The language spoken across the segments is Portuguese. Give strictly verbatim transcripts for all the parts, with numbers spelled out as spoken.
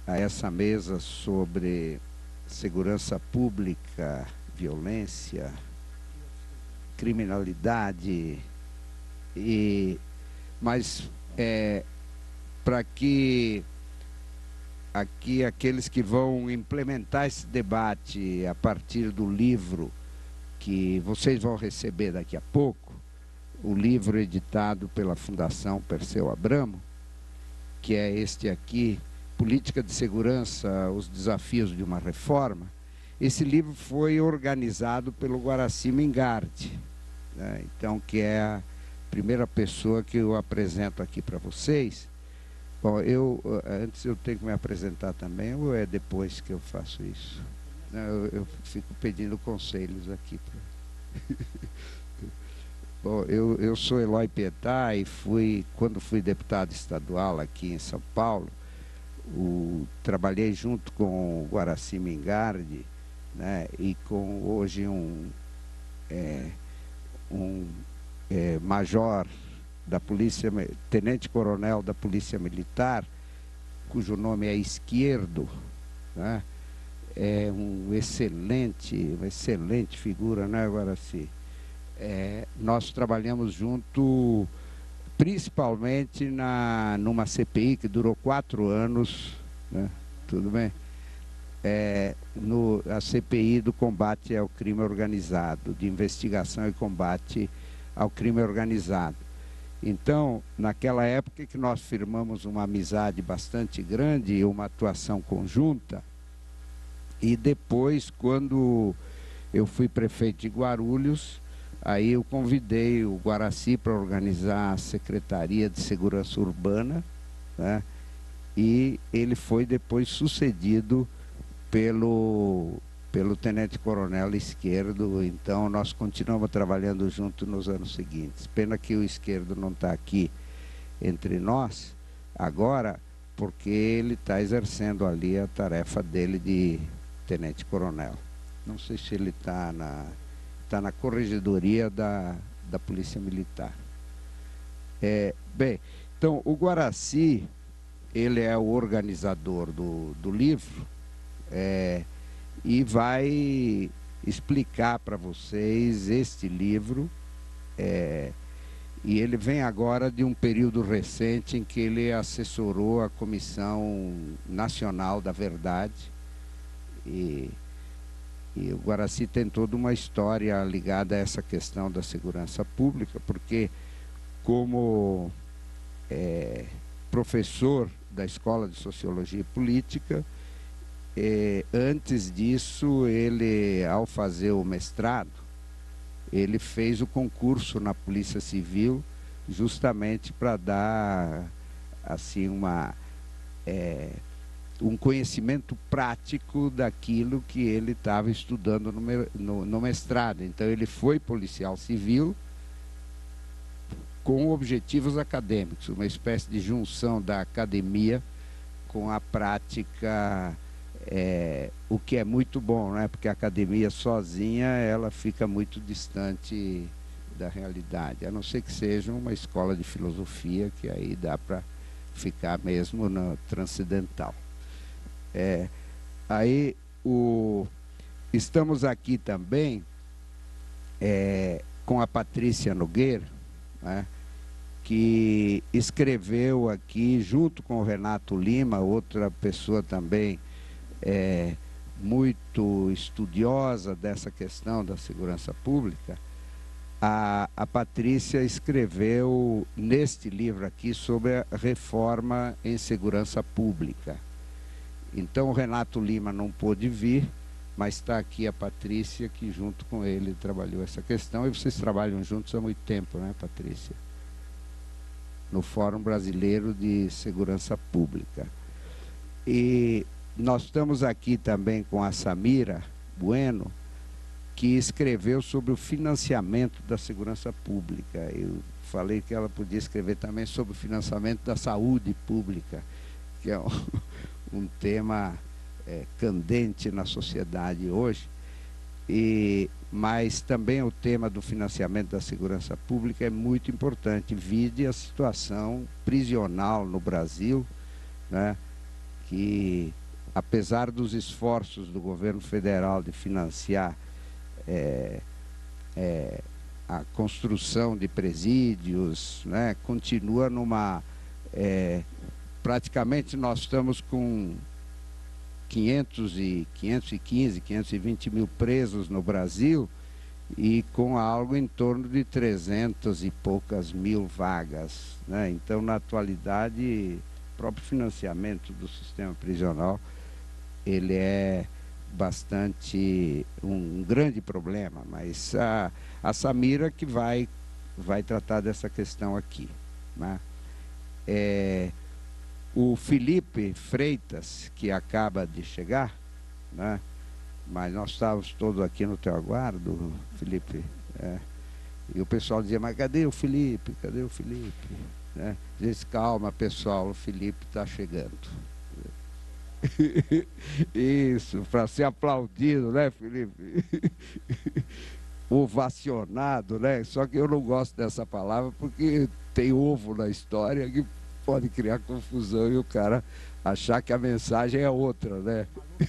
a essa mesa sobre segurança pública, violência, criminalidade, e, mas é, para que aqui aqueles que vão implementar esse debate a partir do livro que vocês vão receber daqui a pouco, o livro editado pela Fundação Perseu Abramo, que é este aqui, Política de Segurança, os Desafios de uma Reforma. Esse livro foi organizado pelo Guaraci Mingardi, né? Então, que é a primeira pessoa que eu apresento aqui para vocês. Bom, eu, antes eu tenho que me apresentar também, ou é depois que eu faço isso? Eu, eu fico pedindo conselhos aqui. Pra... Bom, eu, eu sou Eloy Pietá e fui, quando fui deputado estadual aqui em São Paulo, o, trabalhei junto com o Guaraci Mingardi, né, e com hoje um, é, um é, major da Polícia, tenente-coronel da Polícia Militar, cujo nome é Esquerdo, né? É um excelente, uma excelente figura, né, Guaraci? É, nós trabalhamos junto, principalmente na, numa C P I que durou quatro anos, né? Tudo bem? É, no, a C P I do combate ao crime organizado, de investigação e combate ao crime organizado. Então, naquela época que nós firmamos uma amizade bastante grande e uma atuação conjunta, e depois, quando eu fui prefeito de Guarulhos, aí eu convidei o Guaraci para organizar a Secretaria de Segurança Urbana, né? E ele foi depois sucedido pelo, pelo tenente-coronel Esquerdo. Então nós continuamos trabalhando junto nos anos seguintes. Pena que o Esquerdo não está aqui entre nós agora, porque ele está exercendo ali a tarefa dele de tenente-coronel. Não sei se ele está na, tá na corregedoria da, da Polícia Militar. É, bem, então o Guaraci, ele é o organizador do, do livro, é, e vai explicar para vocês este livro, é, e ele vem agora de um período recente em que ele assessorou a Comissão Nacional da Verdade, e, e o Guaraci tem toda uma história ligada a essa questão da segurança pública, porque como é, professor da Escola de Sociologia e Política, Eh, antes disso, ele, ao fazer o mestrado, ele fez o concurso na Polícia Civil, justamente para dar assim, uma, é, um conhecimento prático daquilo que ele estava estudando no, no, no mestrado. Então, ele foi policial civil com objetivos acadêmicos, uma espécie de junção da academia com a prática. É, o que é muito bom, né? Porque a academia sozinha ela fica muito distante da realidade, a não ser que seja uma escola de filosofia, que aí dá para ficar mesmo no transcendental. É, aí o, estamos aqui também é, com a Patrícia Nogueira, né? Que escreveu aqui, junto com o Renato Lima, outra pessoa também É, muito estudiosa dessa questão da segurança pública. A, a Patrícia escreveu neste livro aqui sobre a reforma em segurança pública. Então o Renato Lima não pôde vir, mas está aqui a Patrícia, que junto com ele trabalhou essa questão, e vocês trabalham juntos há muito tempo, né, Patrícia? No Fórum Brasileiro de Segurança Pública. E nós estamos aqui também com a Samira Bueno, que escreveu sobre o financiamento da segurança pública. Eu falei que ela podia escrever também sobre o financiamento da saúde pública, que é um, um tema é, candente na sociedade hoje. E, mas também o tema do financiamento da segurança pública é muito importante, vide a situação prisional no Brasil, né? que, apesar dos esforços do governo federal de financiar é, é, a construção de presídios, né, continua numa... É, praticamente nós estamos com quinhentos e, quinhentos e quinze, quinhentos e vinte mil presos no Brasil e com algo em torno de trezentas e poucas mil vagas, né? Então, na atualidade, o próprio financiamento do sistema prisional, ele é bastante um, um grande problema, mas a, a Samira que vai, vai tratar dessa questão aqui, né? É, o Felipe Freitas, que acaba de chegar, né? Mas nós estávamos todos aqui no teu aguardo, Felipe. É. E o pessoal dizia, mas cadê o Felipe? Cadê o Felipe? Né? Diz, calma, pessoal, o Felipe está chegando. Isso, para ser aplaudido, né, Felipe? Ovacionado, né? Só que eu não gosto dessa palavra porque tem ovo na história que pode criar confusão e o cara achar que a mensagem é outra, né?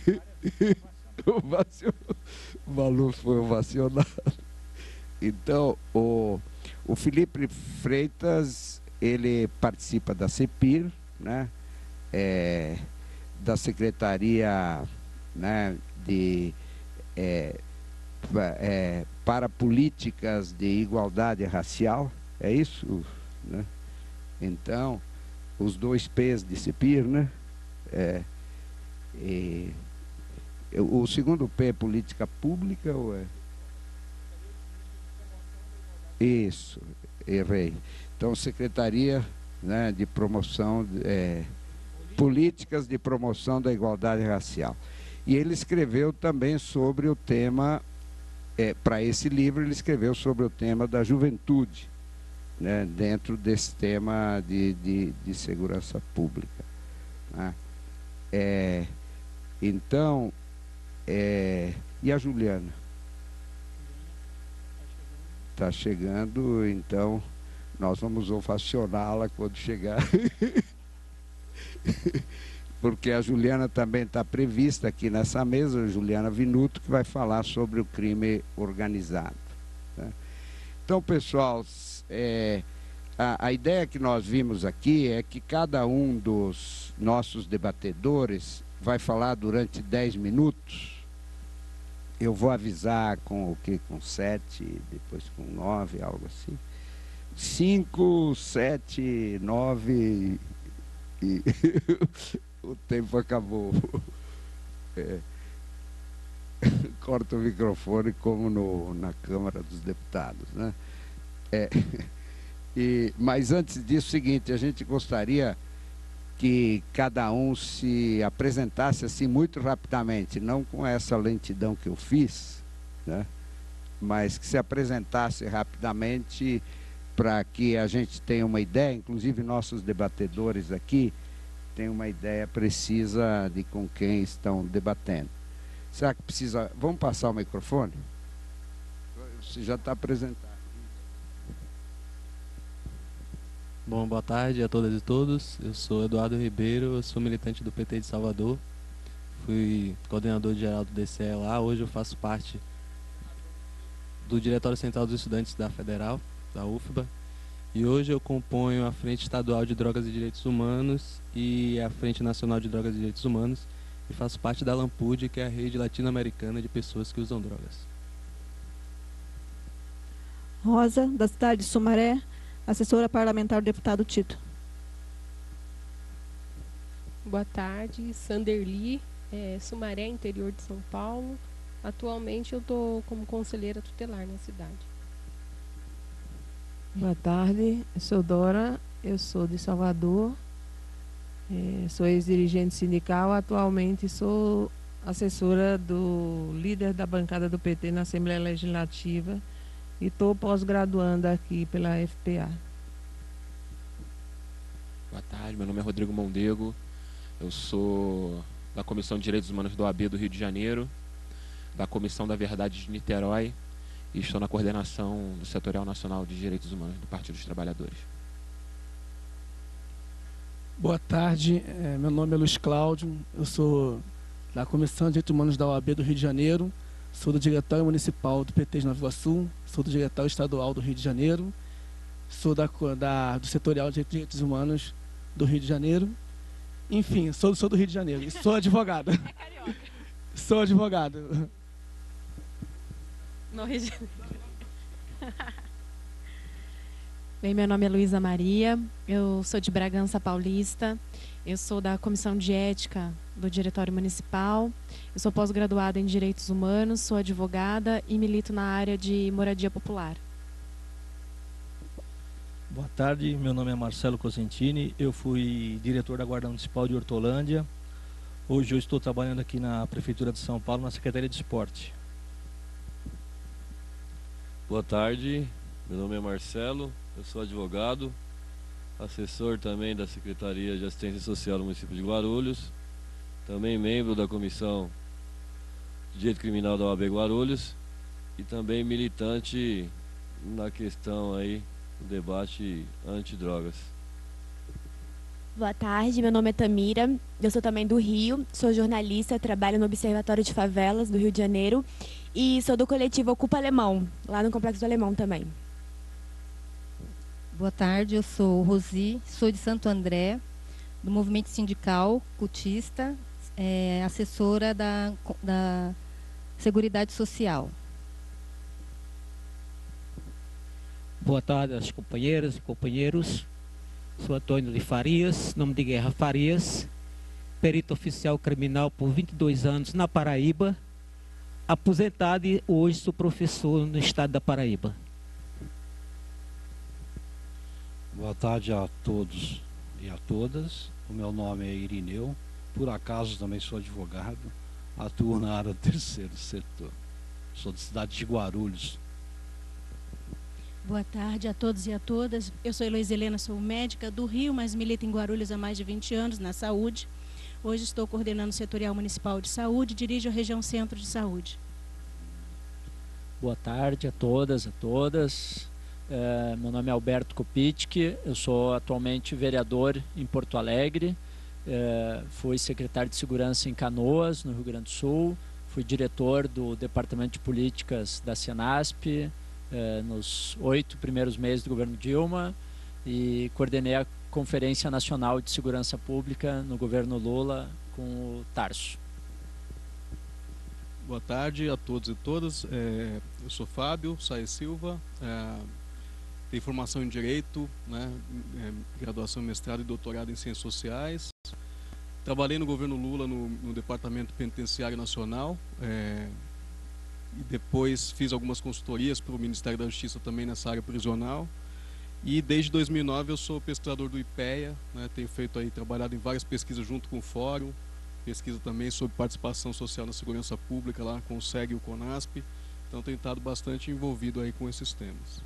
O Maluf foi ovacionado. Então, o, o Felipe Freitas, ele participa da CEPIR, né? É, da Secretaria, né, de, é, é, para Políticas de Igualdade Racial, é isso? Né? Então, os dois P's de CEPIR, né? É, e, o segundo P é política pública ou é? Isso, errei. Então, Secretaria, né, de Promoção, é, Políticas de Promoção da Igualdade Racial. E ele escreveu também sobre o tema, é, para esse livro, ele escreveu sobre o tema da juventude, né, dentro desse tema de, de, de segurança pública, né? É, então, é, e a Juliana? Está chegando, então nós vamos ovacioná-la quando chegar. Porque a Juliana também está prevista aqui nessa mesa, a Juliana Vinuto, que vai falar sobre o crime organizado, né? Então, pessoal, é, a, a ideia que nós vimos aqui é que cada um dos nossos debatedores vai falar durante dez minutos. Eu vou avisar com o que? Com sete, depois com nove, algo assim. Cinco, sete, nove e o tempo acabou. É. Corta o microfone como no, na Câmara dos Deputados, né? É. E, mas antes disso, é o seguinte, a gente gostaria que cada um se apresentasse assim muito rapidamente, não com essa lentidão que eu fiz, né? Mas que se apresentasse rapidamente para que a gente tenha uma ideia, inclusive nossos debatedores aqui têm uma ideia precisa de com quem estão debatendo. Será que precisa... Vamos passar o microfone? Você já está apresentado. Bom, boa tarde a todas e todos. Eu sou Eduardo Ribeiro, eu sou militante do P T de Salvador. Fui coordenador geral do D C E lá. Hoje eu faço parte do Diretório Central dos Estudantes da Federal, da U F B A. E hoje eu componho a Frente Estadual de Drogas e Direitos Humanos e a Frente Nacional de Drogas e Direitos Humanos. E faço parte da LAMPUD, que é a rede latino-americana de pessoas que usam drogas. Rosa, da cidade de Sumaré, assessora parlamentar do deputado Tito. Boa tarde, Sanderli, é, Sumaré, interior de São Paulo. Atualmente eu estou como conselheira tutelar na cidade. Boa tarde, eu sou Dora, eu sou de Salvador, é, sou ex-dirigente sindical, atualmente sou assessora do líder da bancada do P T na Assembleia Legislativa e estou pós-graduando aqui pela F P A. Boa tarde, meu nome é Rodrigo Mondego, eu sou da Comissão de Direitos Humanos do O A B do Rio de Janeiro, da Comissão da Verdade de Niterói e estou na coordenação do Setorial Nacional de Direitos Humanos do Partido dos Trabalhadores. Boa tarde, é, meu nome é Luiz Cláudio, eu sou da Comissão de Direitos Humanos da O A B do Rio de Janeiro, sou do Diretório Municipal do P T de Nova Iguaçu, sou do Diretório Estadual do Rio de Janeiro, sou da, da, do Setorial de Direitos Humanos do Rio de Janeiro, enfim, sou, sou do Rio de Janeiro e sou advogado. É carioca. Sou advogado. No Rio de Janeiro. Bem, meu nome é Luísa Maria, eu sou de Bragança Paulista, eu sou da Comissão de Ética do Diretório Municipal, eu sou pós-graduada em Direitos Humanos, sou advogada e milito na área de moradia popular. Boa tarde, meu nome é Marcelo Cosentini, eu fui diretor da Guarda Municipal de Hortolândia, hoje eu estou trabalhando aqui na Prefeitura de São Paulo, na Secretaria de Esporte. Boa tarde, meu nome é Marcelo, eu sou advogado, assessor também da Secretaria de Assistência Social do município de Guarulhos, também membro da Comissão de Direito Criminal da O A B Guarulhos e também militante na questão aí do debate antidrogas. Boa tarde, meu nome é Tamira, eu sou também do Rio, sou jornalista, trabalho no Observatório de Favelas do Rio de Janeiro e sou do coletivo Ocupa Alemão, lá no Complexo do Alemão também. Boa tarde, eu sou Rosi, sou de Santo André, do movimento sindical, cultista, é, assessora da, da Seguridade Social. Boa tarde às companheiras e companheiros. Sou Antônio de Farias, nome de guerra Farias, perito oficial criminal por vinte e dois anos na Paraíba, aposentado e hoje sou professor no estado da Paraíba. Boa tarde a todos e a todas. O meu nome é Irineu. Por acaso também sou advogado. Atuo na área do terceiro setor. Sou da cidade de Guarulhos. Boa tarde a todos e a todas. Eu sou Heloísa Helena, sou médica do Rio, mas milito em Guarulhos há mais de vinte anos na saúde. Hoje estou coordenando o Setorial Municipal de Saúde e dirijo a região Centro de Saúde. Boa tarde a todas, a todas. É, meu nome é Alberto Kopitsch, eu sou atualmente vereador em Porto Alegre, é, fui secretário de Segurança em Canoas, no Rio Grande do Sul, fui diretor do Departamento de Políticas da Senasp é, nos oito primeiros meses do governo Dilma e coordenei a Conferência Nacional de Segurança Pública no governo Lula com o Tarso. Boa tarde a todos e todas, é, eu sou Fábio Saez Silva, é, tenho formação em Direito, né, é, graduação, mestrado e doutorado em Ciências Sociais. Trabalhei no governo Lula no, no Departamento Penitenciário Nacional é, e depois fiz algumas consultorias para o Ministério da Justiça também nessa área prisional. E desde dois mil e nove eu sou pesquisador do IPEA, né, tenho feito aí, trabalhado em várias pesquisas junto com o Fórum, pesquisa também sobre participação social na segurança pública lá com o SEG e o CONASP, então tenho estado bastante envolvido aí com esses temas.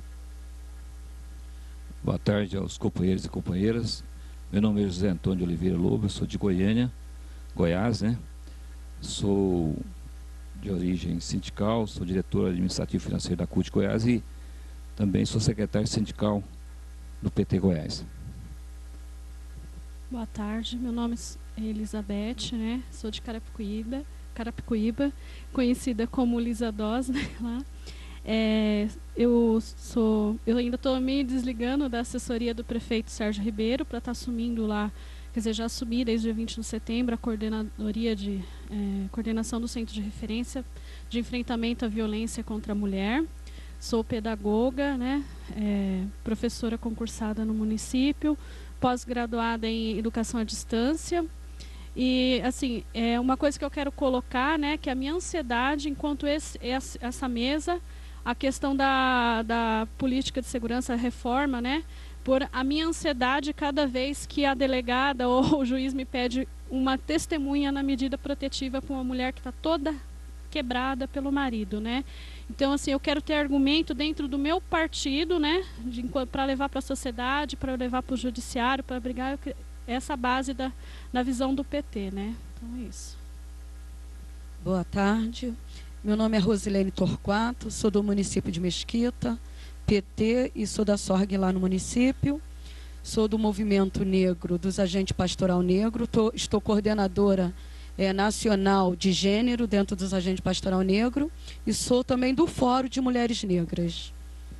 Boa tarde aos companheiros e companheiras. Meu nome é José Antônio de Oliveira Lobo, eu sou de Goiânia, Goiás, né? Sou de origem sindical, sou diretor administrativo financeiro da C U T Goiás e também sou secretário sindical do P T Goiás. Boa tarde, meu nome é Elizabeth, né? Sou de Carapicuíba, Carapicuíba, conhecida como Lisa Dós, né? Lá. É, eu sou, eu ainda estou me desligando da assessoria do prefeito Sérgio Ribeiro para estar tá assumindo lá, quer dizer, já assumi desde o dia vinte de setembro a coordenadoria de é, coordenação do Centro de Referência de Enfrentamento à Violência contra a Mulher. Sou pedagoga, né, é, professora concursada no município, pós-graduada em Educação à Distância. E, assim, é uma coisa que eu quero colocar, né, que a minha ansiedade, enquanto esse, essa mesa, a questão da, da política de segurança, a reforma, né, por a minha ansiedade cada vez que a delegada ou o juiz me pede uma testemunha na medida protetiva para uma mulher que está toda quebrada pelo marido, né. Então, assim, eu quero ter argumento dentro do meu partido, né, para levar para a sociedade, para levar para o judiciário, para brigar, essa base da, da visão do P T, né. Então é isso. Boa tarde. Meu nome é Rosilene Torquato, sou do município de Mesquita, P T, e sou da S O R G lá no município. sou do Movimento Negro, dos Agentes Pastoral Negro, tô, estou coordenadora é, nacional de gênero dentro dos Agentes Pastoral Negro e sou também do Fórum de Mulheres Negras.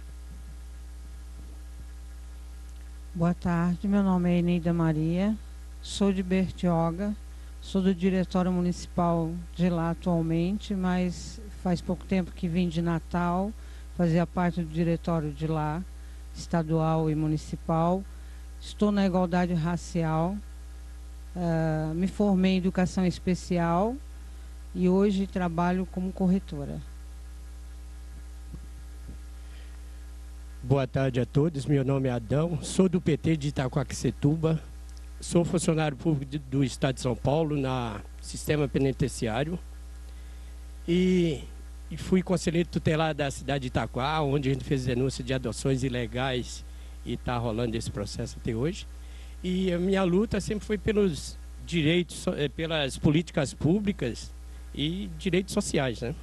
Boa tarde, meu nome é Eneida Maria, sou de Bertioga, sou do Diretório Municipal de lá atualmente, mas faz pouco tempo que vim de Natal, fazia parte do Diretório de lá, estadual e municipal. Estou na igualdade racial, uh, me formei em educação especial e hoje trabalho como corretora. Boa tarde a todos, meu nome é Adão, sou do P T de Itaquaquecetuba, sou funcionário público de, do Estado de São Paulo, na Sistema Penitenciário, e, e fui conselheiro tutelar da cidade de Itaquá, onde a gente fez denúncia de adoções ilegais e está rolando esse processo até hoje. E a minha luta sempre foi pelos direitos, pelas políticas públicas e direitos sociais, né?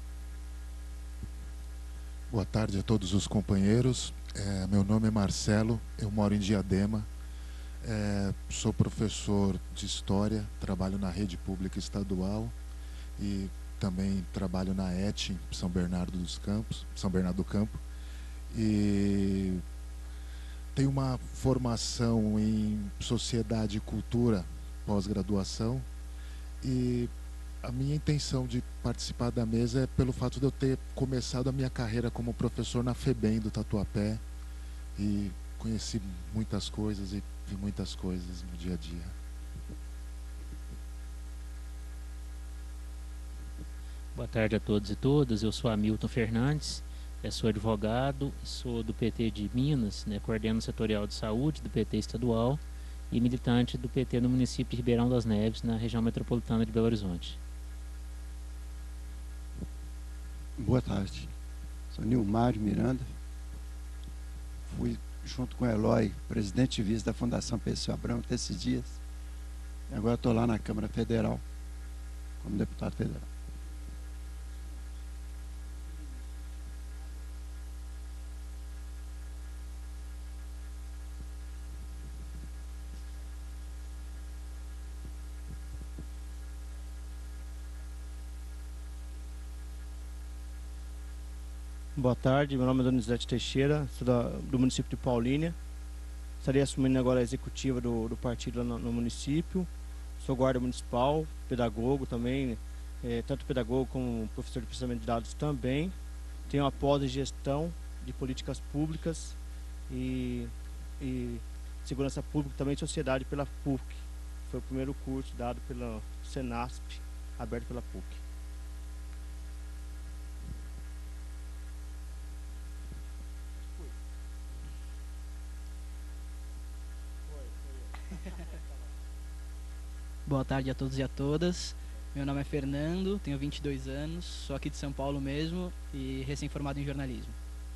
Boa tarde a todos os companheiros. É, meu nome é Marcelo, eu moro em Diadema. É, sou professor de História, trabalho na rede pública estadual e também trabalho na E T em São Bernardo dos Campos, São Bernardo do Campo. E tenho uma formação em Sociedade e Cultura, pós-graduação, e a minha intenção de participar da mesa é pelo fato de eu ter começado a minha carreira como professor na FEBEM do Tatuapé e conheci muitas coisas e vi muitas coisas no dia a dia. Boa tarde a todos e todas, eu sou Hamilton Fernandes, sou advogado, sou do P T de Minas, né, coordeno o setorial de saúde do P T estadual e militante do P T no município de Ribeirão das Neves, na região metropolitana de Belo Horizonte. Boa tarde, sou Nilmário Miranda, fui junto com o Eloy, presidente e vice da Fundação Pessoa Abrão até esses dias. E agora estou lá na Câmara Federal, como deputado federal. Boa tarde, meu nome é Donizete Teixeira, sou da, do município de Paulínia. Estarei assumindo agora a executiva do, do partido lá no, no município. Sou guarda municipal, pedagogo também, é, tanto pedagogo como professor de processamento de dados também. Tenho a pós em gestão de políticas públicas e, e segurança pública, também sociedade pela P U C. Foi o primeiro curso dado pela Senasp, aberto pela P U C. Boa tarde a todos e a todas. Meu nome é Fernando, tenho vinte e dois anos, sou aqui de São Paulo mesmo e recém-formado em jornalismo.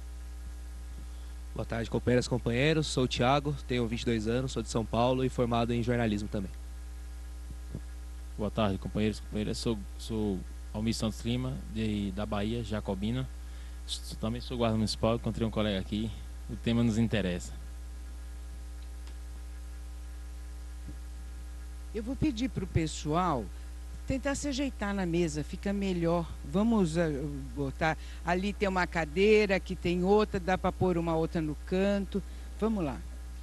Boa tarde, companheiras e companheiros. Sou o Thiago, tenho vinte e dois anos, sou de São Paulo e formado em jornalismo também. Boa tarde, companheiros e companheiras. Sou, sou Almir Santos Lima, de, da Bahia, Jacobina. Também sou guarda municipal, encontrei um colega aqui. O tema nos interessa. Eu vou pedir para o pessoal tentar se ajeitar na mesa, fica melhor. Vamos uh, botar, ali tem uma cadeira, aqui tem outra, dá para pôr uma outra no canto. Vamos lá.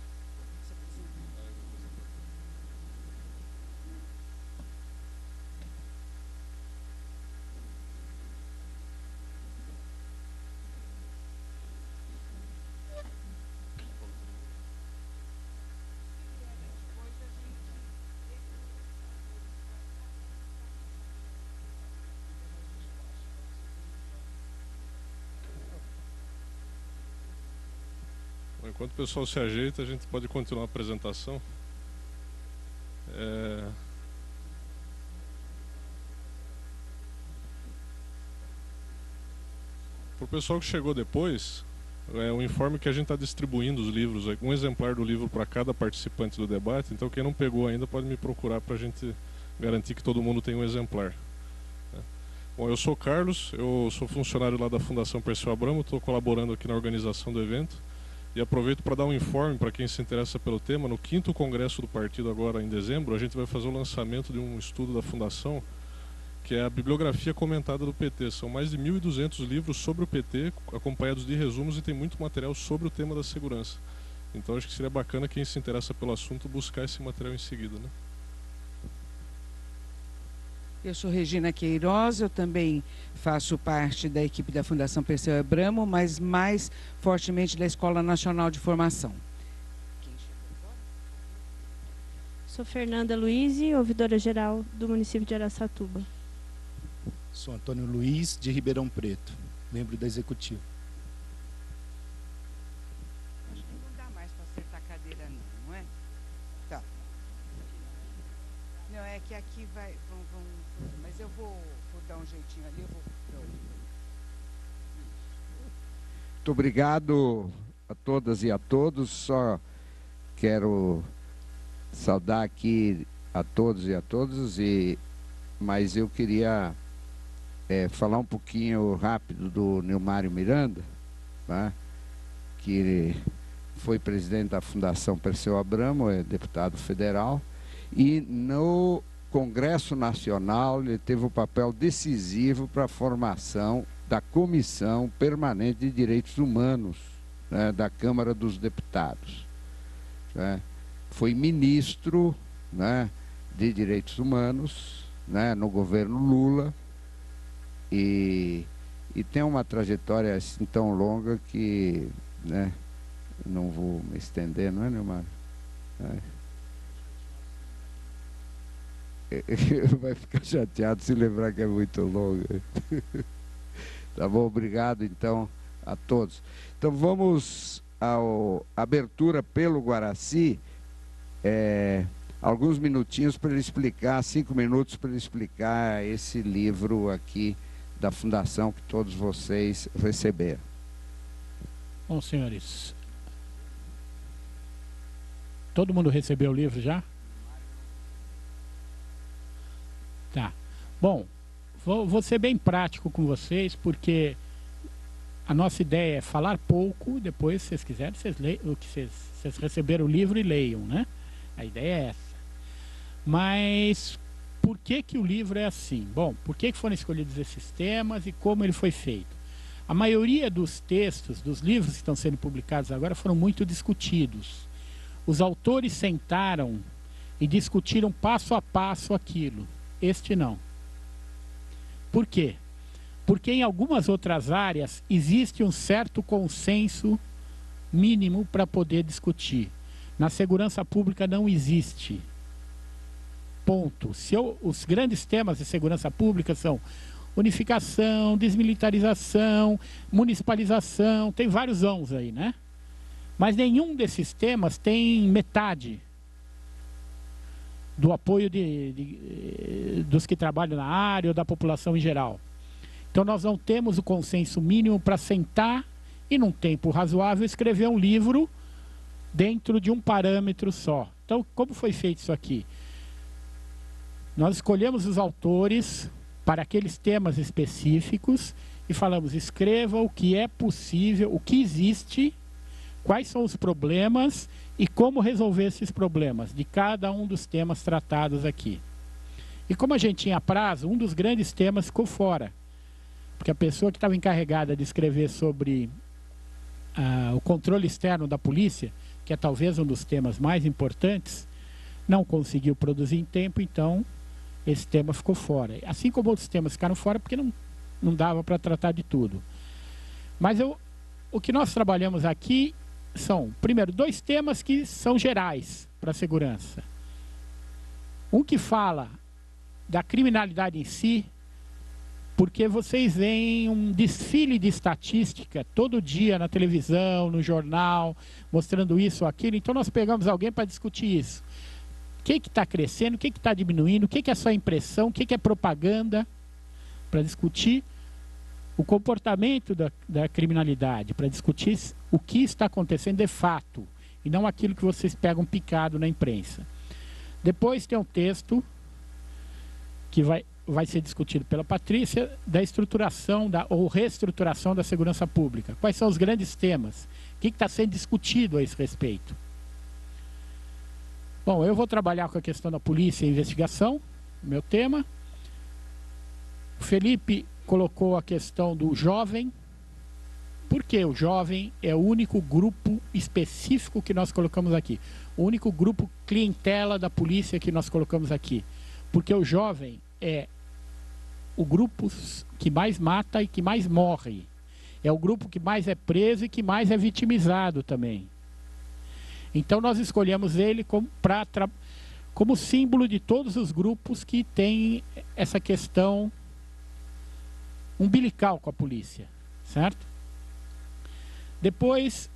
Enquanto o pessoal se ajeita, a gente pode continuar a apresentação. É... Para o pessoal que chegou depois, é um informe que a gente está distribuindo os livros, um exemplar do livro para cada participante do debate, então quem não pegou ainda pode me procurar para a gente garantir que todo mundo tem um exemplar. Bom, eu sou o Carlos, eu sou funcionário lá da Fundação Perseu Abramo, estou colaborando aqui na organização do evento. E aproveito para dar um informe para quem se interessa pelo tema. No quinto congresso do partido, agora em dezembro, a gente vai fazer o lançamento de um estudo da Fundação, que é a bibliografia comentada do P T. São mais de mil e duzentos livros sobre o P T, acompanhados de resumos, e tem muito material sobre o tema da segurança. Então acho que seria bacana quem se interessa pelo assunto buscar esse material em seguida, né? Eu sou Regina Queiroz, eu também faço parte da equipe da Fundação Perseu Abramo, mas mais fortemente da Escola Nacional de Formação. Sou Fernanda Luiz, ouvidora-geral do município de Araçatuba. Sou Antônio Luiz, de Ribeirão Preto, membro da Executiva. Acho que não dá mais para acertar a cadeira não, não é? Tá. Não, é que aqui vai... Vão, vão, mas eu vou, vou dar um jeitinho ali, eu vou... Muito obrigado a todas e a todos. Só quero saudar aqui a todos e a todos, e, mas eu queria é, falar um pouquinho rápido do Nilmário Miranda, tá? Que foi presidente da Fundação Perseu Abramo, é deputado federal, e no Congresso Nacional ele teve um papel decisivo para a formação da Comissão Permanente de Direitos Humanos, né, da Câmara dos Deputados, né? Foi ministro, né, de Direitos Humanos, né, no governo Lula, e, e tem uma trajetória assim tão longa que, né, não vou me estender, não é, Neymar? É. Vai ficar chateado se lembrar que é muito longa. Tá bom? Obrigado, então, a todos. Então, vamos à abertura pelo Guaraci. É, alguns minutinhos para ele explicar, cinco minutos para ele explicar esse livro aqui da Fundação que todos vocês receberam. Bom, senhores, todo mundo recebeu o livro já? Tá. Bom, vou, vou ser bem prático com vocês, porque a nossa ideia é falar pouco, depois, se vocês quiserem, vocês, leiam, o que vocês, vocês receberam o livro e leiam, né? A ideia é essa. Mas por que que o livro é assim? Bom, por que que foram escolhidos esses temas e como ele foi feito? A maioria dos textos, dos livros que estão sendo publicados agora, foram muito discutidos. Os autores sentaram e discutiram passo a passo aquilo. Este não. Por quê? Porque em algumas outras áreas existe um certo consenso mínimo para poder discutir. Na segurança pública não existe. Ponto. Se eu, os grandes temas de segurança pública são unificação, desmilitarização, municipalização, tem vários ãos aí, né? Mas nenhum desses temas tem metade do apoio de, de, dos que trabalham na área ou da população em geral. Então nós não temos o consenso mínimo para sentar e, num tempo razoável, escrever um livro dentro de um parâmetro só. Então, como foi feito isso aqui? Nós escolhemos os autores para aqueles temas específicos e falamos, escreva o que é possível, o que existe, quais são os problemas e como resolver esses problemas de cada um dos temas tratados aqui. E como a gente tinha prazo, um dos grandes temas ficou fora. Porque a pessoa que estava encarregada de escrever sobre ah, o controle externo da polícia, que é talvez um dos temas mais importantes, não conseguiu produzir em tempo, então esse tema ficou fora. Assim como outros temas ficaram fora, porque não, não dava para tratar de tudo. Mas eu, o que nós trabalhamos aqui são, primeiro, dois temas que são gerais para a segurança. Um que fala da criminalidade em si, porque vocês veem um desfile de estatística todo dia na televisão, no jornal, mostrando isso ou aquilo. Então nós pegamos alguém para discutir isso. O que que está crescendo, o que que está diminuindo, o que que é só impressão, o que que é propaganda, para discutir o comportamento da, da criminalidade, para discutir o que está acontecendo de fato, e não aquilo que vocês pegam picado na imprensa. Depois tem um texto que vai, vai ser discutido pela Patrícia, da estruturação da, ou reestruturação da segurança pública. Quais são os grandes temas? O que está sendo discutido a esse respeito? Bom, eu vou trabalhar com a questão da polícia e investigação, meu tema. O Felipe colocou a questão do jovem. Por que o jovem é o único grupo específico que nós colocamos aqui? O único grupo clientela da polícia que nós colocamos aqui. Porque o jovem é o grupo que mais mata e que mais morre. É o grupo que mais é preso e que mais é vitimizado também. Então nós escolhemos ele como, pra, como símbolo de todos os grupos que têm essa questão umbilical com a polícia, certo? Depois,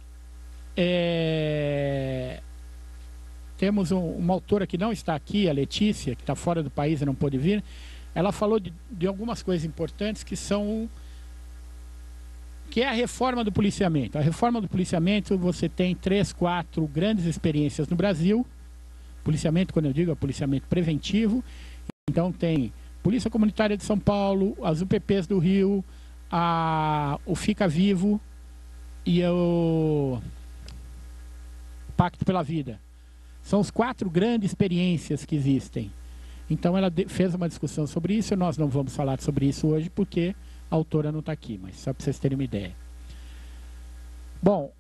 é, temos um, uma autora que não está aqui, a Letícia, que está fora do país e não pôde vir. Ela falou de, de algumas coisas importantes que são... que é a reforma do policiamento. A reforma do policiamento, você tem três, quatro grandes experiências no Brasil. Policiamento, quando eu digo, é policiamento preventivo. Então tem Polícia Comunitária de São Paulo, as U P Ps do Rio, a, o Fica Vivo e o Pacto pela Vida. São as quatro grandes experiências que existem. Então ela fez uma discussão sobre isso, nós não vamos falar sobre isso hoje porque a autora não está aqui, mas só para vocês terem uma ideia. Bom,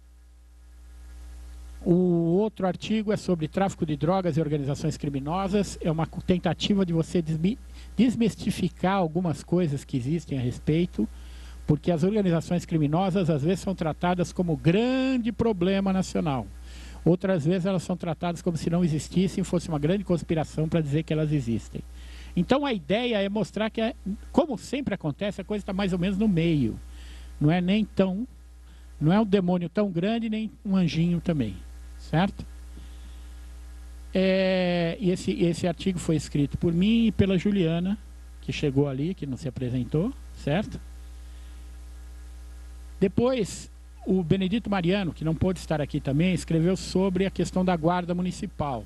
o outro artigo é sobre tráfico de drogas e organizações criminosas. É uma tentativa de você desmistificar algumas coisas que existem a respeito, porque as organizações criminosas às vezes são tratadas como grande problema nacional. Outras vezes elas são tratadas como se não existissem, fosse uma grande conspiração para dizer que elas existem. Então a ideia é mostrar que, é, como sempre acontece, a coisa está mais ou menos no meio. Não é nem tão, não é um demônio tão grande, nem um anjinho também, certo? É, e esse, esse artigo foi escrito por mim e pela Juliana, que chegou ali, que não se apresentou, certo? Depois, o Benedito Mariano, que não pôde estar aqui também, escreveu sobre a questão da guarda municipal.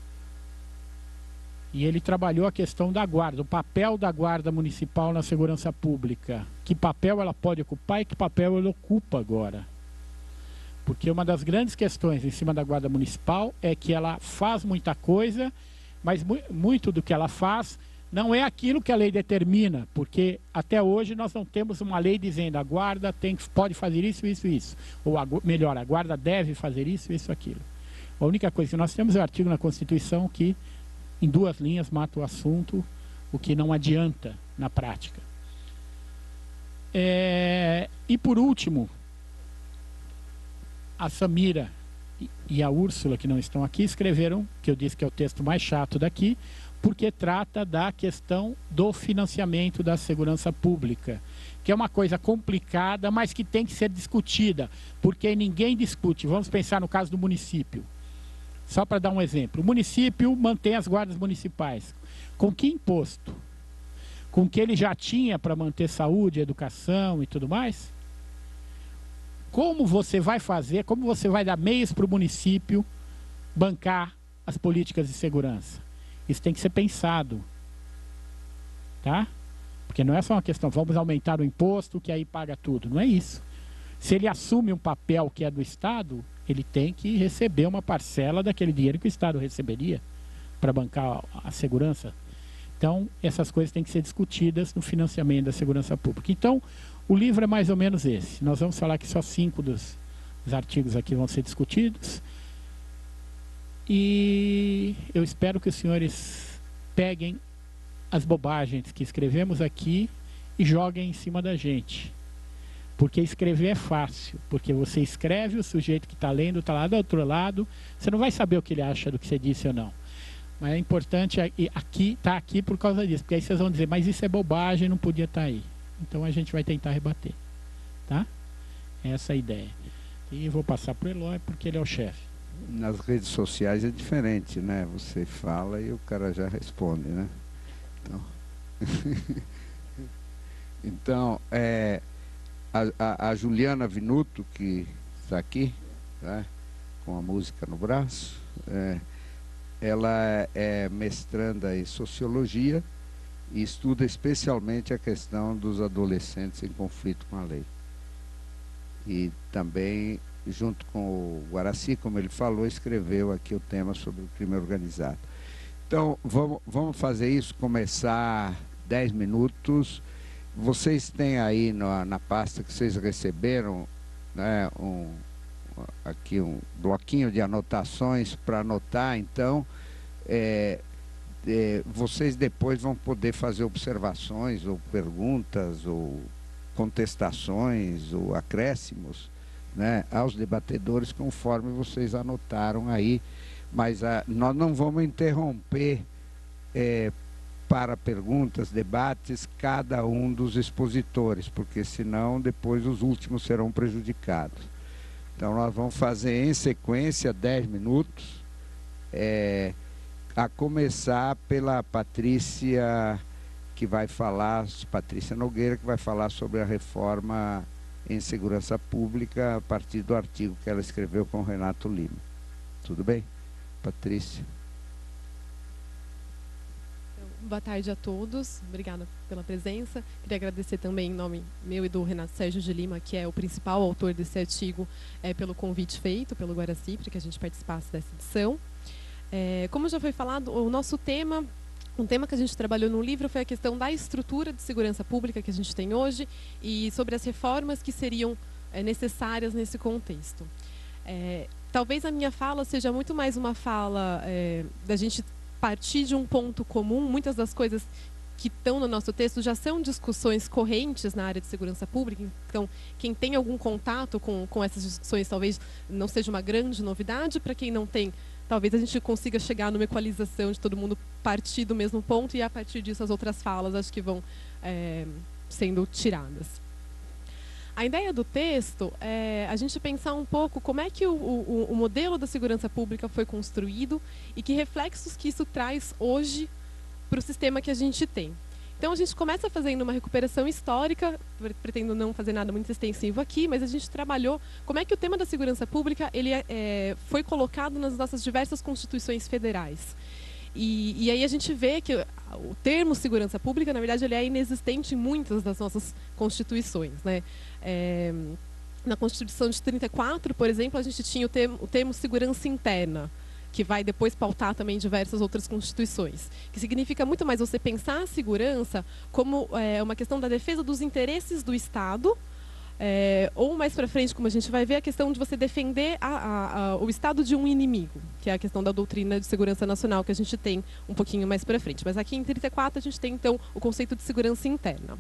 E ele trabalhou a questão da guarda, o papel da guarda municipal na segurança pública. Que papel ela pode ocupar e que papel ela ocupa agora. Porque uma das grandes questões em cima da guarda municipal é que ela faz muita coisa, mas mu muito do que ela faz não é aquilo que a lei determina, porque até hoje nós não temos uma lei dizendo a guarda tem, pode fazer isso, isso, isso. Ou a, melhor, a guarda deve fazer isso, isso, aquilo. A única coisa que nós temos é o artigo na Constituição que em duas linhas mata o assunto, o que não adianta na prática. É, e por último, a Samira e a Úrsula, que não estão aqui, escreveram, que eu disse que é o texto mais chato daqui, porque trata da questão do financiamento da segurança pública, que é uma coisa complicada, mas que tem que ser discutida, porque ninguém discute. Vamos pensar no caso do município. Só para dar um exemplo, o município mantém as guardas municipais. Com que imposto? Com o que ele já tinha para manter saúde, educação e tudo mais? Como você vai fazer, como você vai dar meios para o município bancar as políticas de segurança? Isso tem que ser pensado. Tá? Porque não é só uma questão, vamos aumentar o imposto que aí paga tudo. Não é isso. Se ele assume um papel que é do Estado, ele tem que receber uma parcela daquele dinheiro que o Estado receberia para bancar a segurança. Então, essas coisas têm que ser discutidas no financiamento da segurança pública. Então, o livro é mais ou menos esse. Nós vamos falar que só cinco dos, dos artigos aqui vão ser discutidos. E eu espero que os senhores peguem as bobagens que escrevemos aqui e joguem em cima da gente. Porque escrever é fácil, porque você escreve, o sujeito que está lendo está lá do outro lado, você não vai saber o que ele acha do que você disse ou não. Mas é importante aqui, tá aqui por causa disso, porque aí vocês vão dizer, mas isso é bobagem, não podia estar aí. Então a gente vai tentar rebater, tá? Essa é a ideia. E vou passar para o Eloy, porque ele é o chefe. Nas redes sociais é diferente, né? Você fala e o cara já responde, né? Então, então é... A, a, a Juliana Vinuto, que está aqui, tá, com a música no braço, é, ela é mestranda em Sociologia e estuda especialmente a questão dos adolescentes em conflito com a lei. E também junto com o Guaraci, como ele falou, escreveu aqui o tema sobre o crime organizado. Então, vamos, vamos fazer isso, começar dez minutos. Vocês têm aí na, na pasta que vocês receberam, né, um, aqui um bloquinho de anotações para anotar, então, é, é, vocês depois vão poder fazer observações ou perguntas ou contestações ou acréscimos, né, aos debatedores conforme vocês anotaram aí, mas a, nós não vamos interromper é, para perguntas, debates, cada um dos expositores, porque senão depois os últimos serão prejudicados. Então nós vamos fazer em sequência dez minutos, é, a começar pela Patrícia, que vai falar, Patrícia Nogueira, que vai falar sobre a reforma em segurança pública a partir do artigo que ela escreveu com o Renato Lima. Tudo bem? Patrícia. Boa tarde a todos, obrigada pela presença. Queria agradecer também em nome meu e do Renato Sérgio de Lima, que é o principal autor desse artigo, é, pelo convite feito pelo Guaraci, para que a gente participasse dessa edição. É, como já foi falado, o nosso tema, um tema que a gente trabalhou no livro foi a questão da estrutura de segurança pública que a gente tem hoje e sobre as reformas que seriam é, necessárias nesse contexto. É, talvez a minha fala seja muito mais uma fala é, da gente partir de um ponto comum. Muitas das coisas que estão no nosso texto já são discussões correntes na área de segurança pública, então quem tem algum contato com, com essas discussões talvez não seja uma grande novidade, para quem não tem, talvez a gente consiga chegar numa equalização de todo mundo partir do mesmo ponto e a partir disso as outras falas acho que vão é, sendo tiradas. A ideia do texto é a gente pensar um pouco como é que o, o, o modelo da segurança pública foi construído e que reflexos que isso traz hoje para o sistema que a gente tem. Então a gente começa fazendo uma recuperação histórica, pretendo não fazer nada muito extensivo aqui, mas a gente trabalhou como é que o tema da segurança pública ele é, foi colocado nas nossas diversas constituições federais. E, e aí a gente vê que o termo segurança pública, na verdade, ele é inexistente em muitas das nossas constituições, né? É, na Constituição de trinta e quatro, por exemplo, a gente tinha o termo, o termo segurança interna, que vai depois pautar também diversas outras constituições, que significa muito mais você pensar a segurança como é, uma questão da defesa dos interesses do Estado, é, ou mais para frente, como a gente vai ver, a questão de você defender a, a, a, o Estado de um inimigo, que é a questão da doutrina de segurança nacional que a gente tem um pouquinho mais para frente. Mas aqui em trinta e quatro a gente tem então o conceito de segurança interna.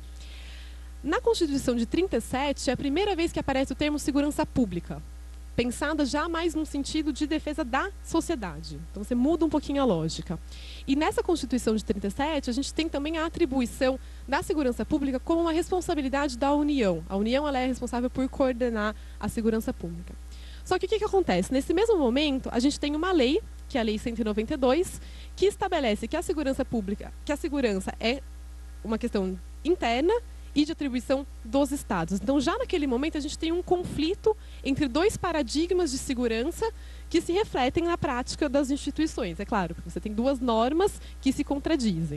Na Constituição de trinta e sete é a primeira vez que aparece o termo segurança pública, pensada já mais num sentido de defesa da sociedade. Então você muda um pouquinho a lógica. E nessa Constituição de trinta e sete, a gente tem também a atribuição da segurança pública como uma responsabilidade da União. A União ela é responsável por coordenar a segurança pública. Só que o que, que acontece? Nesse mesmo momento, a gente tem uma lei, que é a Lei cento e noventa e dois, que estabelece que a segurança pública, que a segurança é uma questão interna e de atribuição dos estados. Então, já naquele momento, a gente tem um conflito entre dois paradigmas de segurança que se refletem na prática das instituições. É claro, porque você tem duas normas que se contradizem.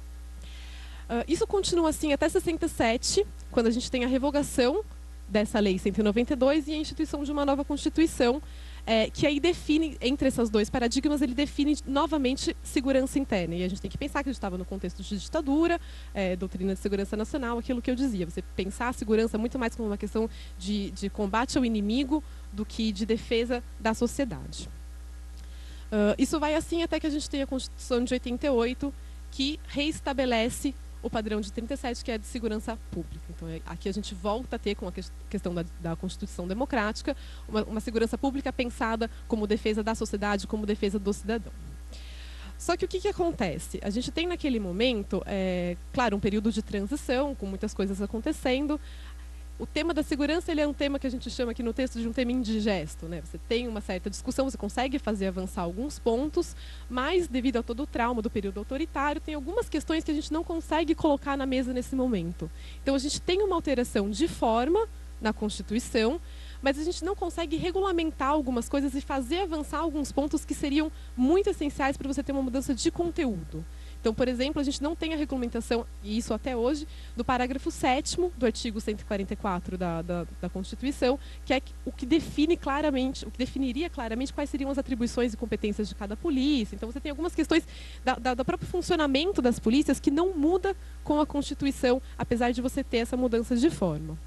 Uh, isso continua assim até sessenta e sete, quando a gente tem a revogação dessa Lei cento e noventa e dois e a instituição de uma nova Constituição, é, que aí define, entre esses dois paradigmas, ele define novamente segurança interna. E a gente tem que pensar que a gente estava no contexto de ditadura, é, doutrina de segurança nacional, aquilo que eu dizia. Você pensar a segurança muito mais como uma questão de, de combate ao inimigo do que de defesa da sociedade. Uh, isso vai assim até que a gente tenha a Constituição de oitenta e oito, que reestabelece o padrão de trinta e sete, que é de segurança pública. Então, aqui a gente volta a ter, com a questão da, da Constituição Democrática, uma, uma segurança pública pensada como defesa da sociedade, como defesa do cidadão. Só que o que, que acontece? A gente tem naquele momento, é, claro, um período de transição, com muitas coisas acontecendo. O tema da segurança ele é um tema que a gente chama aqui no texto de um tema indigesto, né? Você tem uma certa discussão, você consegue fazer avançar alguns pontos, mas devido a todo o trauma do período autoritário, tem algumas questões que a gente não consegue colocar na mesa nesse momento. Então a gente tem uma alteração de forma na Constituição, mas a gente não consegue regulamentar algumas coisas e fazer avançar alguns pontos que seriam muito essenciais para você ter uma mudança de conteúdo. Então, por exemplo, a gente não tem a regulamentação, e isso até hoje, do parágrafo sétimo do artigo cento e quarenta e quatro da, da, da Constituição, que é o que define claramente, o que definiria claramente quais seriam as atribuições e competências de cada polícia. Então, você tem algumas questões da, da, do próprio funcionamento das polícias que não muda com a Constituição, apesar de você ter essa mudança de forma.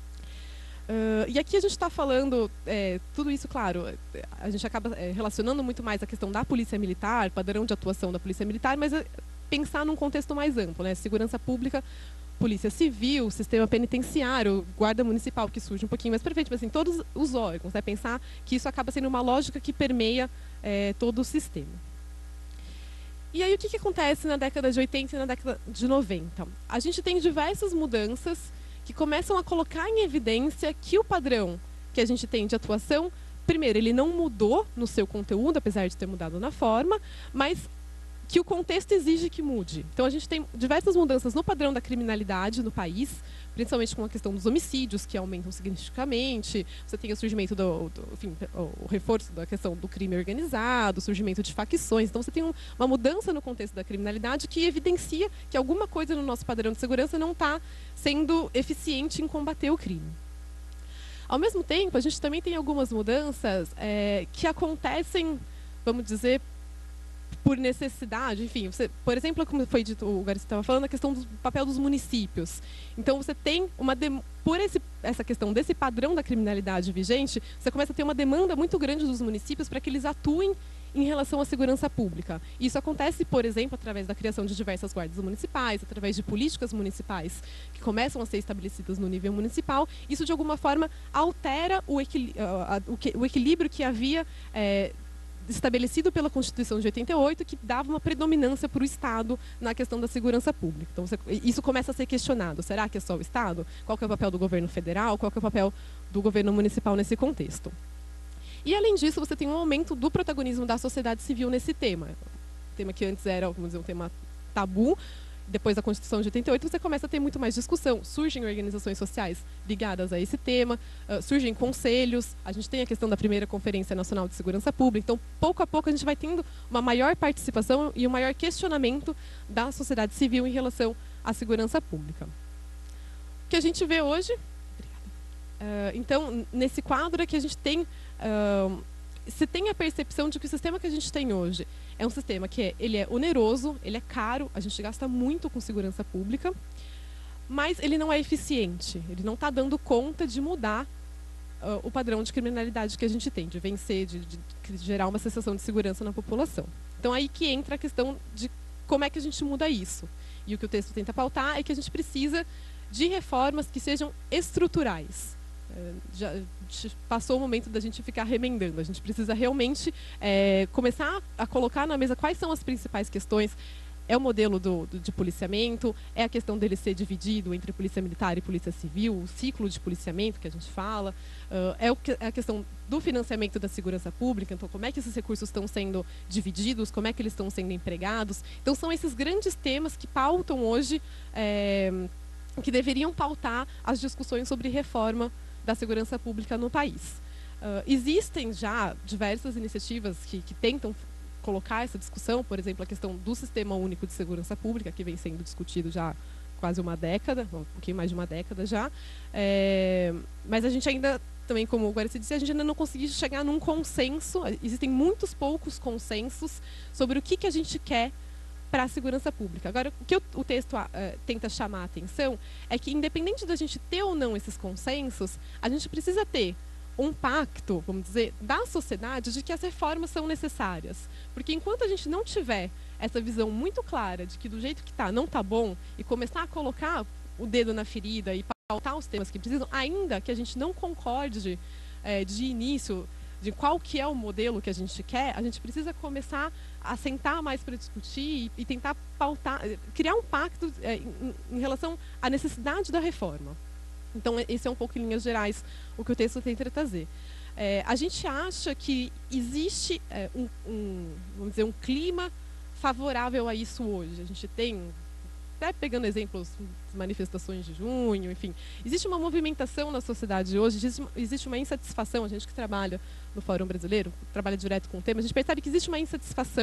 Uh, e aqui a gente está falando, é, tudo isso, claro, a gente acaba é, relacionando muito mais a questão da polícia militar, padrão de atuação da polícia militar, mas é, pensar num contexto mais amplo, né? Segurança pública, polícia civil, sistema penitenciário, guarda municipal, que surge um pouquinho mais para frente, mas assim, todos os órgãos, né? Pensar que isso acaba sendo uma lógica que permeia é, todo o sistema. E aí o que, que acontece na década de oitenta e na década de noventa? A gente tem diversas mudanças que começam a colocar em evidência que o padrão que a gente tem de atuação, primeiro, ele não mudou no seu conteúdo, apesar de ter mudado na forma, mas que o contexto exige que mude. Então, a gente tem diversas mudanças no padrão da criminalidade no país, principalmente com a questão dos homicídios, que aumentam significativamente. Você tem o surgimento do, do enfim, o reforço da questão do crime organizado, o surgimento de facções. Então, você tem um, uma mudança no contexto da criminalidade que evidencia que alguma coisa no nosso padrão de segurança não está sendo eficiente em combater o crime. Ao mesmo tempo, a gente também tem algumas mudanças é, que acontecem, vamos dizer, por necessidade, enfim, você, por exemplo, como foi dito, o Garcia estava falando, a questão do papel dos municípios. Então, você tem uma por esse, essa questão desse padrão da criminalidade vigente, você começa a ter uma demanda muito grande dos municípios para que eles atuem em relação à segurança pública. Isso acontece, por exemplo, através da criação de diversas guardas municipais, através de políticas municipais que começam a ser estabelecidas no nível municipal. Isso, de alguma forma, altera o, equil o equilíbrio que havia é, estabelecido pela Constituição de oitenta e oito, que dava uma predominância para o Estado na questão da segurança pública. Então, você, isso começa a ser questionado. Será que é só o Estado? Qual que é o papel do governo federal? Qual que é o papel do governo municipal nesse contexto? E, além disso, você tem um aumento do protagonismo da sociedade civil nesse tema. Um tema que antes era, vamos dizer, um tema tabu. Depois da Constituição de oitenta e oito, você começa a ter muito mais discussão. Surgem organizações sociais ligadas a esse tema, uh, surgem conselhos, a gente tem a questão da primeira Conferência Nacional de Segurança Pública. Então, pouco a pouco, a gente vai tendo uma maior participação e um maior questionamento da sociedade civil em relação à segurança pública. O que a gente vê hoje... Uh, então, nesse quadro é que a gente tem... Uh, se tem a percepção de que o sistema que a gente tem hoje é um sistema que é, ele é oneroso, ele é caro, a gente gasta muito com segurança pública, mas ele não é eficiente, ele não está dando conta de mudar uh, o padrão de criminalidade que a gente tem, de vencer, de, de, de gerar uma sensação de segurança na população. Então, aí que entra a questão de como é que a gente muda isso. E o que o texto tenta pautar é que a gente precisa de reformas que sejam estruturais. Já passou o momento da gente ficar remendando. A gente precisa realmente é, começar a colocar na mesa quais são as principais questões. É o modelo do, do, de policiamento, é a questão dele ser dividido entre polícia militar e polícia civil, o ciclo de policiamento que a gente fala, uh, é, o que, é a questão do financiamento da segurança pública, então como é que esses recursos estão sendo divididos, como é que eles estão sendo empregados. Então são esses grandes temas que pautam hoje, é, que deveriam pautar as discussões sobre reforma da segurança pública no país. Uh, existem já diversas iniciativas que, que tentam colocar essa discussão, por exemplo, a questão do Sistema Único de Segurança Pública, que vem sendo discutido já há quase uma década, um pouquinho mais de uma década já, é, mas a gente ainda, também como o Guaraci disse, a gente ainda não conseguiu chegar num consenso, existem muitos poucos consensos sobre o que, que a gente quer para a segurança pública. Agora, o que o, o texto uh, tenta chamar a atenção é que, independente da gente ter ou não esses consensos, a gente precisa ter um pacto, vamos dizer, da sociedade de que as reformas são necessárias. Porque enquanto a gente não tiver essa visão muito clara de que do jeito que está não está bom e começar a colocar o dedo na ferida e pautar os temas que precisam, ainda que a gente não concorde é, de início de qual que é o modelo que a gente quer, a gente precisa começar a sentar mais para discutir e, e tentar pautar, criar um pacto é, em, em relação à necessidade da reforma. Então, esse é um pouco, em linhas gerais, o que o texto tenta trazer. É, a gente acha que existe é, um, um, vamos dizer, um clima favorável a isso hoje. A gente tem, até pegando exemplos, manifestações de junho, enfim, existe uma movimentação na sociedade hoje, existe, existe uma insatisfação, a gente que trabalha no Fórum Brasileiro, trabalha direto com o tema, a gente percebe que existe uma insatisfação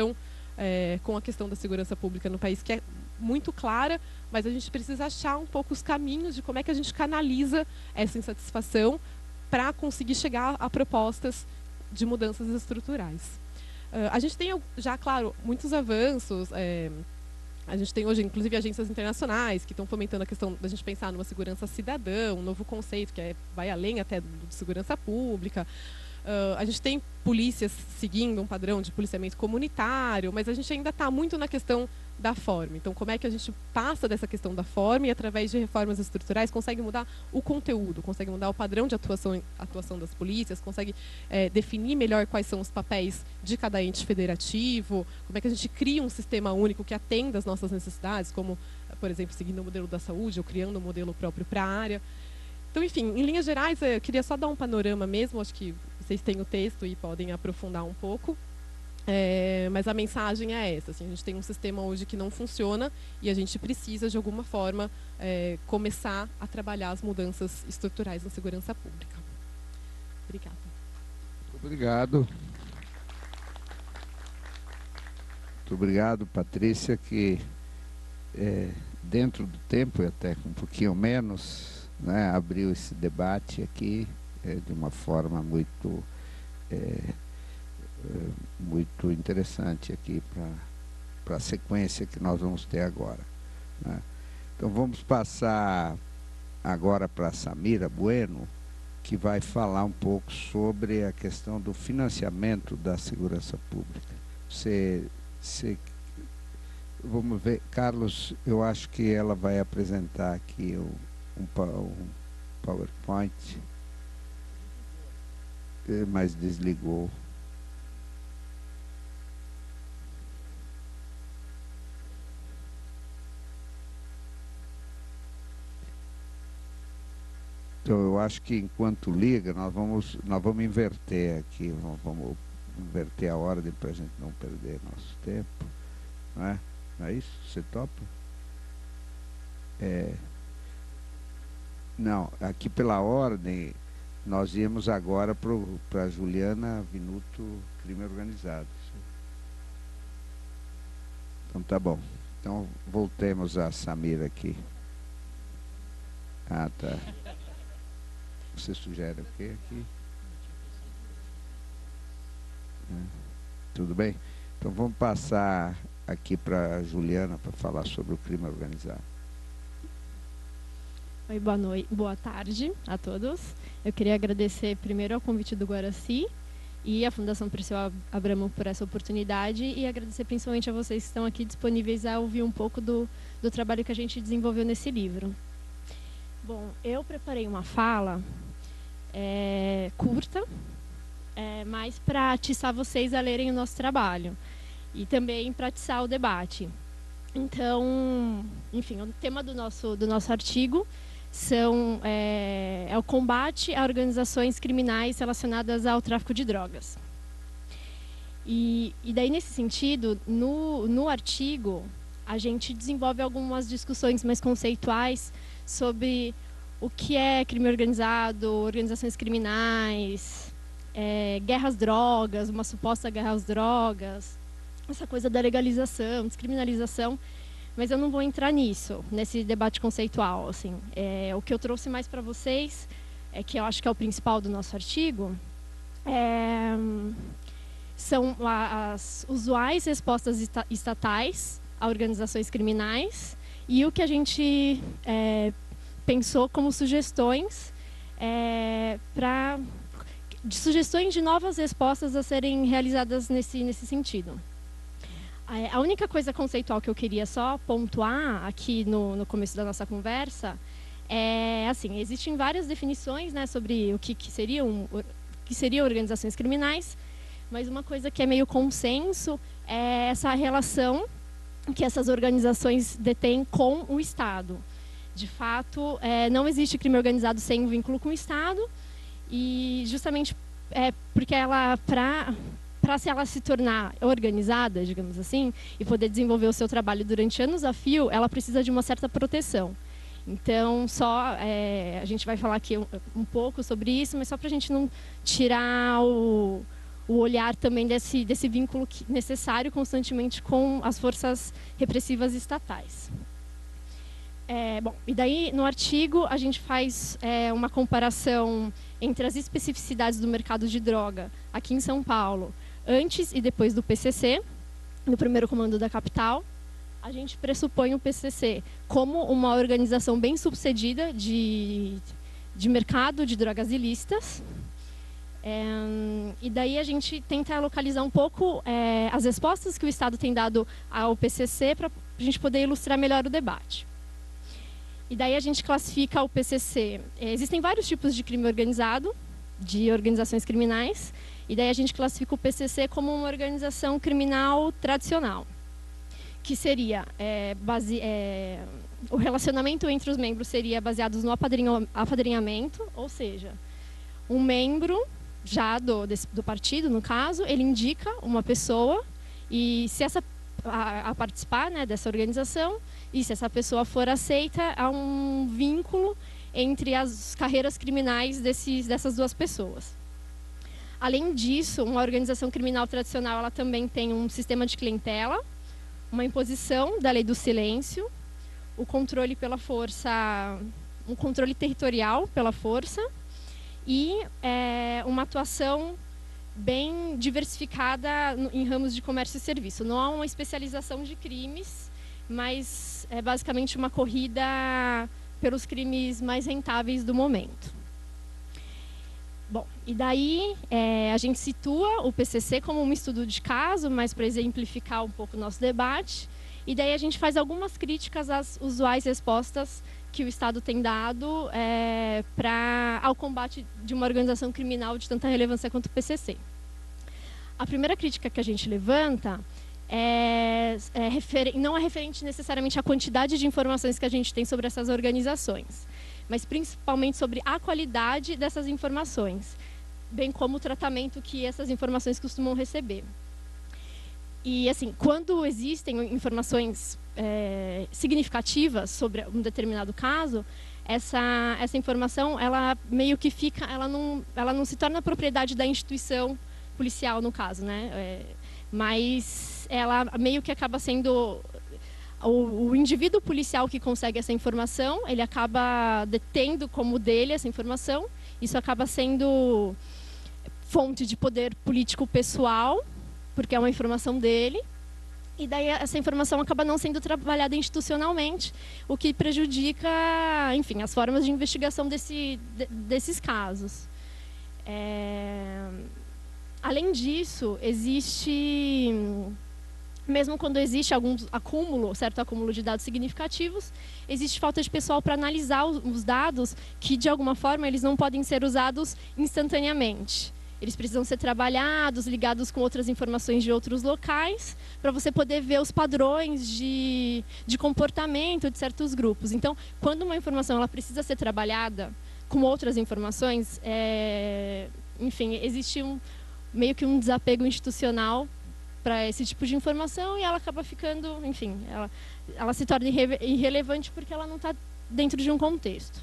é, com a questão da segurança pública no país, que é muito clara, mas a gente precisa achar um pouco os caminhos de como é que a gente canaliza essa insatisfação para conseguir chegar a propostas de mudanças estruturais. Uh, a gente tem já, claro, muitos avanços. É, a gente tem hoje, inclusive, agências internacionais que estão fomentando a questão da gente pensar numa segurança cidadã, um novo conceito que é, vai além até de segurança pública. Uh, a gente tem polícias seguindo um padrão de policiamento comunitário, mas a gente ainda está muito na questão da forma. Então, como é que a gente passa dessa questão da forma e, através de reformas estruturais, consegue mudar o conteúdo, consegue mudar o padrão de atuação, atuação das polícias, consegue é, definir melhor quais são os papéis de cada ente federativo, como é que a gente cria um sistema único que atenda às nossas necessidades, como, por exemplo, seguindo o modelo da saúde ou criando um modelo próprio para a área. Então, enfim, em linhas gerais, eu queria só dar um panorama mesmo, acho que vocês têm o texto e podem aprofundar um pouco. É, mas a mensagem é essa, assim, a gente tem um sistema hoje que não funciona e a gente precisa, de alguma forma, é, começar a trabalhar as mudanças estruturais na segurança pública. Obrigada. Muito obrigado. Muito obrigado, Patrícia, que é, dentro do tempo, e até um pouquinho menos, né, abriu esse debate aqui é, de uma forma muito... É, muito interessante aqui para a sequência que nós vamos ter agora, né? Então vamos passar agora para a Samira Bueno, que vai falar um pouco sobre a questão do financiamento da segurança pública. Você, você, vamos ver, Carlos, eu acho que ela vai apresentar aqui um, um, um PowerPoint, mas desligou. Então, eu acho que enquanto liga, nós vamos, nós vamos inverter aqui, vamos, vamos inverter a ordem para a gente não perder nosso tempo. Não é? Não é isso? Você topa? É, não, aqui pela ordem, nós íamos agora para a Juliana Vinuto, crime organizado. Então, tá bom. Então, voltemos a Samira aqui. Ah, tá. Você sugere o quê aqui? É. Tudo bem? Então vamos passar aqui para a Juliana para falar sobre o crime organizado. Oi, boa noite, boa tarde a todos. Eu queria agradecer primeiro ao convite do Guaraci e à Fundação Perseu Abramo por essa oportunidade e agradecer principalmente a vocês que estão aqui disponíveis a ouvir um pouco do, do trabalho que a gente desenvolveu nesse livro. Bom, eu preparei uma fala é, curta, é, mais para atiçar vocês a lerem o nosso trabalho e também para atiçar o debate. Então, enfim, o tema do nosso, do nosso artigo são, é, é o combate a organizações criminais relacionadas ao tráfico de drogas. E, e daí, nesse sentido, no, no artigo, a gente desenvolve algumas discussões mais conceituais sobre o que é crime organizado, organizações criminais, é, guerra às drogas, uma suposta guerra às drogas, essa coisa da legalização, descriminalização, mas eu não vou entrar nisso, nesse debate conceitual. Assim. É, o que eu trouxe mais para vocês, é que eu acho que é o principal do nosso artigo, é, são as usuais respostas estatais a organizações criminais e o que a gente é, pensou como sugestões é, para de sugestões de novas respostas a serem realizadas nesse nesse sentido. A única coisa conceitual que eu queria só pontuar aqui no, no começo da nossa conversa é assim, existem várias definições, né, sobre o que, que seriam que seriam organizações criminais, mas uma coisa que é meio consenso é essa relação que essas organizações detêm com o Estado. De fato, é, não existe crime organizado sem um vínculo com o Estado e justamente é, porque ela, para para se ela se tornar organizada, digamos assim, e poder desenvolver o seu trabalho durante anos a fio, ela precisa de uma certa proteção. Então, só é, a gente vai falar aqui um, um pouco sobre isso, mas só para a gente não tirar o, o olhar também desse, desse vínculo que, necessário constantemente com as forças repressivas estatais. É, bom, e daí no artigo a gente faz é, uma comparação entre as especificidades do mercado de droga aqui em São Paulo, antes e depois do P C C, no primeiro comando da capital. A gente pressupõe o P C C como uma organização bem sucedida de, de mercado de drogas ilícitas. É, e daí a gente tenta localizar um pouco é, as respostas que o Estado tem dado ao P C C para a gente poder ilustrar melhor o debate. E daí a gente classifica o P C C. É, existem vários tipos de crime organizado, de organizações criminais, e daí a gente classifica o P C C como uma organização criminal tradicional, que seria é, base, é, o relacionamento entre os membros seria baseado no apadrinhamento, ou seja, um membro já do, desse, do partido, no caso, ele indica uma pessoa e se essa a, a participar, né, dessa organização, e se essa pessoa for aceita, há um vínculo entre as carreiras criminais desses, dessas duas pessoas. Além disso, uma organização criminal tradicional ela também tem um sistema de clientela, uma imposição da lei do silêncio, o controle pela força, um controle territorial pela força e é, uma atuação bem diversificada em ramos de comércio e serviço. Não há uma especialização de crimes, mas é basicamente uma corrida pelos crimes mais rentáveis do momento. Bom, e daí é, a gente situa o P C C como um estudo de caso, mas para exemplificar um pouco o nosso debate, e daí a gente faz algumas críticas às usuais respostas que o Estado tem dado é, pra, ao combate de uma organização criminal de tanta relevância quanto o P C C. A primeira crítica que a gente levanta é, é refer, não é referente necessariamente à quantidade de informações que a gente tem sobre essas organizações, mas principalmente sobre a qualidade dessas informações, bem como o tratamento que essas informações costumam receber. E, assim, quando existem informações é, significativas sobre um determinado caso, essa, essa informação, ela meio que fica, ela não, ela não se torna propriedade da instituição policial, no caso, né? É, mas ela meio que acaba sendo... O, o indivíduo policial que consegue essa informação, ele acaba detendo como dele essa informação. Isso acaba sendo fonte de poder político pessoal, porque é uma informação dele. E daí essa informação acaba não sendo trabalhada institucionalmente, o que prejudica, enfim, as formas de investigação desse, de, desses casos. É... Além disso, existe... Mesmo quando existe algum acúmulo, certo acúmulo de dados significativos, existe falta de pessoal para analisar os dados que, de alguma forma, eles não podem ser usados instantaneamente. Eles precisam ser trabalhados, ligados com outras informações de outros locais, para você poder ver os padrões de, de comportamento de certos grupos. Então, quando uma informação ela precisa ser trabalhada com outras informações, é, enfim, existe um, meio que um desapego institucional para esse tipo de informação e ela acaba ficando, enfim, ela, ela se torna irre, irrelevante porque ela não está dentro de um contexto.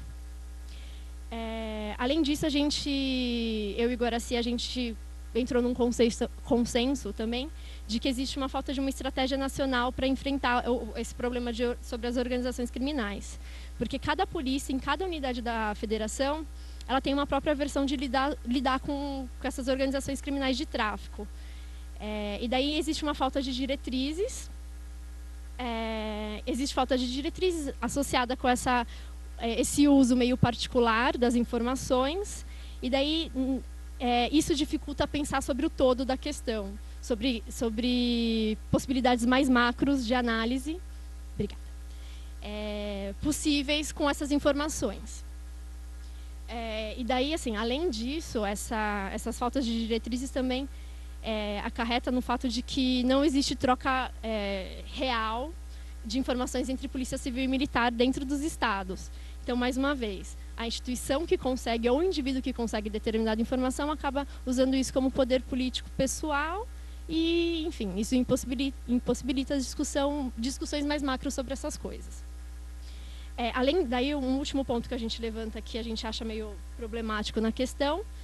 É, além disso, a gente, eu e Guaraci, a gente entrou num consenso, consenso também de que existe uma falta de uma estratégia nacional para enfrentar esse problema de, sobre as organizações criminais. Porque cada polícia, em cada unidade da federação, ela tem uma própria versão de lidar, lidar com, com essas organizações criminais de tráfico. É, e daí existe uma falta de diretrizes, é, existe falta de diretrizes associada com essa, é, esse uso meio particular das informações, e daí é, isso dificulta pensar sobre o todo da questão, sobre, sobre possibilidades mais macros de análise obrigada, é, possíveis com essas informações. É, e daí, assim, além disso, essa, essas faltas de diretrizes também É, acarreta no fato de que não existe troca é, real de informações entre polícia civil e militar dentro dos estados. Então, mais uma vez, a instituição que consegue ou o indivíduo que consegue determinada informação acaba usando isso como poder político pessoal e, enfim, isso impossibilita, impossibilita a discussão, discussões mais macros sobre essas coisas. É, além daí, um último ponto que a gente levanta aqui, a gente acha meio problemático na questão,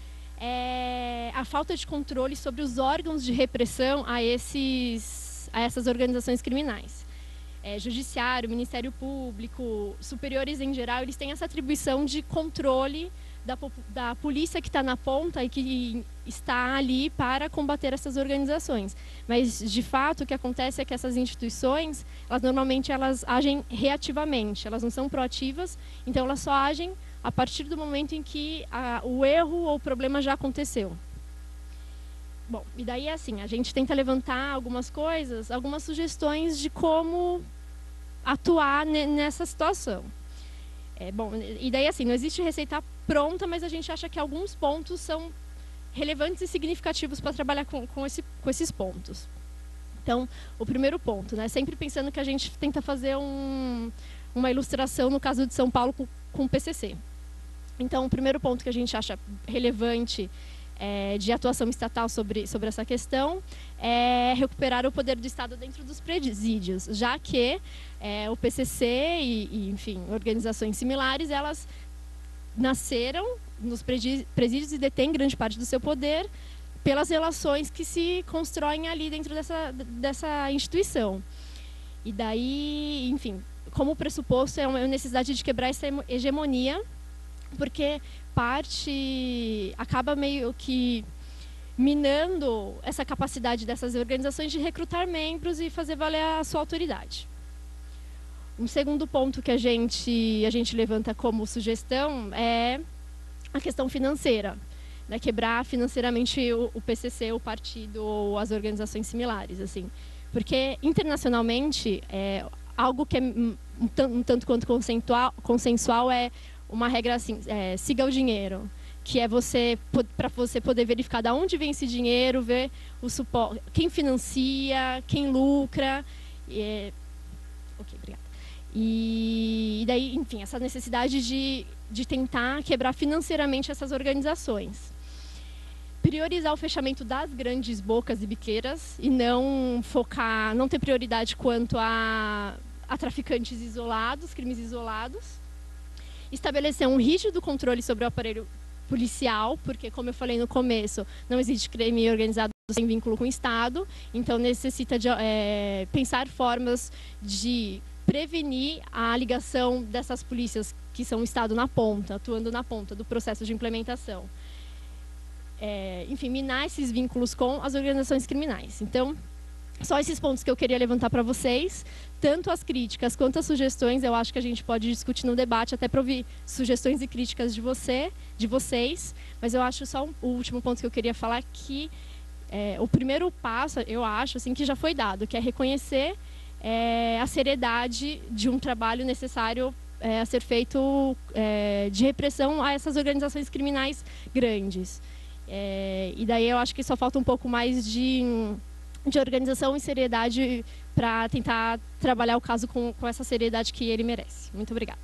é a falta de controle sobre os órgãos de repressão a, esses, a essas organizações criminais. É, judiciário, Ministério Público, superiores em geral, eles têm essa atribuição de controle da, da polícia que está na ponta e que está ali para combater essas organizações. Mas, de fato, o que acontece é que essas instituições, elas normalmente elas agem reativamente, elas não são proativas, então elas só agem a partir do momento em que a, o erro ou o problema já aconteceu. Bom, e daí é assim, a gente tenta levantar algumas coisas, algumas sugestões de como atuar nessa situação. É, bom, e daí assim, não existe receita pronta, mas a gente acha que alguns pontos são relevantes e significativos para trabalhar com, com, esse, com esses pontos. Então, o primeiro ponto, né, sempre pensando que a gente tenta fazer um, uma ilustração, no caso de São Paulo, com, com o P C C. Então, o primeiro ponto que a gente acha relevante É, de atuação estatal sobre, sobre essa questão é recuperar o poder do Estado dentro dos presídios, já que é, o P C C e, e, enfim, organizações similares, elas nasceram nos presídios e detêm grande parte do seu poder pelas relações que se constroem ali dentro dessa, dessa instituição. E daí, enfim, como pressuposto é uma necessidade de quebrar essa hegemonia, porque parte acaba meio que minando essa capacidade dessas organizações de recrutar membros e fazer valer a sua autoridade. Um segundo ponto que a gente, a gente levanta como sugestão é a questão financeira, né? Quebrar financeiramente o, o P C C, o partido ou as organizações similares, assim, porque internacionalmente é, algo que é um, um tanto quanto consensual, consensual é uma regra assim, é, siga o dinheiro, que é você para você poder verificar de onde vem esse dinheiro, ver o suporte, quem financia, quem lucra. E, ok, obrigada. E, e daí, enfim, essa necessidade de, de tentar quebrar financeiramente essas organizações. Priorizar o fechamento das grandes bocas e biqueiras e não focar, não ter prioridade quanto a, a traficantes isolados, crimes isolados. Estabelecer um rígido controle sobre o aparelho policial, porque, como eu falei no começo, não existe crime organizado sem vínculo com o Estado, então necessita de é, pensar formas de prevenir a ligação dessas polícias que são o Estado na ponta, atuando na ponta do processo de implementação. É, enfim, minar esses vínculos com as organizações criminais. Então, só esses pontos que eu queria levantar para vocês, tanto as críticas quanto as sugestões, eu acho que a gente pode discutir no debate, até para ouvir sugestões e críticas de você, de vocês, mas eu acho só um, o último ponto que eu queria falar, que é, o primeiro passo, eu acho, assim, que já foi dado, que é reconhecer é, a seriedade de um trabalho necessário é, a ser feito é, de repressão a essas organizações criminais grandes. É, e daí eu acho que só falta um pouco mais de... de organização e seriedade para tentar trabalhar o caso com, com essa seriedade que ele merece. Muito obrigada.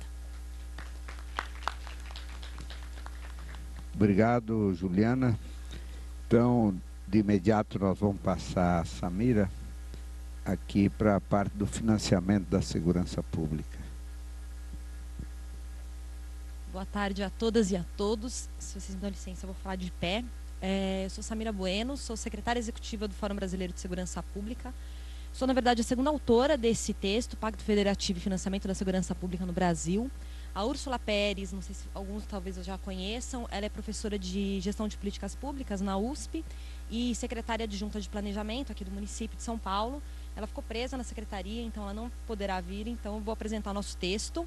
Obrigado, Juliana. Então, de imediato, nós vamos passar a Samira aqui para a parte do financiamento da segurança pública. Boa tarde a todas e a todos. Se vocês me dão licença, eu vou falar de pé. É, eu sou Samira Bueno, sou secretária executiva do Fórum Brasileiro de Segurança Pública. Sou, na verdade, a segunda autora desse texto, Pacto Federativo e Financiamento da Segurança Pública no Brasil. A Úrsula Pérez, não sei se alguns talvez já conheçam, ela é professora de Gestão de Políticas Públicas na U S P e secretária adjunta de Planejamento aqui do município de São Paulo. Ela ficou presa na secretaria, então ela não poderá vir, então eu vou apresentar o nosso texto.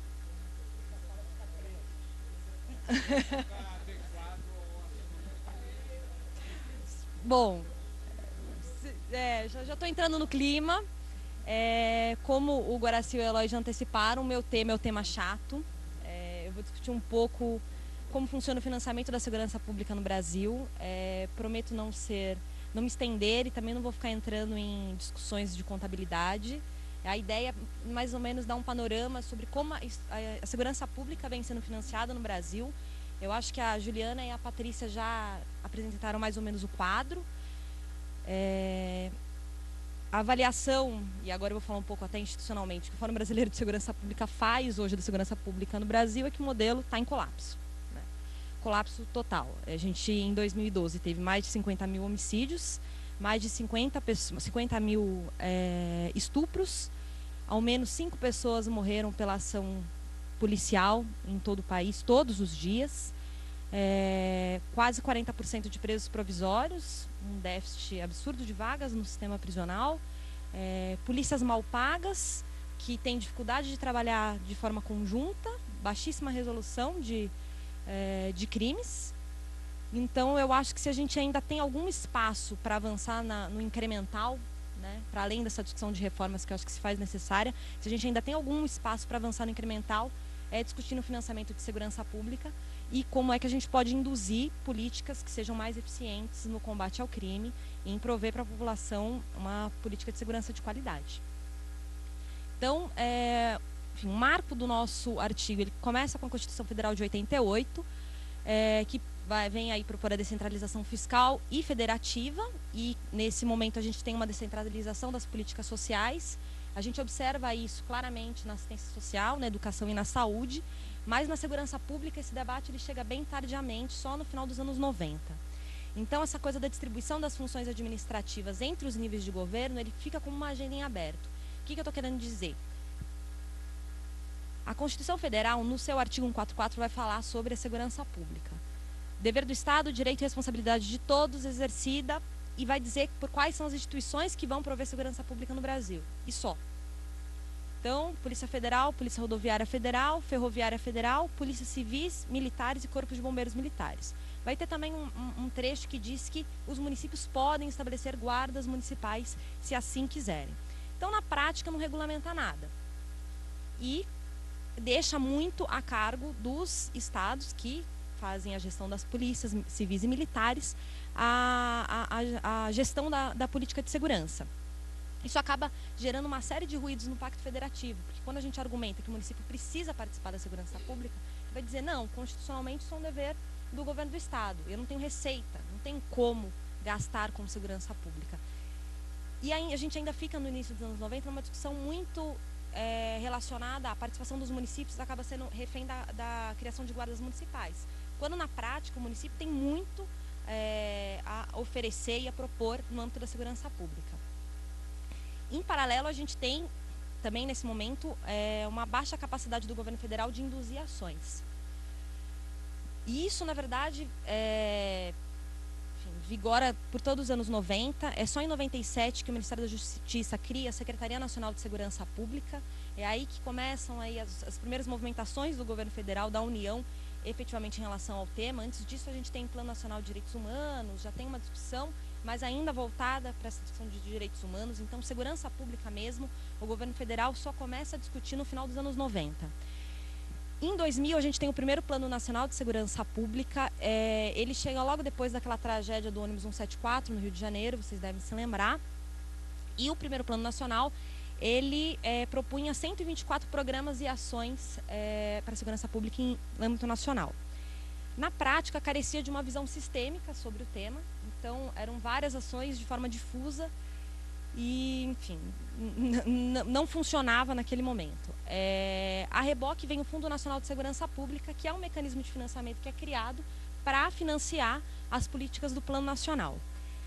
Bom, é, já estou entrando no clima. É, como o Guaraci e o Eloy já anteciparam, o meu tema é o tema chato. É, eu vou discutir um pouco como funciona o financiamento da segurança pública no Brasil. É, prometo não ser, não me estender e também não vou ficar entrando em discussões de contabilidade. A ideia é mais ou menos dar um panorama sobre como a, a, a segurança pública vem sendo financiada no Brasil. Eu acho que a Juliana e a Patrícia já apresentaram mais ou menos o quadro. É, a avaliação, e agora eu vou falar um pouco até institucionalmente, que o Fórum Brasileiro de Segurança Pública faz hoje da segurança pública no Brasil é que o modelo está em colapso. Né? colapso total. A gente, em dois mil e doze, teve mais de cinquenta mil homicídios, mais de cinquenta, cinquenta mil é, estupros, ao menos cinco pessoas morreram pela ação policial em todo o país, todos os dias, é, quase quarenta por cento de presos provisórios, um déficit absurdo de vagas no sistema prisional, é, polícias mal pagas, que têm dificuldade de trabalhar de forma conjunta, baixíssima resolução de, é, de crimes. Então, eu acho que se a gente ainda tem algum espaço para avançar na, no incremental, né, para além dessa discussão de reformas que eu acho que se faz necessária, se a gente ainda tem algum espaço para avançar no incremental, é discutir o financiamento de segurança pública e como é que a gente pode induzir políticas que sejam mais eficientes no combate ao crime e em prover para a população uma política de segurança de qualidade. Então, é, enfim, o marco do nosso artigo, ele começa com a Constituição Federal de oitenta e oito, é, que vai, vem aí propor a descentralização fiscal e federativa, e nesse momento a gente tem uma descentralização das políticas sociais. A gente observa isso claramente na assistência social, na educação e na saúde, mas na segurança pública esse debate ele chega bem tardiamente, só no final dos anos noventa. Então, essa coisa da distribuição das funções administrativas entre os níveis de governo, ele fica como uma agenda em aberto. O que, que eu estou querendo dizer? A Constituição Federal, no seu artigo cento e quarenta e quatro, vai falar sobre a segurança pública. Dever do Estado, direito e responsabilidade de todos, exercida, e vai dizer por quais são as instituições que vão prover segurança pública no Brasil. E só. Então, Polícia Federal, Polícia Rodoviária Federal, Ferroviária Federal, Polícia Civis, Militares e Corpo de Bombeiros Militares. Vai ter também um, um, um trecho que diz que os municípios podem estabelecer guardas municipais se assim quiserem. Então, na prática, não regulamenta nada. E deixa muito a cargo dos estados que fazem a gestão das polícias civis e militares, a, a, a gestão da, da política de segurança. Isso acaba gerando uma série de ruídos no Pacto Federativo, porque quando a gente argumenta que o município precisa participar da segurança pública, vai dizer, não, constitucionalmente isso é um dever do governo do Estado, eu não tenho receita, não tenho como gastar com segurança pública. E aí a gente ainda fica no início dos anos noventa numa discussão muito é, relacionada à participação dos municípios, acaba sendo refém da, da criação de guardas municipais. Quando na prática o município tem muito é, a oferecer e a propor no âmbito da segurança pública. Em paralelo, a gente tem também nesse momento é, uma baixa capacidade do governo federal de induzir ações. E isso, na verdade, é, enfim, vigora por todos os anos noventa. É só em noventa e sete que o Ministério da Justiça cria a Secretaria Nacional de Segurança Pública. É aí que começam aí as, as primeiras movimentações do governo federal, da União, efetivamente em relação ao tema. Antes disso, a gente tem o Plano Nacional de Direitos Humanos, já tem uma discussão, mas ainda voltada para essa discussão de direitos humanos. Então, segurança pública mesmo, o governo federal só começa a discutir no final dos anos noventa. Em dois mil, a gente tem o primeiro Plano Nacional de Segurança Pública. É, ele chega logo depois daquela tragédia do ônibus cento e setenta e quatro, no Rio de Janeiro, vocês devem se lembrar. E o primeiro Plano Nacional, ele é, propunha cento e vinte e quatro programas e ações é, para a segurança pública em âmbito nacional. Na prática, carecia de uma visão sistêmica sobre o tema. Então, eram várias ações de forma difusa e, enfim, não funcionava naquele momento. É, a reboque vem o Fundo Nacional de Segurança Pública, que é um mecanismo de financiamento que é criado para financiar as políticas do Plano Nacional.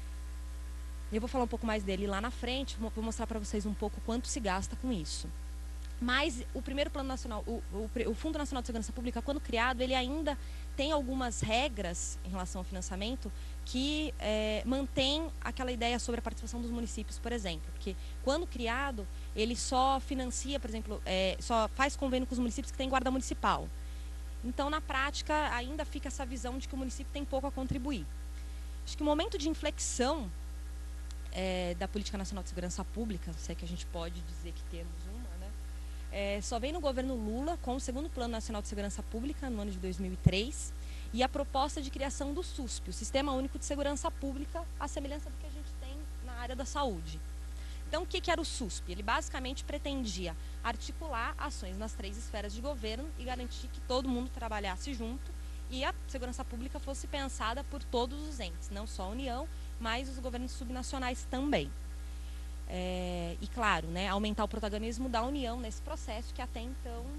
Eu vou falar um pouco mais dele lá na frente, vou mostrar para vocês um pouco quanto se gasta com isso. Mas o primeiro Plano Nacional, o, o, o Fundo Nacional de Segurança Pública, quando criado, ele ainda tem algumas regras em relação ao financiamento que é, mantém aquela ideia sobre a participação dos municípios, por exemplo. Porque quando criado, ele só financia, por exemplo, é, só faz convênio com os municípios que têm guarda municipal. Então, na prática, ainda fica essa visão de que o município tem pouco a contribuir. Acho que o momento de inflexão é, da Política Nacional de Segurança Pública, se é que a gente pode dizer que temos uma, né? É, só vem no governo Lula com o segundo Plano Nacional de Segurança Pública, no ano de dois mil e três, e a proposta de criação do SUSP, o Sistema Único de Segurança Pública, à semelhança do que a gente tem na área da saúde. Então, o que, que era o SUSP? Ele basicamente pretendia articular ações nas três esferas de governo e garantir que todo mundo trabalhasse junto e a segurança pública fosse pensada por todos os entes, não só a União, mas os governos subnacionais também. É, e, claro, né, aumentar o protagonismo da União nesse processo, que até então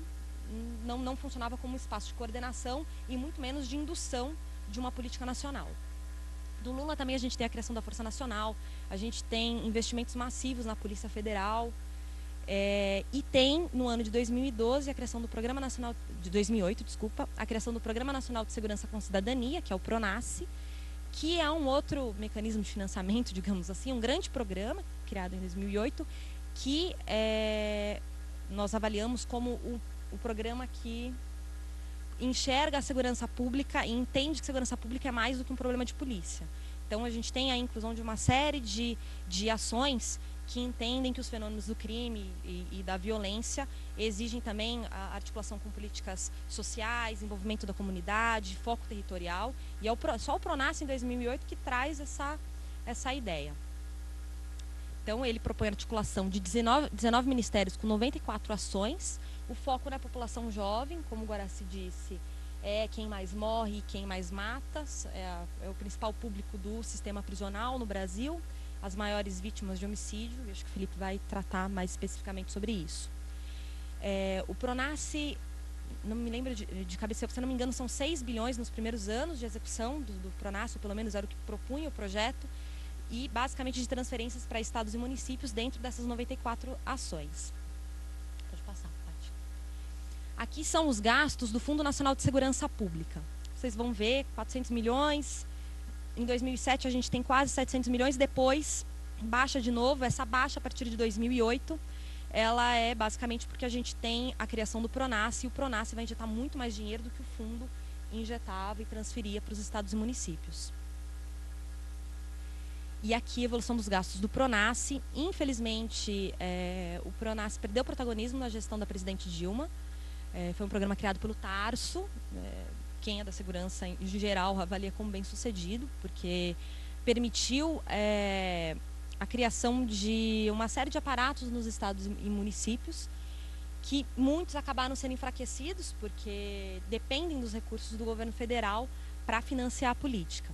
não, não funcionava como um espaço de coordenação e muito menos de indução de uma política nacional. Do Lula também a gente tem a criação da Força Nacional, a gente tem investimentos massivos na Polícia Federal, é, e tem, no ano de dois mil e doze, a criação do Programa Nacional, de dois mil e oito, desculpa, a criação do Programa Nacional de Segurança com Cidadania, que é o PRONASSE, que é um outro mecanismo de financiamento, digamos assim, um grande programa, criado em dois mil e oito, que é, nós avaliamos como o, o programa que enxerga a segurança pública e entende que segurança pública é mais do que um problema de polícia. Então, a gente tem a inclusão de uma série de, de ações que entendem que os fenômenos do crime e, e da violência exigem também a articulação com políticas sociais, envolvimento da comunidade, foco territorial. E é o, só o PRONASSE, em dois mil e oito, que traz essa, essa ideia. Então, ele propõe a articulação de dezenove, dezenove ministérios com noventa e quatro ações. O foco na população jovem, como o Guaraci disse, é quem mais morre e quem mais mata, é, a, é o principal público do sistema prisional no Brasil, as maiores vítimas de homicídio, e acho que o Felipe vai tratar mais especificamente sobre isso. É, o PRONASSE, não me lembro de, de cabeça, se não me engano, são seis bilhões nos primeiros anos de execução do, do PRONASSE, ou pelo menos era o que propunha o projeto, e basicamente de transferências para estados e municípios dentro dessas noventa e quatro ações. Pode passar. Aqui são os gastos do Fundo Nacional de Segurança Pública. Vocês vão ver, quatrocentos milhões. Em dois mil e sete a gente tem quase setecentos milhões. Depois, baixa de novo. Essa baixa a partir de dois mil e oito, ela é basicamente porque a gente tem a criação do PRONASSE. E o PRONASSE vai injetar muito mais dinheiro do que o fundo injetava e transferia para os estados e municípios. E aqui a evolução dos gastos do PRONASSE. Infelizmente, é, o PRONASSE perdeu protagonismo na gestão da presidente Dilma. É, foi um programa criado pelo Tarso, é, quem é da segurança em geral avalia como bem sucedido, porque permitiu é, a criação de uma série de aparatos nos estados e municípios, que muitos acabaram sendo enfraquecidos, porque dependem dos recursos do governo federal para financiar a política.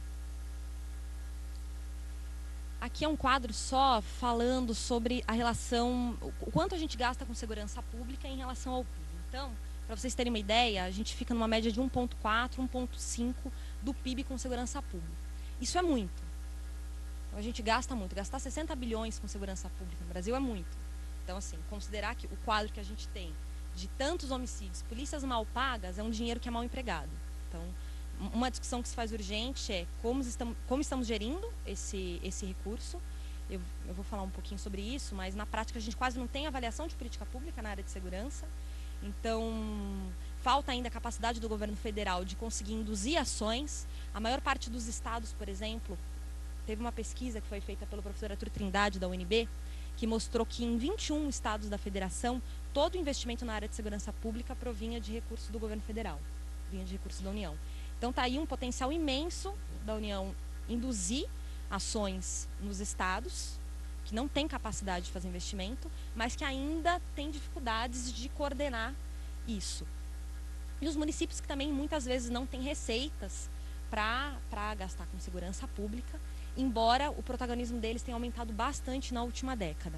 Aqui é um quadro só falando sobre a relação, o quanto a gente gasta com segurança pública em relação ao P I B. Então, para vocês terem uma ideia, a gente fica numa média de um vírgula quatro, um vírgula cinco do P I B com segurança pública. Isso é muito. Então, a gente gasta muito. Gastar sessenta bilhões com segurança pública no Brasil é muito. Então, assim, considerar que o quadro que a gente tem de tantos homicídios, polícias mal pagas, é um dinheiro que é mal empregado. Então, uma discussão que se faz urgente é como estamos, como estamos gerindo esse, esse recurso. Eu, eu vou falar um pouquinho sobre isso, mas na prática a gente quase não tem avaliação de política pública na área de segurança. Então, falta ainda a capacidade do governo federal de conseguir induzir ações. A maior parte dos estados, por exemplo, teve uma pesquisa que foi feita pelo professor Arthur Trindade, da U N B, que mostrou que em vinte e um estados da federação, todo o investimento na área de segurança pública provinha de recursos do governo federal, vinha de recursos da União. Então, está aí um potencial imenso da União induzir ações nos estados, que não tem capacidade de fazer investimento, mas que ainda tem dificuldades de coordenar isso. E os municípios que também muitas vezes não têm receitas para gastar com segurança pública, embora o protagonismo deles tenha aumentado bastante na última década.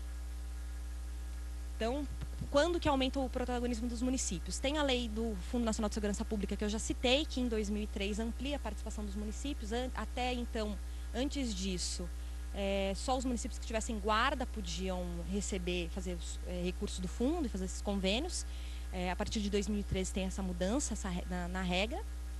Então, quando que aumenta o protagonismo dos municípios? Tem a lei do Fundo Nacional de Segurança Pública, que eu já citei, que em dois mil e três amplia a participação dos municípios. Até então, antes disso, É, só os municípios que tivessem guarda podiam receber, fazer os, é, recursos do fundo e fazer esses convênios. É, a partir de dois mil e treze tem essa mudança essa, na, na regra.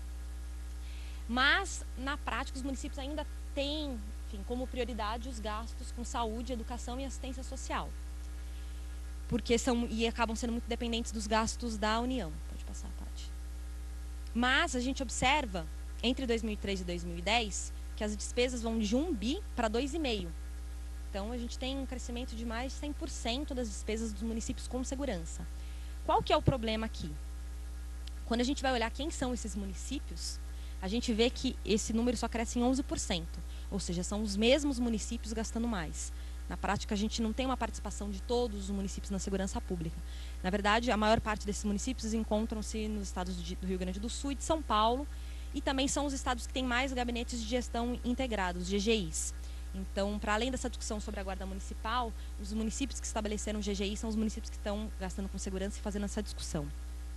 Mas, na prática, os municípios ainda têm, enfim, como prioridade os gastos com saúde, educação e assistência social. Porque são, e acabam sendo muito dependentes dos gastos da União. Pode passar, Paty. Mas a gente observa, entre dois mil e três e dois mil e dez, que as despesas vão de um bi para dois vírgula cinco. Então, a gente tem um crescimento de mais de cem por cento das despesas dos municípios com segurança. Qual que é o problema aqui? Quando a gente vai olhar quem são esses municípios, a gente vê que esse número só cresce em onze por cento. Ou seja, são os mesmos municípios gastando mais. Na prática, a gente não tem uma participação de todos os municípios na segurança pública. Na verdade, a maior parte desses municípios encontram-se nos estados do Rio Grande do Sul e de São Paulo, e também são os estados que têm mais gabinetes de gestão integrados, G G Is. Então, para além dessa discussão sobre a guarda municipal, os municípios que estabeleceram G G I são os municípios que estão gastando com segurança e fazendo essa discussão.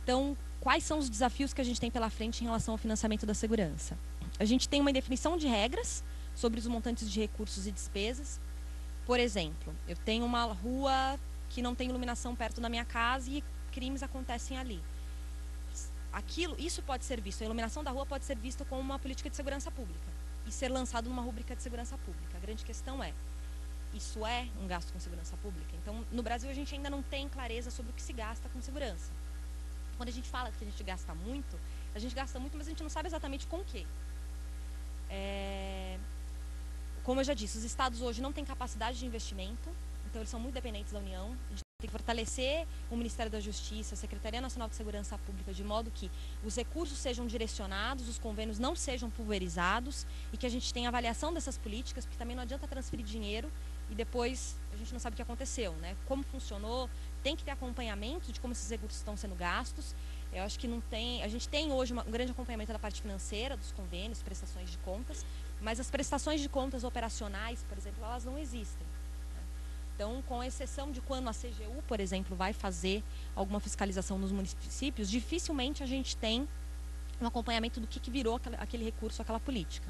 Então, quais são os desafios que a gente tem pela frente em relação ao financiamento da segurança? A gente tem uma definição de regras sobre os montantes de recursos e despesas. Por exemplo, eu tenho uma rua que não tem iluminação perto da minha casa e crimes acontecem ali. Aquilo, isso pode ser visto, a iluminação da rua pode ser vista como uma política de segurança pública e ser lançado numa rubrica de segurança pública. A grande questão é, isso é um gasto com segurança pública? Então, no Brasil, a gente ainda não tem clareza sobre o que se gasta com segurança. Quando a gente fala que a gente gasta muito, a gente gasta muito, mas a gente não sabe exatamente com o quê. É... Como eu já disse, os estados hoje não têm capacidade de investimento, então eles são muito dependentes da União. A gente tem que fortalecer o Ministério da Justiça, a Secretaria Nacional de Segurança Pública, de modo que os recursos sejam direcionados, os convênios não sejam pulverizados e que a gente tenha avaliação dessas políticas, porque também não adianta transferir dinheiro e depois a gente não sabe o que aconteceu, né? Como funcionou, tem que ter acompanhamento de como esses recursos estão sendo gastos. Eu acho que não tem, a gente tem hoje uma, um grande acompanhamento da parte financeira, dos convênios, prestações de contas, mas as prestações de contas operacionais, por exemplo, elas não existem. Então, com exceção de quando a C G U, por exemplo, vai fazer alguma fiscalização nos municípios, dificilmente a gente tem um acompanhamento do que, que virou aquele, aquele recurso, aquela política.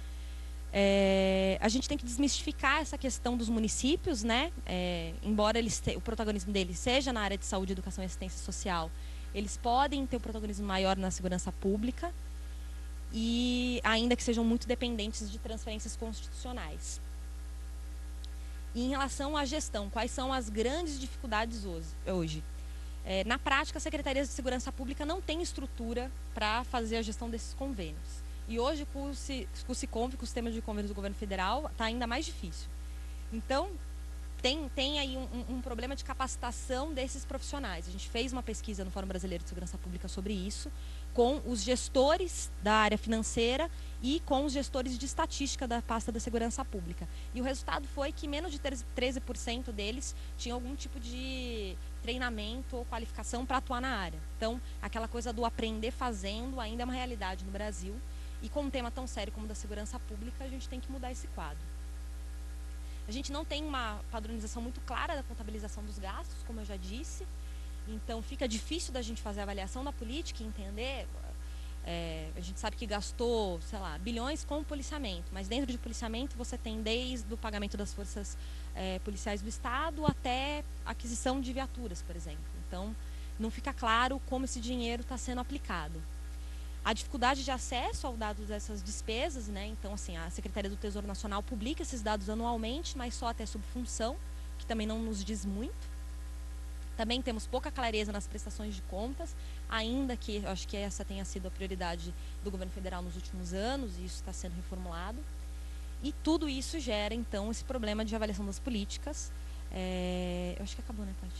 É, a gente tem que desmistificar essa questão dos municípios, né? É, embora eles te, o protagonismo deles seja na área de saúde, educação e assistência social, eles podem ter um protagonismo maior na segurança pública e ainda que sejam muito dependentes de transferências constitucionais. E em relação à gestão, quais são as grandes dificuldades hoje? É, na prática, as secretarias de segurança pública não têm estrutura para fazer a gestão desses convênios. E hoje, com o SICONV, com o sistema de convênios do governo federal, está ainda mais difícil. Então, tem, tem aí um, um problema de capacitação desses profissionais. A gente fez uma pesquisa no Fórum Brasileiro de Segurança Pública sobre isso, com os gestores da área financeira e com os gestores de estatística da pasta da segurança pública. E o resultado foi que menos de treze por cento deles tinham algum tipo de treinamento ou qualificação para atuar na área. Então, aquela coisa do aprender fazendo ainda é uma realidade no Brasil. E com um tema tão sério como o da segurança pública, a gente tem que mudar esse quadro. A gente não tem uma padronização muito clara da contabilização dos gastos, como eu já disse. Então, fica difícil da gente fazer a avaliação da política e entender. É, a gente sabe que gastou, sei lá, bilhões com policiamento, mas dentro de policiamento você tem desde o pagamento das forças é, policiais do Estado até aquisição de viaturas, por exemplo. Então, não fica claro como esse dinheiro está sendo aplicado. A dificuldade de acesso ao dado dessas despesas, né? Então, assim, a Secretaria do Tesouro Nacional publica esses dados anualmente, mas só até subfunção, que também não nos diz muito. Também temos pouca clareza nas prestações de contas, ainda que eu acho que essa tenha sido a prioridade do governo federal nos últimos anos, e isso está sendo reformulado. E tudo isso gera, então, esse problema de avaliação das políticas. É, eu acho que acabou, né, Paty?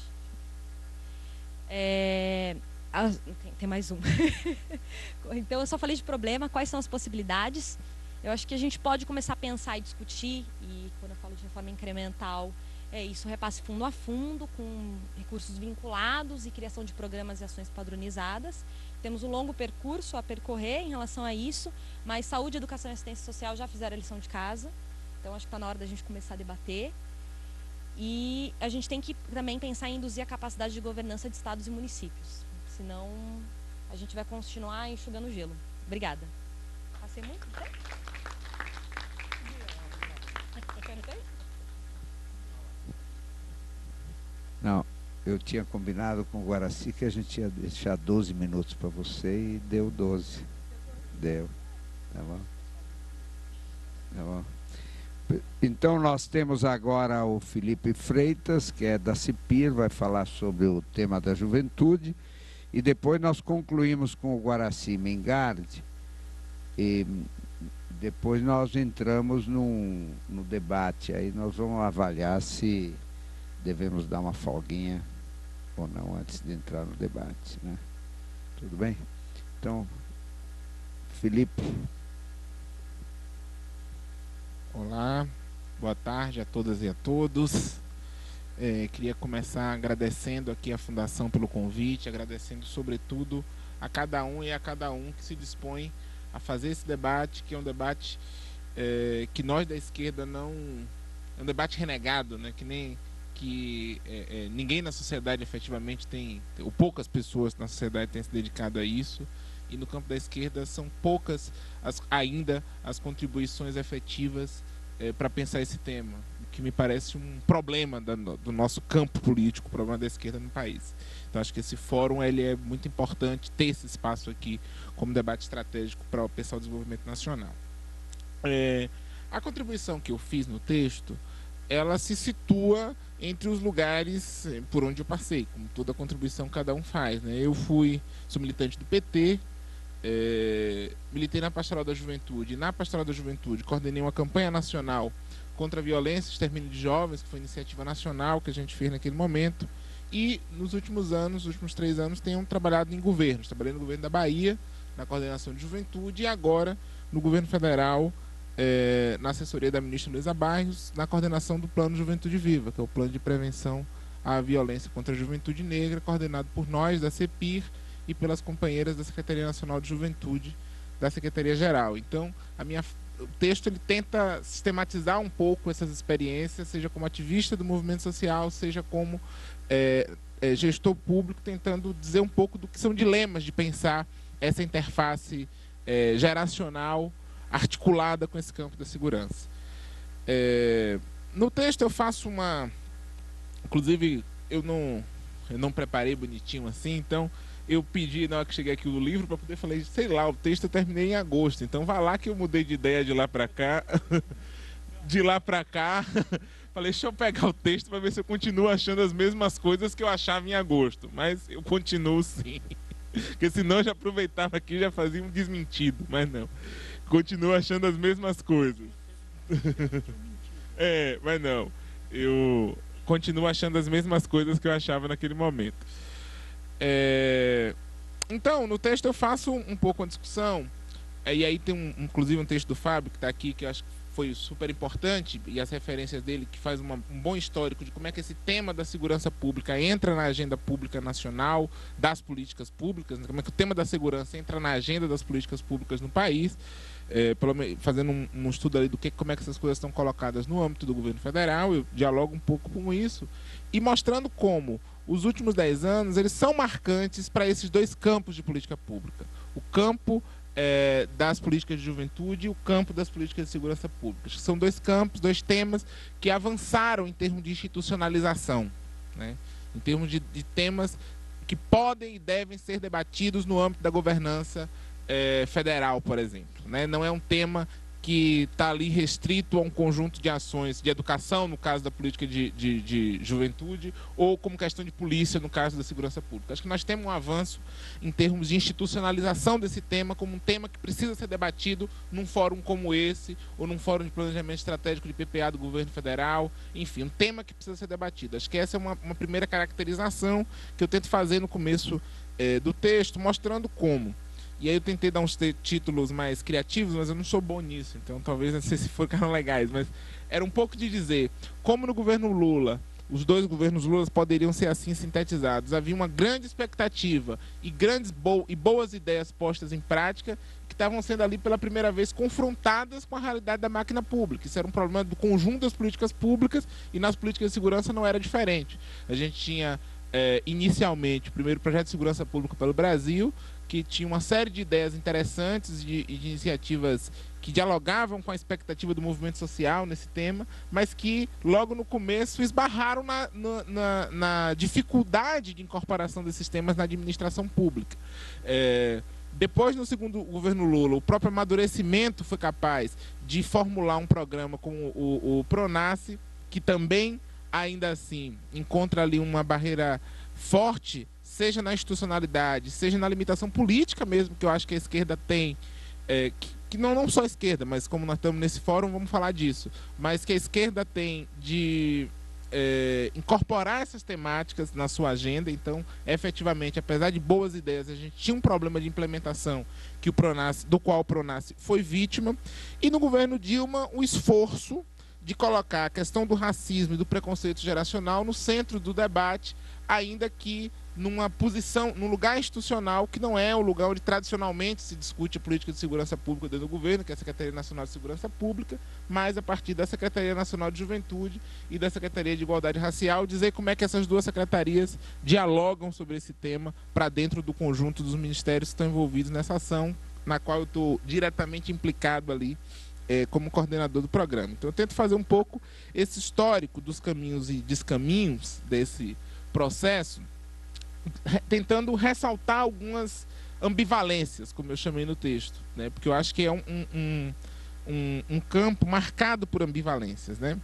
É, ah, tem, tem mais um. Então, eu só falei de problema, quais são as possibilidades. Eu acho que a gente pode começar a pensar e discutir, e quando eu falo de reforma incremental, é isso, repasse fundo a fundo, com recursos vinculados e criação de programas e ações padronizadas. Temos um longo percurso a percorrer em relação a isso, mas saúde, educação e assistência social já fizeram a lição de casa, então acho que está na hora da gente começar a debater. E a gente tem que também pensar em induzir a capacidade de governança de estados e municípios, senão a gente vai continuar enxugando gelo. Obrigada. Passei muito tempo? Não, eu tinha combinado com o Guaraci que a gente ia deixar doze minutos para você e deu doze. Deu. Tá bom? Tá bom. Então nós temos agora o Felipe Freitas, que é da CIPIR, vai falar sobre o tema da juventude. E depois nós concluímos com o Guaraci Mengardi. E depois nós entramos num, no debate. Aí nós vamos avaliar se devemos dar uma folguinha ou não antes de entrar no debate, né? Tudo bem? Então, Felipe. Olá, boa tarde a todas e a todos. É, queria começar agradecendo aqui a Fundação pelo convite, agradecendo sobretudo a cada um e a cada um que se dispõe a fazer esse debate, que é um debate é, que nós da esquerda não... É um debate renegado, né? Que nem que é, é, ninguém na sociedade efetivamente tem, ou poucas pessoas na sociedade têm se dedicado a isso, e no campo da esquerda são poucas as, ainda as contribuições efetivas é, para pensar esse tema, o que me parece um problema da, do nosso campo político, o problema da esquerda no país. Então acho que esse fórum ele é muito importante ter esse espaço aqui como debate estratégico para pensar o desenvolvimento nacional. É, a contribuição que eu fiz no texto, ela se situa entre os lugares por onde eu passei, como toda contribuição cada um faz, né? Eu fui, sou militante do P T, é, militei na Pastoral da Juventude. Na Pastoral da Juventude coordenei uma campanha nacional contra a violência e extermínio de jovens, que foi uma iniciativa nacional que a gente fez naquele momento. E nos últimos anos, nos últimos três anos, tenho trabalhado em governos. Trabalhei no governo da Bahia, na coordenação de juventude, e agora no governo federal, É, na assessoria da ministra Luísa Barros, na coordenação do Plano Juventude Viva, que é o Plano de Prevenção à Violência contra a Juventude Negra, coordenado por nós, da CEPIR, e pelas companheiras da Secretaria Nacional de Juventude, da Secretaria-Geral. Então, a minha, o texto ele tenta sistematizar um pouco essas experiências, seja como ativista do movimento social, seja como é, é, gestor público, tentando dizer um pouco do que são dilemas de pensar essa interface é, geracional articulada com esse campo da segurança. É, no texto eu faço uma... Inclusive, eu não, eu não preparei bonitinho assim, então eu pedi, na hora que cheguei aqui no livro, para poder falar, sei lá, o texto eu terminei em agosto, então vai lá que eu mudei de ideia de lá para cá. De lá para cá. Falei, deixa eu pegar o texto para ver se eu continuo achando as mesmas coisas que eu achava em agosto. Mas eu continuo sim. Porque senão eu já aproveitava aqui e já fazia um desmentido, mas não. Continuo achando as mesmas coisas. É, mas não. Eu continuo achando as mesmas coisas que eu achava naquele momento. É... Então, no texto eu faço um pouco uma discussão. E aí tem, um, inclusive, um texto do Fábio, que está aqui, que eu acho que foi super importante, e as referências dele, que faz uma, um bom histórico de como é que esse tema da segurança pública entra na agenda pública nacional, das políticas públicas, como é que o tema da segurança entra na agenda das políticas públicas no país, é, pelo, fazendo um, um estudo ali do que, como é que essas coisas estão colocadas no âmbito do governo federal. Eu dialogo um pouco com isso, e mostrando como os últimos dez anos eles são marcantes para esses dois campos de política pública. O campo É, das políticas de juventude e o campo das políticas de segurança pública. São dois campos, dois temas que avançaram em termos de institucionalização, né? Em termos de, de temas que podem e devem ser debatidos no âmbito da governança é, federal, por exemplo, né? Não é um tema que está ali restrito a um conjunto de ações de educação, no caso da política de, de, de juventude, ou como questão de polícia, no caso da segurança pública. Acho que nós temos um avanço em termos de institucionalização desse tema como um tema que precisa ser debatido num fórum como esse, ou num fórum de planejamento estratégico de P P A do governo federal, enfim, um tema que precisa ser debatido. Acho que essa é uma, uma primeira caracterização que eu tento fazer no começo é, do texto, mostrando como. E aí eu tentei dar uns títulos mais criativos, mas eu não sou bom nisso, então talvez não sei se foram legais, mas era um pouco de dizer como no governo Lula, os dois governos Lula poderiam ser assim sintetizados. Havia uma grande expectativa e grandes bo e boas ideias postas em prática que estavam sendo ali pela primeira vez confrontadas com a realidade da máquina pública. Isso era um problema do conjunto das políticas públicas, e nas políticas de segurança não era diferente. A gente tinha é, inicialmente o primeiro projeto de segurança pública pelo Brasil, que tinha uma série de ideias interessantes e de, de iniciativas que dialogavam com a expectativa do movimento social nesse tema, mas que logo no começo esbarraram na, na, na dificuldade de incorporação desses temas na administração pública. É, depois, no segundo governo Lula, o próprio amadurecimento foi capaz de formular um programa como o, o PRONASSE, que também, ainda assim, encontra ali uma barreira forte, seja na institucionalidade, seja na limitação política mesmo, que eu acho que a esquerda tem, é, que, que não, não só a esquerda, mas como nós estamos nesse fórum, vamos falar disso, mas que a esquerda tem de é, incorporar essas temáticas na sua agenda. Então, efetivamente, apesar de boas ideias, a gente tinha um problema de implementação que o PRONASSE, do qual o PRONASSE foi vítima, e no governo Dilma, o esforço de colocar a questão do racismo e do preconceito geracional no centro do debate, ainda que numa posição, num lugar institucional que não é o lugar onde tradicionalmente se discute a política de segurança pública dentro do governo, que é a Secretaria Nacional de Segurança Pública, mas a partir da Secretaria Nacional de Juventude e da Secretaria de Igualdade Racial, dizer como é que essas duas secretarias dialogam sobre esse tema para dentro do conjunto dos ministérios que estão envolvidos nessa ação, na qual eu estou diretamente implicado ali é, como coordenador do programa. Então eu tento fazer um pouco esse histórico dos caminhos e descaminhos desse processo, tentando ressaltar algumas ambivalências, como eu chamei no texto, né? Porque eu acho que é um, um, um, um campo marcado por ambivalências, né?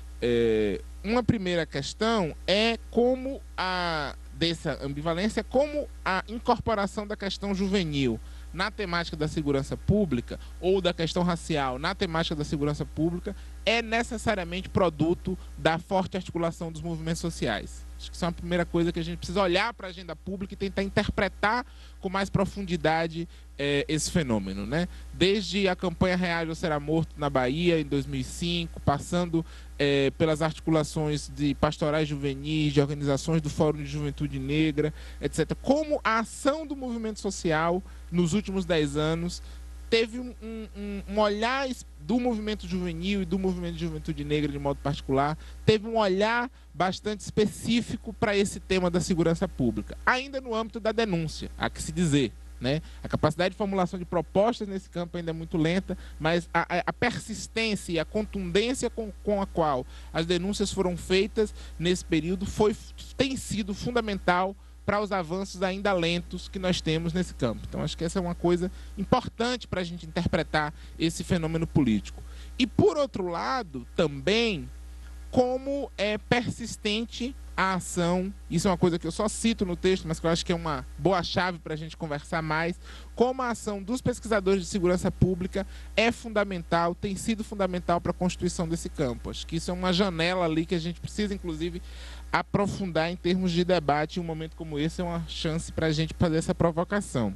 É, uma primeira questão é como a dessa ambivalência, como a incorporação da questão juvenil na temática da segurança pública ou da questão racial na temática da segurança pública é necessariamente produto da forte articulação dos movimentos sociais. Acho que isso é uma primeira coisa que a gente precisa olhar para a agenda pública e tentar interpretar com mais profundidade é, esse fenômeno, né? Desde a campanha Reage ou Será Morto na Bahia, em dois mil e cinco, passando é, pelas articulações de pastorais juvenis, de organizações do Fórum de Juventude Negra, etcétera. Como a ação do movimento social nos últimos dez anos teve um, um, um olhar do movimento juvenil e do movimento de juventude negra de modo particular, teve um olhar bastante específico para esse tema da segurança pública, ainda no âmbito da denúncia, há que se dizer, né? A capacidade de formulação de propostas nesse campo ainda é muito lenta, mas a, a persistência e a contundência com, com a qual as denúncias foram feitas nesse período foi, tem sido fundamental para os avanços ainda lentos que nós temos nesse campo. Então, acho que essa é uma coisa importante para a gente interpretar esse fenômeno político. E, por outro lado, também, como é persistente a ação, isso é uma coisa que eu só cito no texto, mas que eu acho que é uma boa chave para a gente conversar mais, como a ação dos pesquisadores de segurança pública é fundamental, tem sido fundamental para a constituição desse campo. Acho que isso é uma janela ali que a gente precisa, inclusive, aprofundar em termos de debate. Em um momento como esse é uma chance para a gente fazer essa provocação.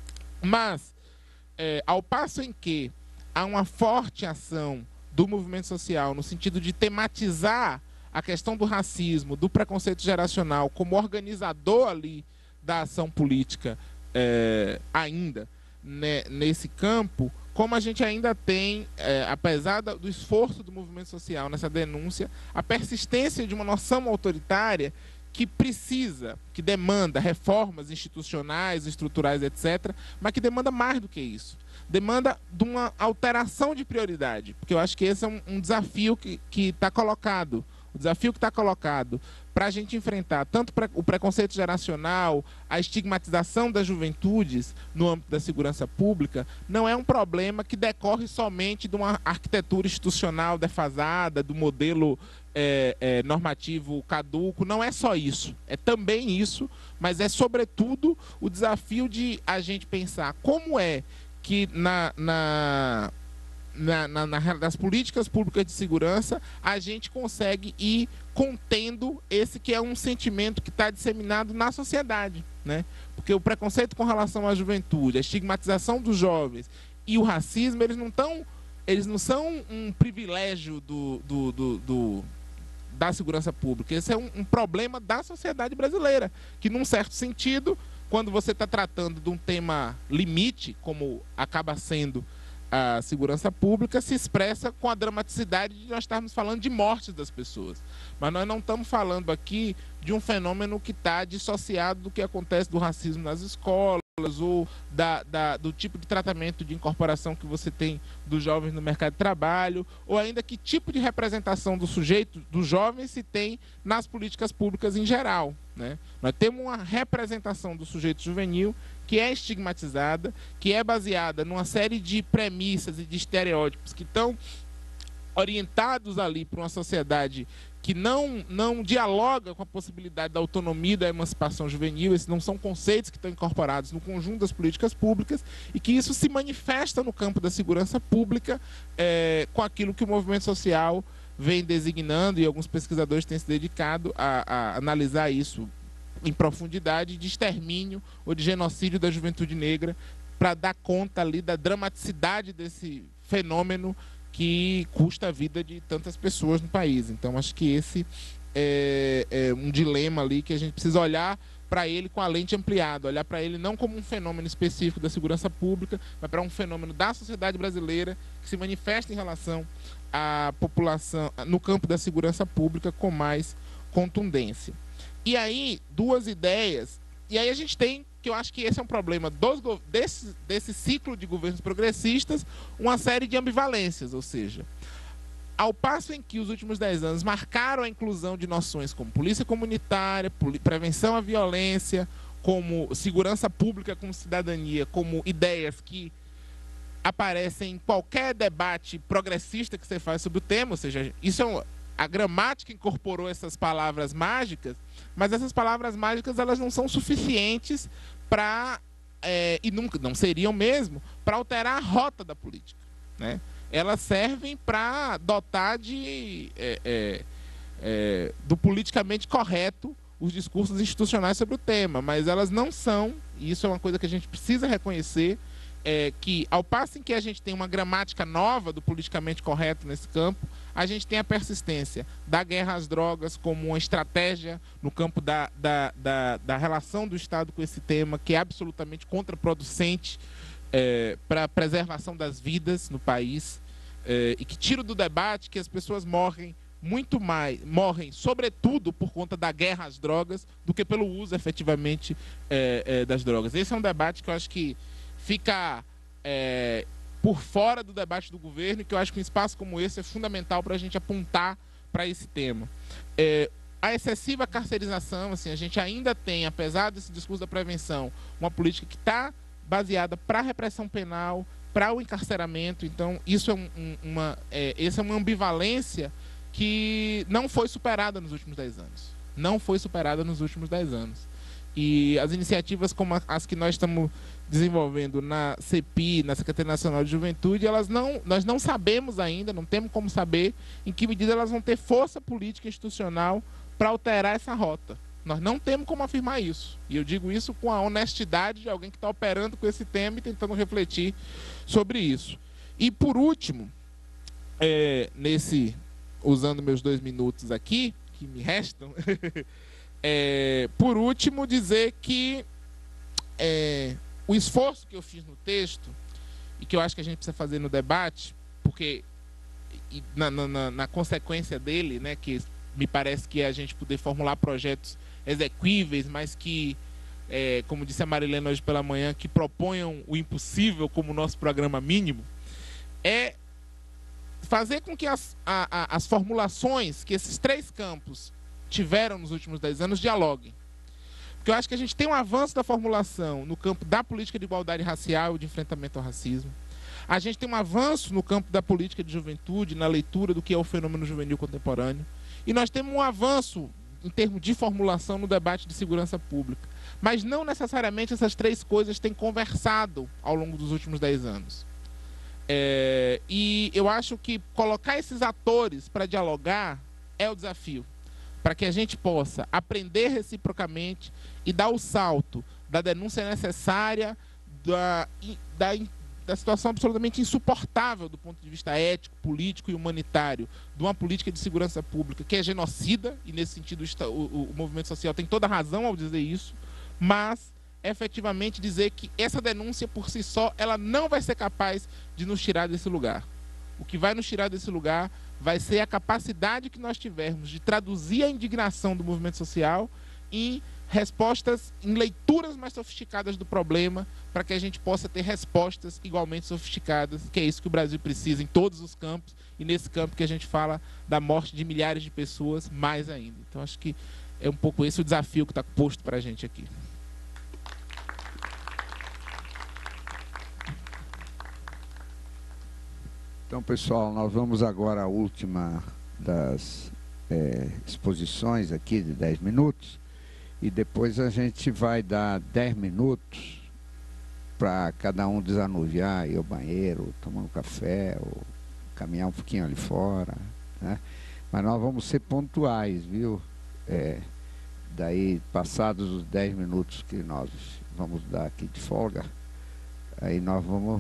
Mas, é, ao passo em que há uma forte ação do movimento social no sentido de tematizar a questão do racismo, do preconceito geracional como organizador ali da ação política é, ainda né, nesse campo, como a gente ainda tem, é, apesar do esforço do movimento social nessa denúncia, a persistência de uma noção autoritária que precisa, que demanda reformas institucionais, estruturais, etcétera, mas que demanda mais do que isso. Demanda de uma alteração de prioridade, porque eu acho que esse é um, um desafio que está colocado. O desafio que está colocado para a gente enfrentar tanto o preconceito geracional, a estigmatização das juventudes no âmbito da segurança pública, não é um problema que decorre somente de uma arquitetura institucional defasada, do modelo é, é, normativo caduco. Não é só isso, é também isso, mas é sobretudo o desafio de a gente pensar como é que na... na Na, na, na, nas políticas públicas de segurança, a gente consegue ir contendo esse que é um sentimento que está disseminado na sociedade, né? Porque o preconceito com relação à juventude, a estigmatização dos jovens e o racismo, eles não estão, eles não são um privilégio do, do, do, do, da segurança pública. Esse é um, um problema da sociedade brasileira, que num certo sentido, quando você está tratando de um tema limite, como acaba sendo a segurança pública, se expressa com a dramaticidade de nós estarmos falando de mortes das pessoas. Mas nós não estamos falando aqui de um fenômeno que está dissociado do que acontece do racismo nas escolas ou da, da, do tipo de tratamento de incorporação que você tem dos jovens no mercado de trabalho, ou ainda que tipo de representação do sujeito, dos jovens, se tem nas políticas públicas em geral, né? Nós temos uma representação do sujeito juvenil que é estigmatizada, que é baseada numa série de premissas e de estereótipos que estão orientados ali para uma sociedade que não, não dialoga com a possibilidade da autonomia e da emancipação juvenil. Esses não são conceitos que estão incorporados no conjunto das políticas públicas e que isso se manifesta no campo da segurança pública é, com aquilo que o movimento social vem designando, e alguns pesquisadores têm se dedicado a, a analisar isso em profundidade, de extermínio ou de genocídio da juventude negra, para dar conta ali da dramaticidade desse fenômeno que custa a vida de tantas pessoas no país. Então, acho que esse é, é um dilema ali que a gente precisa olhar para ele com a lente ampliada, olhar para ele não como um fenômeno específico da segurança pública, mas para um fenômeno da sociedade brasileira que se manifesta em relação à população no campo da segurança pública com mais contundência. E aí, duas ideias, e aí a gente tem, que eu acho que esse é um problema dos, desse, desse ciclo de governos progressistas, uma série de ambivalências, ou seja, ao passo em que os últimos dez anos marcaram a inclusão de noções como polícia comunitária, prevenção à violência, como segurança pública com cidadania, como ideias que aparecem em qualquer debate progressista que você faz sobre o tema, ou seja, isso é um, a gramática incorporou essas palavras mágicas, mas essas palavras mágicas elas não são suficientes para, é, e nunca não seriam mesmo, para alterar a rota da política, né? Elas servem para dotar de, é, é, é, do politicamente correto os discursos institucionais sobre o tema, mas elas não são, e isso é uma coisa que a gente precisa reconhecer, é, que ao passo em que a gente tem uma gramática nova do politicamente correto nesse campo, a gente tem a persistência da guerra às drogas como uma estratégia no campo da, da, da, da relação do Estado com esse tema, que é absolutamente contraproducente É, para a preservação das vidas no país, é, e que tira do debate que as pessoas morrem muito mais, morrem sobretudo por conta da guerra às drogas do que pelo uso efetivamente é, é, das drogas. Esse é um debate que eu acho que fica é, por fora do debate do governo e que eu acho que um espaço como esse é fundamental para a gente apontar para esse tema. É, a excessiva carcerização, assim, a gente ainda tem, apesar desse discurso da prevenção, uma política que está baseada para a repressão penal, para o encarceramento. Então, isso é um, um, uma, é, essa é uma ambivalência que não foi superada nos últimos dez anos. Não foi superada nos últimos dez anos. E as iniciativas como as que nós estamos desenvolvendo na C P I, na Secretaria Nacional de Juventude, elas não, nós não sabemos ainda, não temos como saber em que medida elas vão ter força política institucional para alterar essa rota. Nós não temos como afirmar isso. E eu digo isso com a honestidade de alguém que está operando com esse tema e tentando refletir sobre isso. E por último, é, nesse, usando meus dois minutos aqui, que me restam, é, por último, dizer que é, o esforço que eu fiz no texto, e que eu acho que a gente precisa fazer no debate, porque e na, na, na consequência dele, né, que me parece que é a gente poder formular projetos exequíveis, mas que, é, como disse a Marilena hoje pela manhã, que proponham o impossível como nosso programa mínimo, é fazer com que as, a, a, as formulações que esses três campos tiveram nos últimos dez anos dialoguem. Porque eu acho que a gente tem um avanço da formulação no campo da política de igualdade racial e de enfrentamento ao racismo. A gente tem um avanço no campo da política de juventude, na leitura do que é o fenômeno juvenil contemporâneo. E nós temos um avanço em termos de formulação no debate de segurança pública. Mas não necessariamente essas três coisas têm conversado ao longo dos últimos dez anos. É, e eu acho que colocar esses atores para dialogar é o desafio, para que a gente possa aprender reciprocamente e dar o salto da denúncia necessária, da, da, da situação absolutamente insuportável do ponto de vista ético, político e humanitário de uma política de segurança pública que é genocida, e nesse sentido o, o, o movimento social tem toda a razão ao dizer isso, mas efetivamente dizer que essa denúncia por si só ela não vai ser capaz de nos tirar desse lugar. O que vai nos tirar desse lugar vai ser a capacidade que nós tivermos de traduzir a indignação do movimento social em respostas, em leituras mais sofisticadas do problema, para que a gente possa ter respostas igualmente sofisticadas, que é isso que o Brasil precisa em todos os campos, e nesse campo que a gente fala da morte de milhares de pessoas, mais ainda. Então acho que é um pouco esse o desafio que está posto para a gente aqui. Então, pessoal, nós vamos agora à última das é, exposições aqui de dez minutos, e depois a gente vai dar dez minutos para cada um desanuviar, ir ao banheiro, tomar um café, ou caminhar um pouquinho ali fora, né? Mas nós vamos ser pontuais, viu? É, daí, passados os dez minutos que nós vamos dar aqui de folga, aí nós vamos...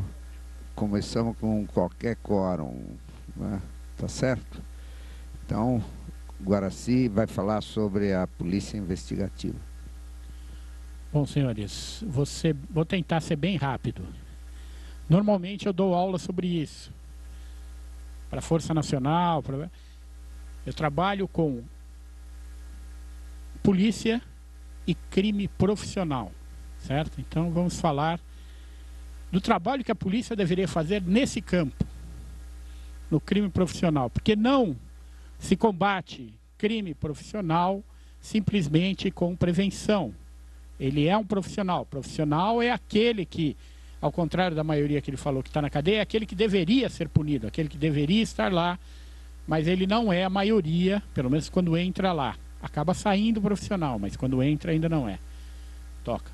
Começamos com qualquer quórum, né? Tá certo? Então, Guaraci vai falar sobre a polícia investigativa. Bom, senhores, você, vou tentar ser bem rápido. Normalmente eu dou aula sobre isso. Para a Força Nacional, pra... eu trabalho com polícia e crime profissional, certo? Então vamos falar do trabalho que a polícia deveria fazer nesse campo, no crime profissional, porque não se combate crime profissional simplesmente com prevenção. Ele é um profissional. Profissional é aquele que, ao contrário da maioria que ele falou que está na cadeia, é aquele que deveria ser punido, aquele que deveria estar lá, mas ele não é a maioria, pelo menos quando entra lá. Acaba saindo profissional, mas quando entra ainda não é. Toca.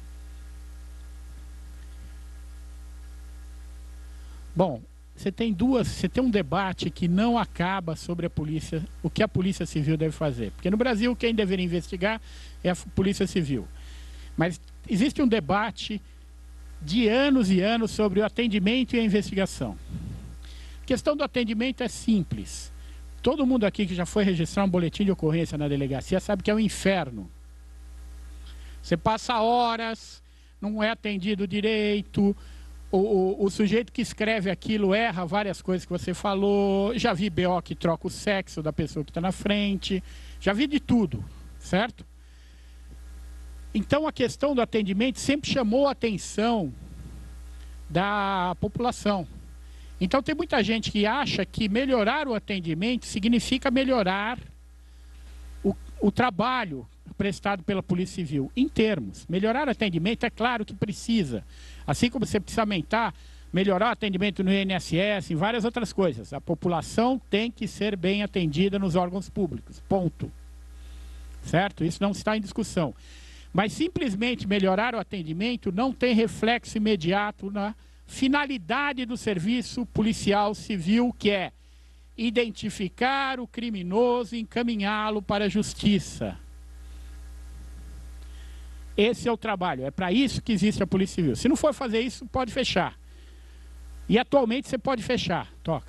Bom, você tem duas, você tem um debate que não acaba sobre a polícia, o que a polícia civil deve fazer. Porque no Brasil quem deveria investigar é a polícia civil. Mas existe um debate de anos e anos sobre o atendimento e a investigação. A questão do atendimento é simples. Todo mundo aqui que já foi registrar um boletim de ocorrência na delegacia sabe que é um inferno. Você passa horas, não é atendido direito, o, o, o sujeito que escreve aquilo erra várias coisas que você falou, já vi B O que troca o sexo da pessoa que está na frente, já vi de tudo, certo? Então a questão do atendimento sempre chamou a atenção da população. Então tem muita gente que acha que melhorar o atendimento significa melhorar o, o trabalho prestado pela Polícia Civil. Em termos, melhorar o atendimento é claro que precisa. Assim como você precisa aumentar, melhorar o atendimento no I N S S, em várias outras coisas. A população tem que ser bem atendida nos órgãos públicos. Ponto. Certo? Isso não está em discussão. Mas simplesmente melhorar o atendimento não tem reflexo imediato na finalidade do serviço policial civil, que é identificar o criminoso e encaminhá-lo para a justiça. Esse é o trabalho, é para isso que existe a Polícia Civil. Se não for fazer isso, pode fechar. E atualmente você pode fechar. Toca.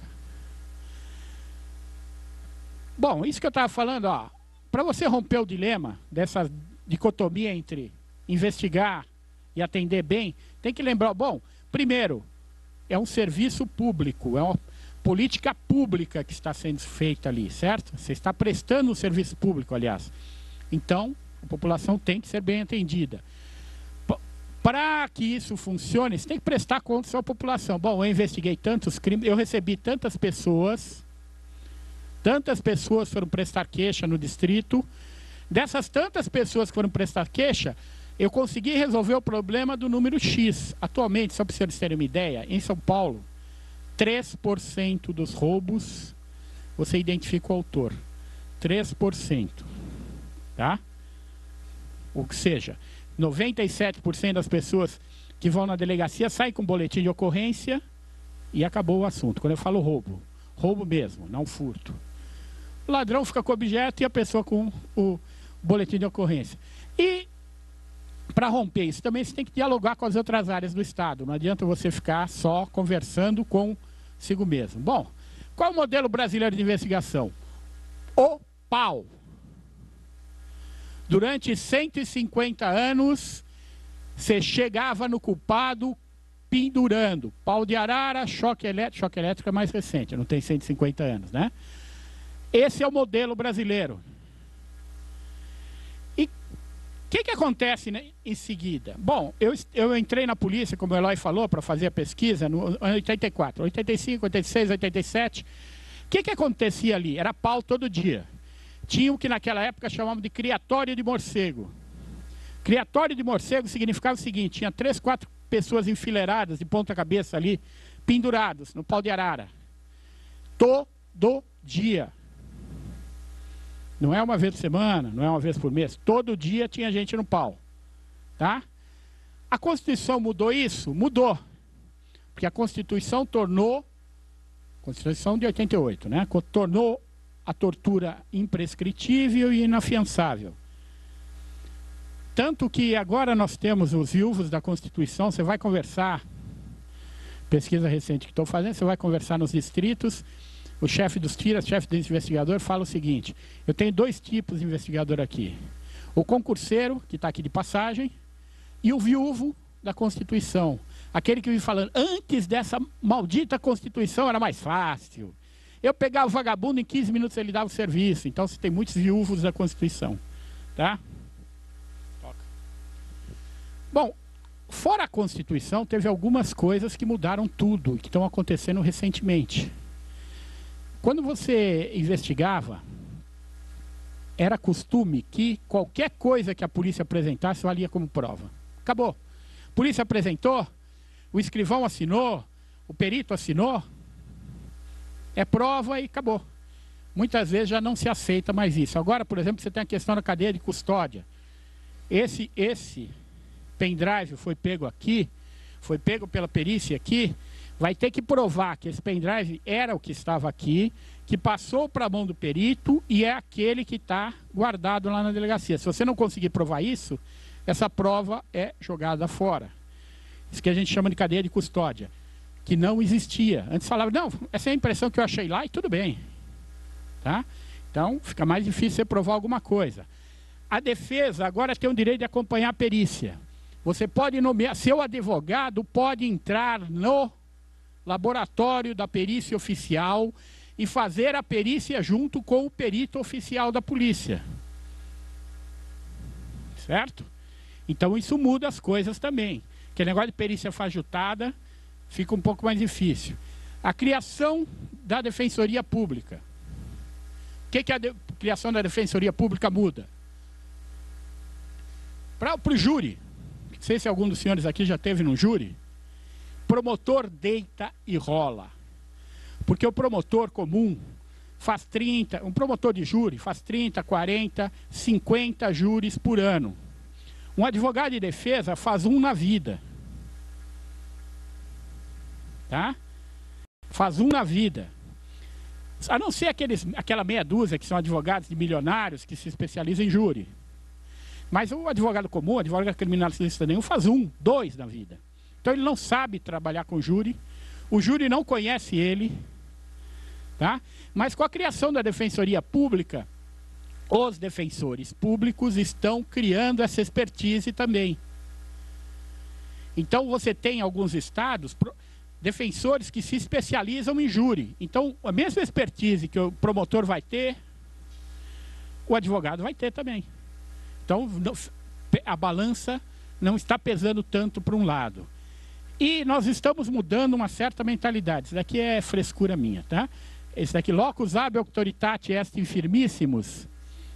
Bom, isso que eu estava falando, ó, para você romper o dilema dessa dicotomia entre investigar e atender bem, tem que lembrar, bom, primeiro, é um serviço público, é uma política pública que está sendo feita ali, certo? Você está prestando um serviço público, aliás. Então, a população tem que ser bem atendida. Para que isso funcione, você tem que prestar conta à sua população. Bom, eu investiguei tantos crimes, eu recebi tantas pessoas, tantas pessoas foram prestar queixa no distrito. Dessas tantas pessoas que foram prestar queixa, eu consegui resolver o problema do número X. Atualmente, só para vocês terem uma ideia, em São Paulo, três por cento dos roubos, você identifica o autor. três por cento. Tá? Ou seja, noventa e sete por cento das pessoas que vão na delegacia saem com boletim de ocorrência e acabou o assunto. Quando eu falo roubo, roubo mesmo, não furto. O ladrão fica com o objeto e a pessoa com o boletim de ocorrência. E, para romper isso, também você tem que dialogar com as outras áreas do Estado. Não adianta você ficar só conversando consigo mesmo. Bom, qual é o modelo brasileiro de investigação? O pau. Durante cento e cinquenta anos, você chegava no culpado pendurando. Pau de arara, choque elétrico. Choque elétrico é mais recente, não tem cento e cinquenta anos, né? Esse é o modelo brasileiro. E o que, que acontece, né, em seguida? Bom, eu, eu entrei na polícia, como o Eloy falou, para fazer a pesquisa, no ano oitenta e quatro, oitenta e cinco, oitenta e seis, oitenta e sete. O que, que acontecia ali? Era pau todo dia. Tinha o que naquela época chamavam de criatório de morcego. Criatório de morcego significava o seguinte: tinha três, quatro pessoas enfileiradas de ponta cabeça ali, pendurados no pau de arara. Todo dia. Não é uma vez por semana, não é uma vez por mês. Todo dia tinha gente no pau. Tá? A Constituição mudou isso? Mudou. Porque a Constituição tornou, Constituição de oitenta e oito, né? Tornou a tortura imprescritível e inafiançável. Tanto que agora nós temos os viúvos da Constituição, você vai conversar, pesquisa recente que estou fazendo, você vai conversar nos distritos, o chefe dos tiras, chefe do investigador, fala o seguinte: eu tenho dois tipos de investigador aqui. O concurseiro, que está aqui de passagem, e o viúvo da Constituição. Aquele que vive falando, antes dessa maldita Constituição era mais fácil. Eu pegava o vagabundo, em quinze minutos ele dava o serviço. Então, você tem muitos viúvos da Constituição. Tá? Bom, fora a Constituição, teve algumas coisas que mudaram tudo, e que estão acontecendo recentemente. Quando você investigava, era costume que qualquer coisa que a polícia apresentasse valia como prova. Acabou. A polícia apresentou, o escrivão assinou, o perito assinou, é prova e acabou. Muitas vezes já não se aceita mais isso. Agora, por exemplo, você tem a questão da cadeia de custódia. Esse, esse pendrive foi pego aqui, foi pego pela perícia aqui, vai ter que provar que esse pendrive era o que estava aqui, que passou para a mão do perito e é aquele que está guardado lá na delegacia. Se você não conseguir provar isso, essa prova é jogada fora. Isso que a gente chama de cadeia de custódia, que não existia. Antes falava, não, essa é a impressão que eu achei lá e tudo bem. Tá? Então, fica mais difícil você provar alguma coisa. A defesa agora tem o direito de acompanhar a perícia. Você pode nomear, seu advogado pode entrar no laboratório da perícia oficial e fazer a perícia junto com o perito oficial da polícia. Certo? Então isso muda as coisas também. Aquele negócio de perícia fajutada fica um pouco mais difícil. A criação da Defensoria Pública. O que, que a de, criação da Defensoria Pública muda? Para o júri. Não sei se algum dos senhores aqui já teve no júri. Promotor deita e rola. Porque o promotor comum faz trinta, um promotor de júri faz trinta, quarenta, cinquenta júris por ano. Um advogado de defesa faz um na vida. Tá? Faz um na vida. A não ser aqueles, aquela meia dúzia que são advogados de milionários que se especializam em júri. Mas o advogado comum, o advogado criminalista nenhum, faz um, dois na vida. Então ele não sabe trabalhar com júri, o júri não conhece ele, tá? Mas com a criação da Defensoria Pública, os defensores públicos estão criando essa expertise também. Então você tem alguns estados, defensores que se especializam em júri. Então a mesma expertise que o promotor vai ter, o advogado vai ter também. Então a balança não está pesando tanto para um lado. E nós estamos mudando uma certa mentalidade. Isso daqui é frescura minha, tá? Esse daqui, locus ab auctoritate est infirmissimus,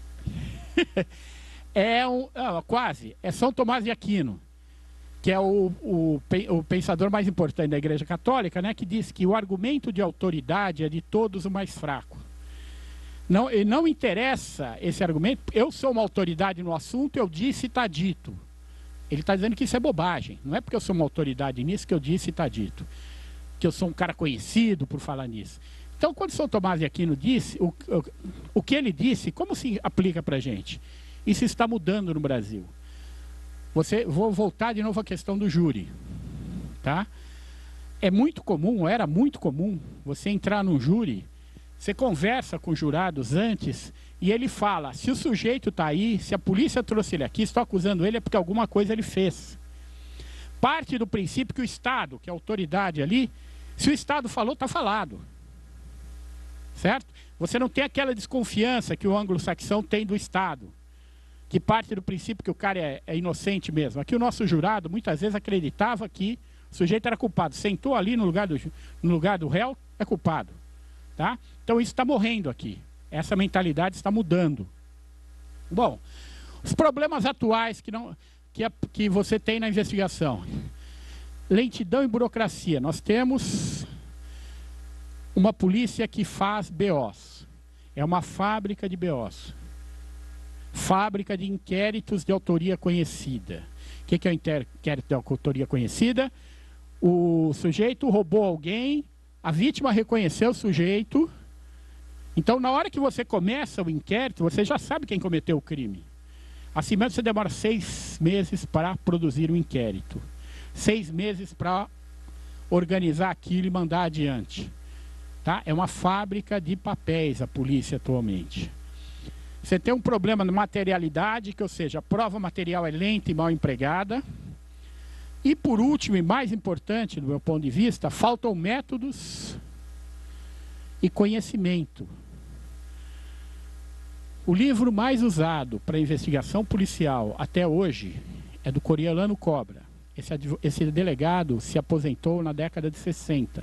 é um, ah, quase, é São Tomás de Aquino, que é o, o, o pensador mais importante da Igreja Católica, né, que diz que o argumento de autoridade é de todos o mais fraco. Não, e não interessa esse argumento, eu sou uma autoridade no assunto, eu disse e está dito. Ele está dizendo que isso é bobagem. Não é porque eu sou uma autoridade nisso que eu disse e está dito. Que eu sou um cara conhecido por falar nisso. Então, quando São Tomás de Aquino disse, o, o, o que ele disse, como se aplica para a gente? Isso está mudando no Brasil. Você, vou voltar de novo à questão do júri. Tá? É muito comum, era muito comum, você entrar num júri, você conversa com os jurados antes e ele fala, se o sujeito está aí, se a polícia trouxe ele aqui, estou acusando ele é porque alguma coisa ele fez. Parte do princípio que o Estado, que é a autoridade ali, se o Estado falou, está falado. Certo? Você não tem aquela desconfiança que o anglo-saxão tem do Estado, que parte do princípio que o cara é, é inocente mesmo. Aqui o nosso jurado muitas vezes acreditava que o sujeito era culpado. Sentou ali no lugar do, no lugar do réu, é culpado. Tá? Então isso está morrendo aqui. Essa mentalidade está mudando. Bom, os problemas atuais que, não, que, a, que você tem na investigação. Lentidão e burocracia. Nós temos uma polícia que faz B Os. É uma fábrica de B Os. Fábrica de inquéritos de autoria conhecida. O que, que é o inquérito de autoria conhecida? O sujeito roubou alguém, a vítima reconheceu o sujeito. Então, na hora que você começa o inquérito, você já sabe quem cometeu o crime. Assim mesmo, você demora seis meses para produzir o inquérito. Seis meses para organizar aquilo e mandar adiante. Tá? É uma fábrica de papéis a polícia atualmente. Você tem um problema de materialidade, que ou seja, a prova material é lenta e mal empregada. E por último, e mais importante do meu ponto de vista, faltam métodos e conhecimento. O livro mais usado para investigação policial até hoje é do Coriolano Cobra. Esse, esse delegado se aposentou na década de sessenta.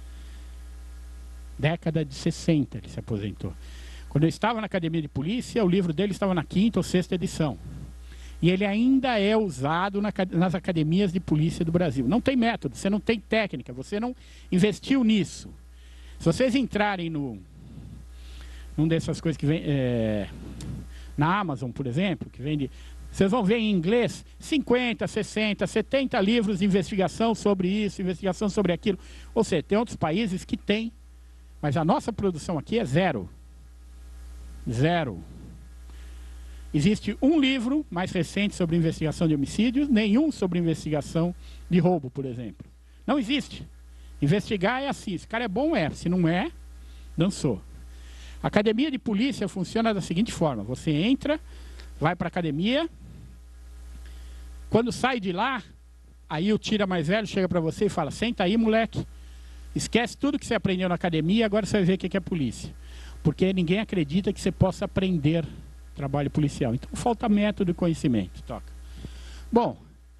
Década de sessenta ele se aposentou. Quando eu estava na academia de polícia, o livro dele estava na quinta ou sexta edição. E ele ainda é usado na, nas academias de polícia do Brasil. Não tem método, você não tem técnica, você não investiu nisso. Se vocês entrarem no, num dessas coisas que vem é, na Amazon, por exemplo, que vende, vocês vão ver em inglês cinquenta, sessenta, setenta livros de investigação sobre isso, investigação sobre aquilo. Ou seja, tem outros países que têm, mas a nossa produção aqui é zero. Zero. Existe um livro mais recente sobre investigação de homicídios, nenhum sobre investigação de roubo, por exemplo. Não existe. Investigar é assim, se o cara é bom é, se não é, dançou. A academia de polícia funciona da seguinte forma: você entra, vai para a academia, quando sai de lá, aí o tira mais velho chega para você e fala: senta aí, moleque, esquece tudo que você aprendeu na academia, agora você vai ver o que é polícia. Porque ninguém acredita que você possa aprender trabalho policial. Então falta método e conhecimento. Toca. Bom,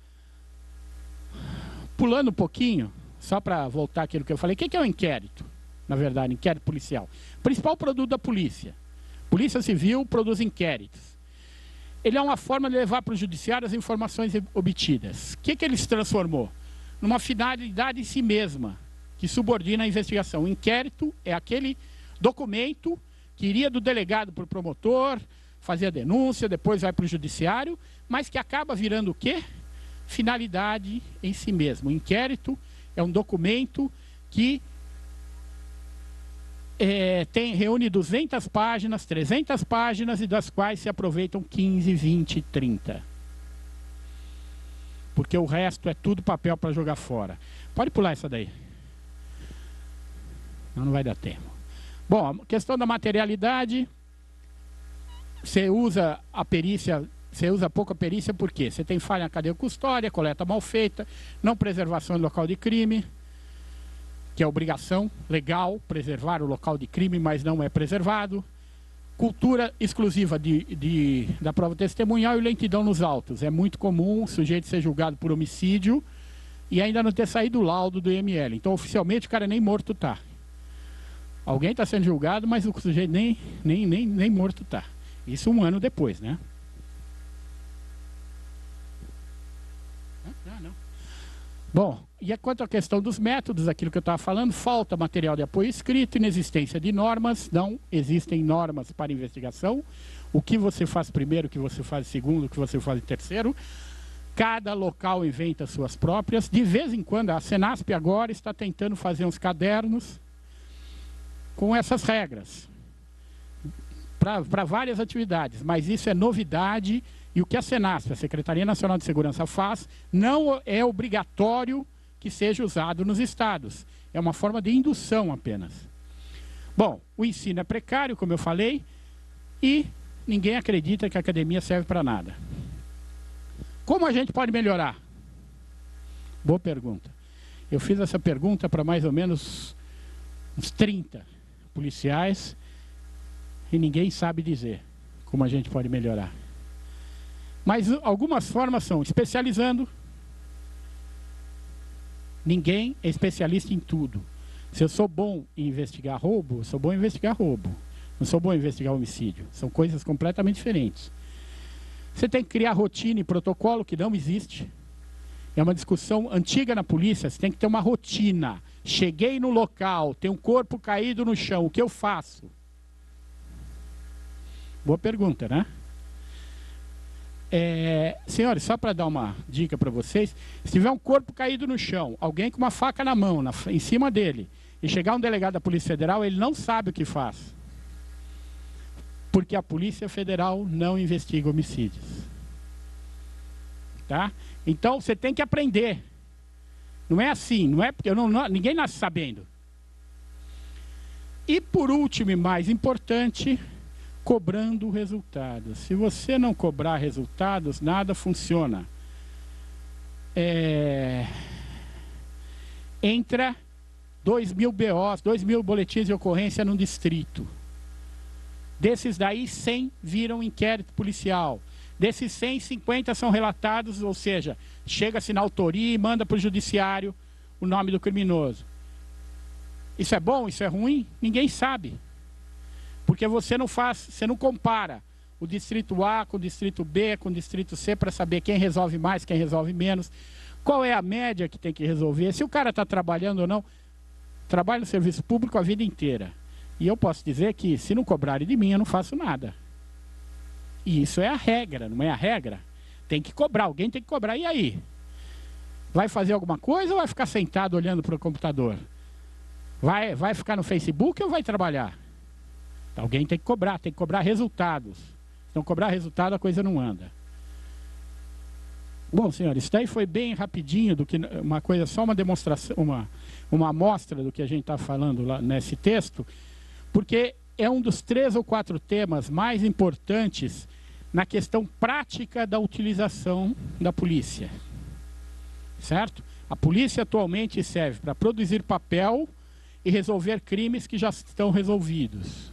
pulando um pouquinho, só para voltar àquilo que eu falei, o que é um inquérito? Na verdade, inquérito policial. Principal produto da polícia. Polícia Civil produz inquéritos. Ele é uma forma de levar para o judiciário as informações obtidas. O que, que ele se transformou? Numa finalidade em si mesma, que subordina a investigação. O inquérito é aquele documento que iria do delegado para o promotor, fazer a denúncia, depois vai para o judiciário, mas que acaba virando o quê? Finalidade em si mesmo. O inquérito é um documento que é, tem, reúne duzentas páginas, trezentas páginas, e das quais se aproveitam quinze, vinte, trinta. Porque o resto é tudo papel para jogar fora. Pode pular essa daí. Não, não vai dar tempo. Bom, a questão da materialidade, você usa a perícia, você usa pouco a perícia por quê? Você tem falha na cadeia de custódia, coleta mal feita, não preservação do local de crime, que é obrigação legal preservar o local de crime, mas não é preservado. Cultura exclusiva de, de, da prova testemunhal e lentidão nos autos. É muito comum o sujeito ser julgado por homicídio e ainda não ter saído o laudo do I M L. Então, oficialmente, o cara nem morto está. Alguém está sendo julgado, mas o sujeito nem, nem, nem, nem morto está. Isso um ano depois, né? Não, não. Bom, e quanto à questão dos métodos, aquilo que eu estava falando, falta material de apoio escrito, inexistência de normas, não existem normas para investigação. O que você faz primeiro, o que você faz segundo, o que você faz terceiro. Cada local inventa suas próprias. De vez em quando, a Senasp agora está tentando fazer uns cadernos com essas regras para várias atividades, mas isso é novidade, e o que a Senasp, a Secretaria Nacional de Segurança, faz, não é obrigatório que seja usado nos estados. É uma forma de indução apenas. Bom, o ensino é precário, como eu falei, e ninguém acredita que a academia serve para nada. Como a gente pode melhorar? Boa pergunta. Eu fiz essa pergunta para mais ou menos uns trinta policiais e ninguém sabe dizer como a gente pode melhorar. Mas algumas formas são especializando. Ninguém é especialista em tudo. Se eu sou bom em investigar roubo, eu sou bom em investigar roubo. Não sou bom em investigar homicídio. São coisas completamente diferentes. Você tem que criar rotina e protocolo, que não existe. É uma discussão antiga na polícia. Você tem que ter uma rotina. Cheguei no local, tem um corpo caído no chão, o que eu faço? Boa pergunta, né? É, senhores, só para dar uma dica para vocês, se tiver um corpo caído no chão, alguém com uma faca na mão, na, em cima dele, e chegar um delegado da Polícia Federal, ele não sabe o que faz. Porque a Polícia Federal não investiga homicídios. Tá? Então, você tem que aprender. Não é assim, não é porque eu não, não, ninguém nasce sabendo. E por último e mais importante, cobrando resultados. Se você não cobrar resultados, nada funciona. É... Entra dois mil B Os, dois mil boletins de ocorrência num distrito. Desses daí, cem viram inquérito policial. Desses cem, cinquenta são relatados, ou seja, chega-se na autoria e manda para o judiciário o nome do criminoso. Isso é bom? Isso é ruim? Ninguém sabe. Porque você não faz, você não compara o distrito A com o distrito B, com o distrito C, para saber quem resolve mais, quem resolve menos. Qual é a média que tem que resolver? Se o cara está trabalhando ou não. Trabalho no serviço público a vida inteira. E eu posso dizer que, se não cobrarem de mim, eu não faço nada. E isso é a regra, não é a regra? Tem que cobrar, alguém tem que cobrar. E aí? Vai fazer alguma coisa ou vai ficar sentado olhando para o computador? Vai, vai ficar no Facebook ou vai trabalhar? Alguém tem que cobrar, tem que cobrar resultados. Se não cobrar resultado, a coisa não anda. Bom, senhores, isso daí foi bem rapidinho, do que uma coisa, só uma demonstração, uma, uma amostra do que a gente está falando lá nesse texto, porque é um dos três ou quatro temas mais importantes na questão prática da utilização da polícia. Certo? A polícia atualmente serve para produzir papel e resolver crimes que já estão resolvidos.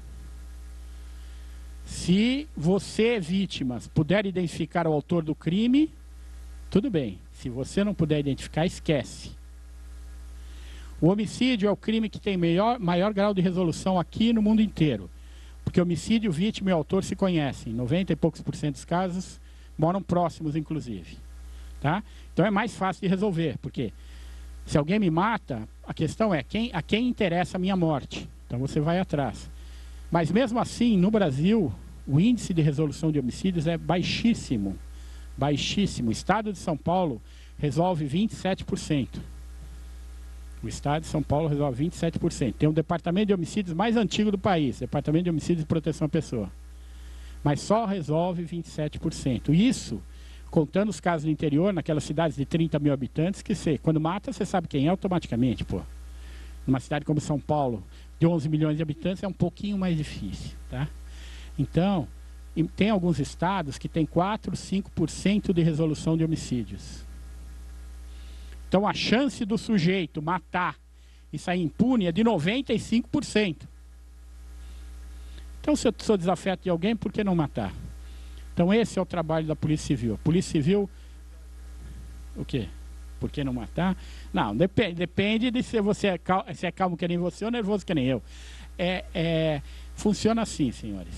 Se você, vítimas, puder identificar o autor do crime, tudo bem. Se você não puder identificar, esquece. O homicídio é o crime que tem maior, maior grau de resolução aqui no mundo inteiro. Porque homicídio, vítima e autor se conhecem. noventa e poucos por cento dos casos moram próximos, inclusive. Tá? Então é mais fácil de resolver. Porque se alguém me mata, a questão é quem, a quem interessa a minha morte. Então você vai atrás. Mas mesmo assim, no Brasil, o índice de resolução de homicídios é baixíssimo. Baixíssimo. O estado de São Paulo resolve vinte e sete por cento. O estado de São Paulo resolve vinte e sete por cento. Tem um departamento de homicídios mais antigo do país, Departamento de Homicídios e Proteção à Pessoa. Mas só resolve vinte e sete por cento. Isso, contando os casos do interior, naquelas cidades de trinta mil habitantes, que você, quando mata, você sabe quem é automaticamente, pô. Numa cidade como São Paulo, de onze milhões de habitantes, é um pouquinho mais difícil, tá? Então, tem alguns estados que tem quatro, cinco por cento de resolução de homicídios. Então, a chance do sujeito matar e sair impune é de noventa e cinco por cento. Então, se eu sou desafeto de alguém, por que não matar? Então, esse é o trabalho da Polícia Civil. A Polícia Civil, o quê? Por que não matar? Não, depende, depende de se você é calmo, se é calmo que nem você ou nervoso que nem eu. É, é, funciona assim, senhores.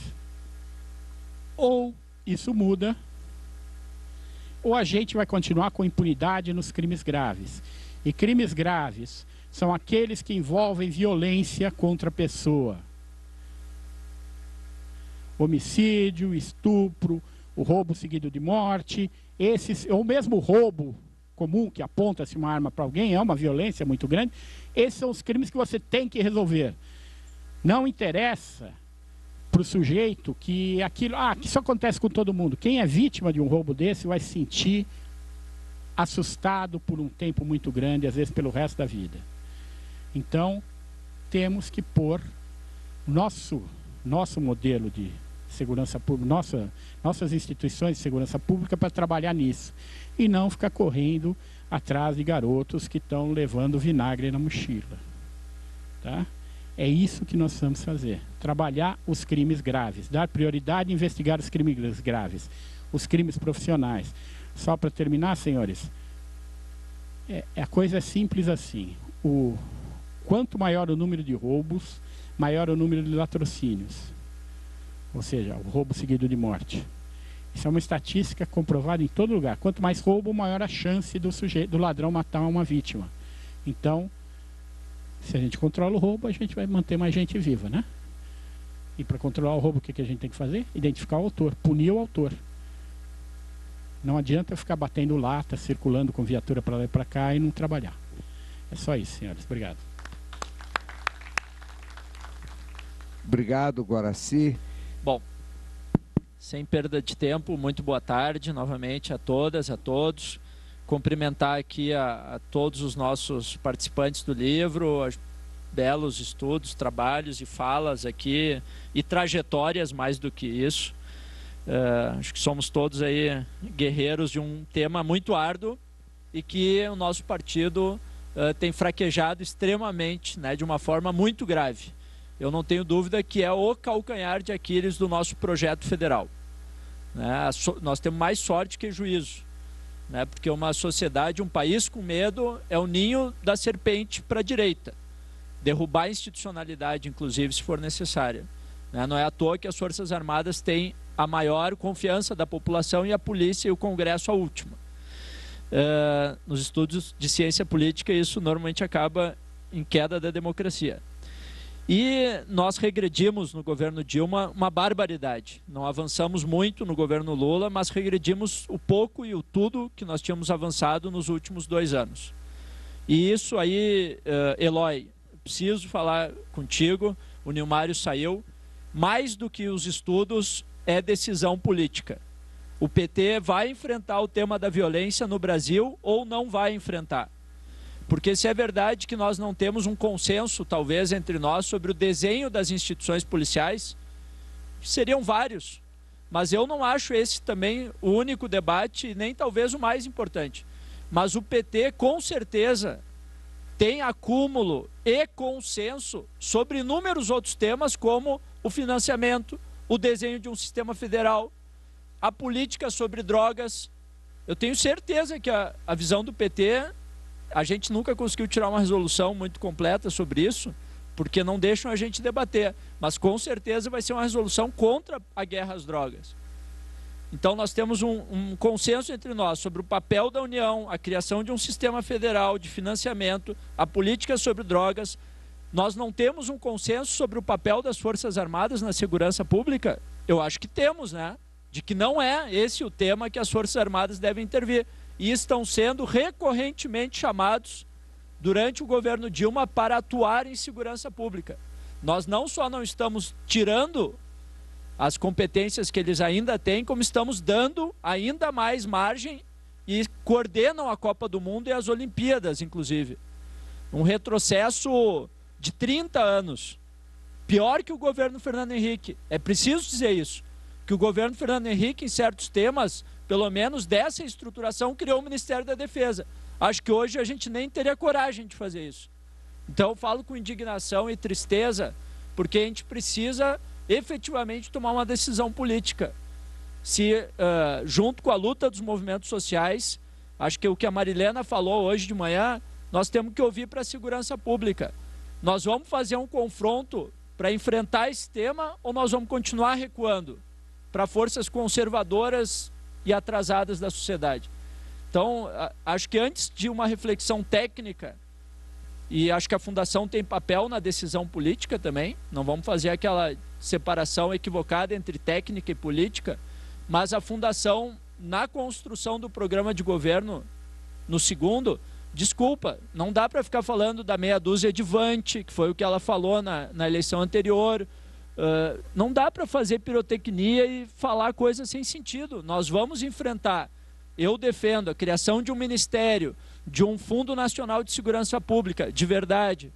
Ou isso muda, ou a gente vai continuar com impunidade nos crimes graves. E crimes graves são aqueles que envolvem violência contra a pessoa. Homicídio, estupro, o roubo seguido de morte, esses, ou mesmo roubo comum, que aponta-se uma arma para alguém, é uma violência muito grande. Esses são os crimes que você tem que resolver. Não interessa para o sujeito que aquilo, ah, que isso acontece com todo mundo. Quem é vítima de um roubo desse vai se sentir assustado por um tempo muito grande, às vezes pelo resto da vida. Então, temos que pôr nosso, nosso modelo de segurança pública, nossa, nossas instituições de segurança pública para trabalhar nisso. E não ficar correndo atrás de garotos que estão levando vinagre na mochila. Tá? É isso que nós vamos fazer. Trabalhar os crimes graves. Dar prioridade e investigar os crimes graves. Os crimes profissionais. Só para terminar, senhores. É, a coisa é simples assim. O, quanto maior o número de roubos, maior o número de latrocínios. Ou seja, o roubo seguido de morte. Isso é uma estatística comprovada em todo lugar. Quanto mais roubo, maior a chance do, sujeito, do ladrão matar uma vítima. Então, se a gente controla o roubo, a gente vai manter mais gente viva, né? E para controlar o roubo, o que, que a gente tem que fazer? Identificar o autor, punir o autor. Não adianta ficar batendo lata, circulando com viatura para lá e para cá e não trabalhar. É só isso, senhores. Obrigado. Obrigado, Guaraci. Bom, sem perda de tempo, muito boa tarde novamente a todas, a todos. Cumprimentar aqui a, a todos os nossos participantes do livro, belos estudos, trabalhos e falas aqui, e trajetórias mais do que isso. Uh, acho que somos todos aí guerreiros de um tema muito árduo e que o nosso partido uh, tem fraquejado extremamente, né, de uma forma muito grave. Eu não tenho dúvida que é o calcanhar de Aquiles do nosso projeto federal. Né? So, nós temos mais sorte que juízo, né? Porque uma sociedade, um país com medo é o ninho da serpente para a direita. Derrubar a institucionalidade, inclusive, se for necessária. Né? Não é à toa que as Forças Armadas têm a maior confiança da população e a polícia e o Congresso a última. Uh, nos estudos de ciência política, isso normalmente acaba em queda da democracia. E nós regredimos no governo Dilma uma barbaridade. Não avançamos muito no governo Lula, mas regredimos o pouco e o tudo que nós tínhamos avançado nos últimos dois anos. E isso aí, uh, Eloy, preciso falar contigo, o Nilmário saiu, mais do que os estudos é decisão política. O P T vai enfrentar o tema da violência no Brasil ou não vai enfrentar? Porque se é verdade que nós não temos um consenso, talvez, entre nós sobre o desenho das instituições policiais, seriam vários. Mas eu não acho esse também o único debate, nem talvez o mais importante. Mas o P T, com certeza, tem acúmulo e consenso sobre inúmeros outros temas, como o financiamento, o desenho de um sistema federal, a política sobre drogas. Eu tenho certeza que a, a visão do P T, a gente nunca conseguiu tirar uma resolução muito completa sobre isso, porque não deixam a gente debater, mas com certeza vai ser uma resolução contra a guerra às drogas. Então nós temos um, um consenso entre nós sobre o papel da União, a criação de um sistema federal de financiamento, a política sobre drogas. Nós não temos um consenso sobre o papel das Forças Armadas na segurança pública? Eu acho que temos, né? De que não é esse o tema que as Forças Armadas devem intervir. E estão sendo recorrentemente chamados, durante o governo Dilma, para atuar em segurança pública. Nós não só não estamos tirando as competências que eles ainda têm, como estamos dando ainda mais margem e coordenam a Copa do Mundo e as Olimpíadas, inclusive. Um retrocesso de trinta anos, pior que o governo Fernando Henrique. É preciso dizer isso, que o governo Fernando Henrique, em certos temas, pelo menos dessa estruturação, criou o Ministério da Defesa. Acho que hoje a gente nem teria coragem de fazer isso. Então eu falo com indignação e tristeza, porque a gente precisa efetivamente tomar uma decisão política. Se, uh, junto com a luta dos movimentos sociais, acho que o que a Marilena falou hoje de manhã, nós temos que ouvir para a segurança pública. Nós vamos fazer um confronto para enfrentar esse tema ou nós vamos continuar recuando para forças conservadoras e atrasadas da sociedade? Então, acho que antes de uma reflexão técnica, e acho que a Fundação tem papel na decisão política também, não vamos fazer aquela separação equivocada entre técnica e política, mas a Fundação, na construção do programa de governo, no segundo, desculpa, não dá para ficar falando da meia dúzia de Vante, que foi o que ela falou na, na eleição anterior. Uh, não dá para fazer pirotecnia e falar coisas sem sentido. Nós vamos enfrentar, eu defendo a criação de um ministério, de um Fundo Nacional de Segurança Pública, de verdade,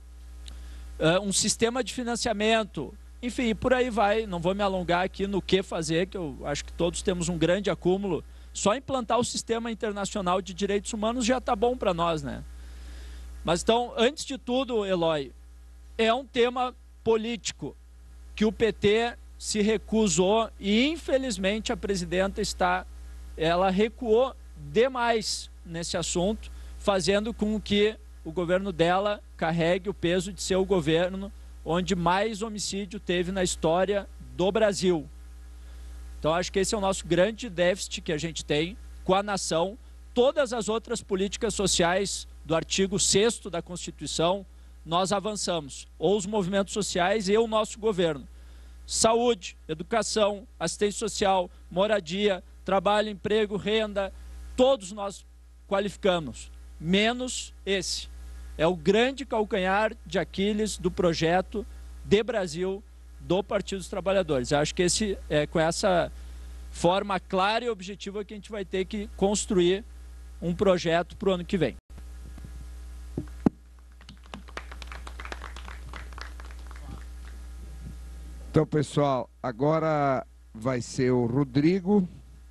uh, um sistema de financiamento, enfim, por aí vai. Não vou me alongar aqui no que fazer, que eu acho que todos temos um grande acúmulo. Só implantar o sistema internacional de direitos humanos já está bom para nós, né? Mas então, antes de tudo, Eloy, é um tema político que o P T se recusou e, infelizmente, a presidenta está, ela recuou demais nesse assunto, fazendo com que o governo dela carregue o peso de ser o governo onde mais homicídio teve na história do Brasil. Então, acho que esse é o nosso grande déficit que a gente tem com a nação. Todas as outras políticas sociais do artigo sexto da Constituição, nós avançamos, ou os movimentos sociais e o nosso governo. Saúde, educação, assistência social, moradia, trabalho, emprego, renda, todos nós qualificamos, menos esse. É o grande calcanhar de Aquiles do projeto de Brasil do Partido dos Trabalhadores. Eu acho que esse, é com essa forma clara e objetiva que a gente vai ter que construir um projeto para o ano que vem. Então, pessoal, agora vai ser o Rodrigo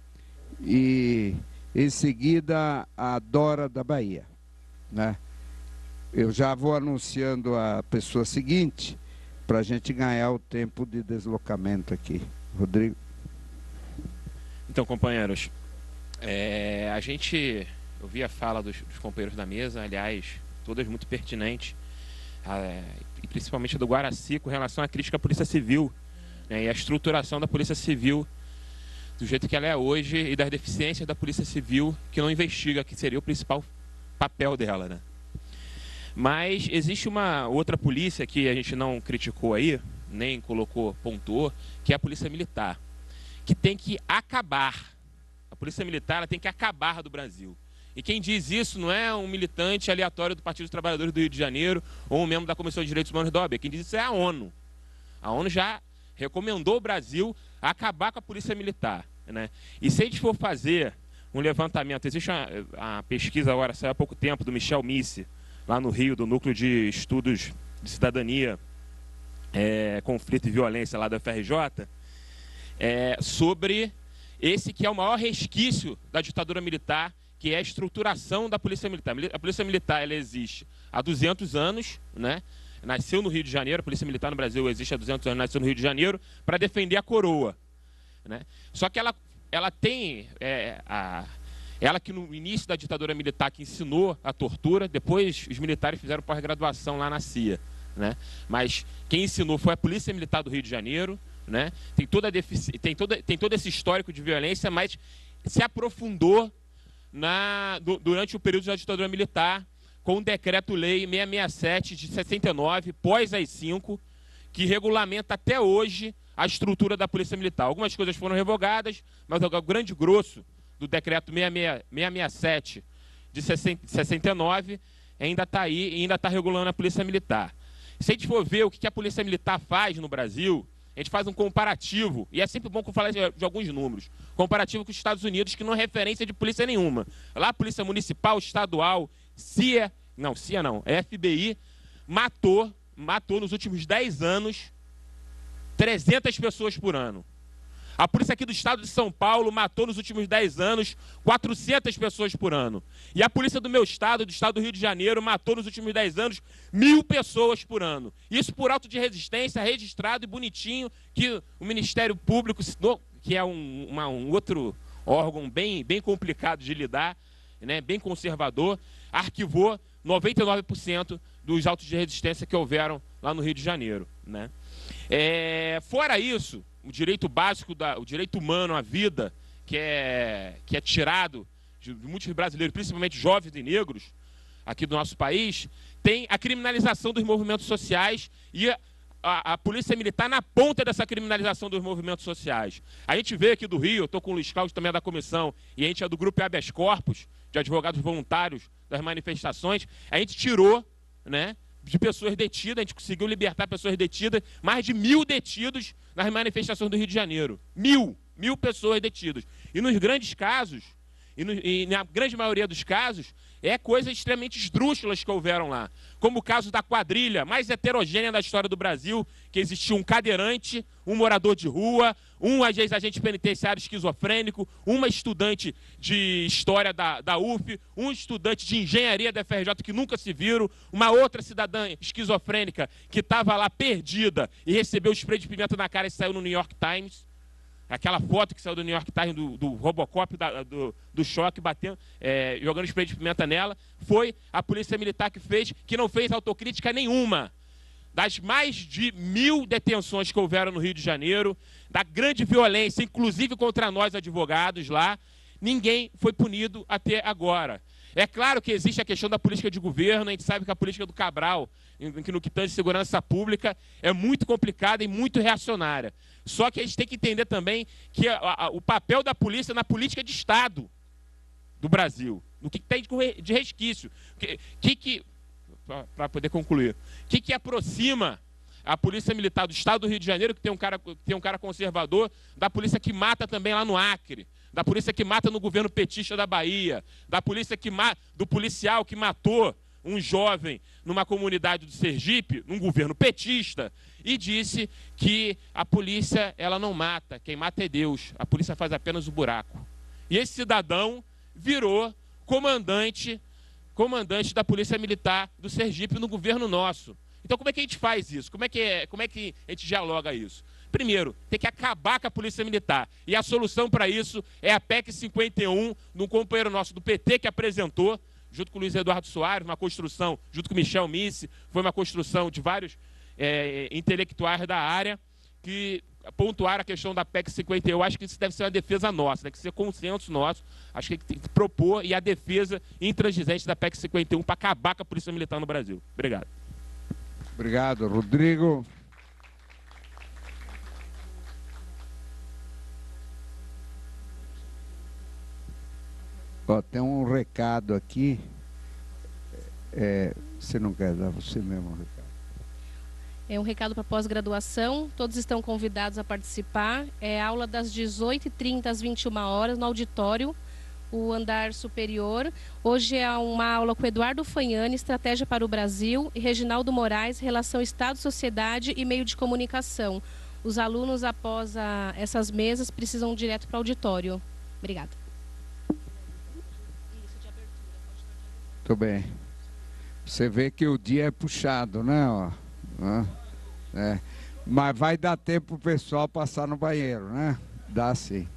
e em seguida a Dora da Bahia, né? Eu já vou anunciando a pessoa seguinte para a gente ganhar o tempo de deslocamento aqui. Rodrigo. Então, companheiros, é, a gente, eu vi a fala dos, dos companheiros da mesa, aliás, todas muito pertinentes, é, e principalmente do Guaraci com relação à crítica à Polícia Civil, né, e a estruturação da Polícia Civil do jeito que ela é hoje e das deficiências da Polícia Civil que não investiga, que seria o principal papel dela, né? Mas existe uma outra polícia que a gente não criticou aí, nem colocou, pontuou, que é a Polícia Militar, que tem que acabar. A Polícia Militar ela tem que acabar do Brasil. E quem diz isso não é um militante aleatório do Partido dos Trabalhadores do Rio de Janeiro ou um membro da Comissão de Direitos Humanos da O A B. Quem diz isso é a ONU. A ONU já recomendou o Brasil a acabar com a Polícia Militar, né? E se a gente for fazer um levantamento, existe uma, uma pesquisa agora, saiu há pouco tempo, do Michel Missi, lá no Rio, do Núcleo de Estudos de Cidadania, é, Conflito e Violência, lá da F R J, é, sobre esse que é o maior resquício da ditadura militar, que é a estruturação da Polícia Militar. A Polícia Militar ela existe há duzentos anos, né? Nasceu no Rio de Janeiro, a Polícia Militar no Brasil existe há duzentos anos, nasceu no Rio de Janeiro, para defender a coroa, né? Só que ela, ela tem... É, a, ela que no início da ditadura militar que ensinou a tortura, depois os militares fizeram pós-graduação lá na C I A, né? Mas quem ensinou foi a Polícia Militar do Rio de Janeiro, né? Tem, toda a defici... tem, toda, tem todo esse histórico de violência, mas se aprofundou na, do, durante o período da ditadura militar, com o decreto-lei seiscentos e sessenta e sete de sessenta e nove, pós A I cinco, que regulamenta até hoje a estrutura da Polícia Militar. Algumas coisas foram revogadas, mas o grande grosso do decreto seiscentos e sessenta e sete de sessenta e nove ainda está aí e ainda está regulando a Polícia Militar. Se a gente for ver o que a Polícia Militar faz no Brasil, a gente faz um comparativo, e é sempre bom que eu fale de, de alguns números, comparativo com os Estados Unidos, que não é referência de polícia nenhuma. Lá a Polícia Municipal, Estadual, C I A, não, C I A não, F B I, matou, matou nos últimos dez anos trezentas pessoas por ano. A polícia aqui do estado de São Paulo matou nos últimos dez anos quatrocentas pessoas por ano. E a polícia do meu estado, do estado do Rio de Janeiro, matou nos últimos dez anos mil pessoas por ano. Isso por auto de resistência, registrado e bonitinho, que o Ministério Público, que é um, uma, um outro órgão bem, bem complicado de lidar, né, bem conservador, arquivou noventa e nove por cento dos autos de resistência que houveram lá no Rio de Janeiro, né? É, fora isso, o direito básico, da, o direito humano à vida, que é, que é tirado de muitos brasileiros, principalmente jovens e negros, aqui do nosso país, tem a criminalização dos movimentos sociais e a, a, a Polícia Militar na ponta dessa criminalização dos movimentos sociais. A gente veio aqui do Rio, eu estou com o Luiz Cláudio também é da comissão, e a gente é do grupo Habeas Corpus, de advogados voluntários das manifestações, a gente tirou, né, de pessoas detidas, a gente conseguiu libertar pessoas detidas, mais de mil detidos nas manifestações do Rio de Janeiro. Mil, mil pessoas detidas. E nos grandes casos, e, no, e na grande maioria dos casos, é coisas extremamente esdrúxulas que houveram lá. Como o caso da quadrilha mais heterogênea da história do Brasil, que existia um cadeirante, um morador de rua, um ex-agente penitenciário esquizofrênico, uma estudante de história da, da U F, um estudante de engenharia da F R J que nunca se viram, uma outra cidadã esquizofrênica que estava lá perdida e recebeu spray de pimenta na cara e saiu no New York Times. Aquela foto que saiu do New York Times do, do Robocop, da, do, do choque, batendo, é, jogando spray de pimenta nela, foi a Polícia Militar que fez, que não fez autocrítica nenhuma. Das mais de mil detenções que houveram no Rio de Janeiro, da grande violência, inclusive contra nós advogados lá, ninguém foi punido até agora. É claro que existe a questão da política de governo, a gente sabe que a política do Cabral, que no que tange segurança pública, é muito complicada e muito reacionária. Só que a gente tem que entender também que a, a, o papel da polícia na política de Estado do Brasil, no que tem de resquício, que, que, que para poder concluir, o que, que aproxima a Polícia Militar do Estado do Rio de Janeiro, que tem um cara, tem um cara conservador, da polícia que mata também lá no Acre, da polícia que mata no governo petista da Bahia, da polícia que ma do policial que matou um jovem numa comunidade do Sergipe, num governo petista, e disse que a polícia ela não mata, quem mata é Deus, a polícia faz apenas o buraco. E esse cidadão virou comandante, comandante da Polícia Militar do Sergipe no governo nosso. Então como é que a gente faz isso? Como é que, é, como é que a gente dialoga isso? Primeiro, tem que acabar com a Polícia Militar. E a solução para isso é a P E C cinquenta e um, de um companheiro nosso do P T que apresentou, junto com o Luiz Eduardo Soares, uma construção, junto com o Michel Missi, foi uma construção de vários é, intelectuais da área, que pontuaram a questão da P E C cinquenta e um. Eu acho que isso deve ser uma defesa nossa, tem que ser consenso nosso. Acho que tem que propor e a defesa intransigente da P E C cinquenta e um para acabar com a Polícia Militar no Brasil. Obrigado. Obrigado, Rodrigo. Ó, tem um recado aqui. É, você não quer dar você mesmo um recado? É um recado para pós-graduação. Todos estão convidados a participar. É aula das dezoito e trinta às vinte e uma horas no auditório, o andar superior. Hoje é uma aula com Eduardo Fagnani, Estratégia para o Brasil, e Reginaldo Moraes, Relação Estado, Sociedade e Meio de Comunicação. Os alunos, após a, essas mesas, precisam ir direto para o auditório. Obrigada. Muito bem. Você vê que o dia é puxado, né? Ó, é. Mas vai dar tempo para o pessoal passar no banheiro, né? Dá sim.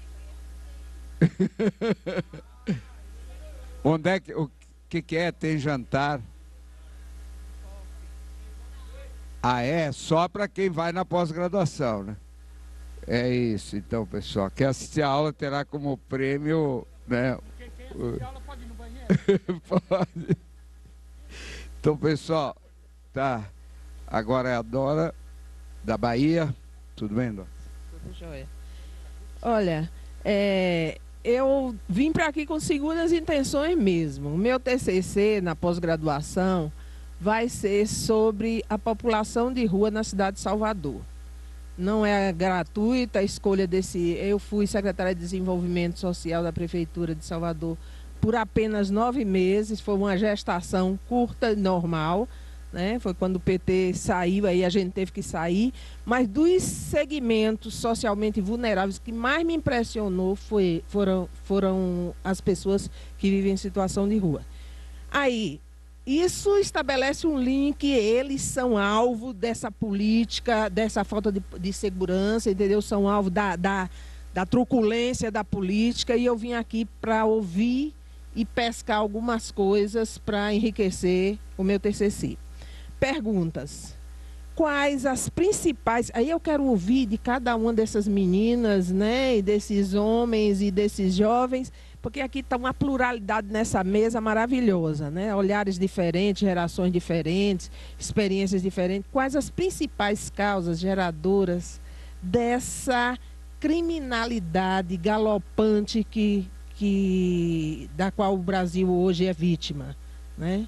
Onde é que, o que, que é? Tem jantar? Ah, é? Só para quem vai na pós-graduação, né? É isso, então, pessoal. Quem assistir a aula terá como prêmio, né? Quem assistir a aula pode ir no banheiro? Pode. Então, pessoal, tá. Agora é a Dora, da Bahia. Tudo bem, Dora? Tudo jóia. Olha, é, eu vim para aqui com segundas intenções mesmo. O meu T C C na pós-graduação vai ser sobre a população de rua na cidade de Salvador. Não é gratuita a escolha desse... Eu fui secretária de Desenvolvimento Social da Prefeitura de Salvador por apenas nove meses, foi uma gestação curta e normal, né? Foi quando o P T saiu, aí a gente teve que sair, mas dos segmentos socialmente vulneráveis que mais me impressionou foi, foram, foram as pessoas que vivem em situação de rua. Aí, isso estabelece um link, eles são alvo dessa política, dessa falta de, de segurança, entendeu? São alvo da, da, da truculência da política, e eu vim aqui para ouvir e pescar algumas coisas para enriquecer o meu T C C. Perguntas. Quais as principais... Aí eu quero ouvir de cada uma dessas meninas, né, e desses homens e desses jovens, porque aqui está uma pluralidade nessa mesa maravilhosa, né? Olhares diferentes, gerações diferentes, experiências diferentes. Quais as principais causas geradoras dessa criminalidade galopante que... Que, da qual o Brasil hoje é vítima, né?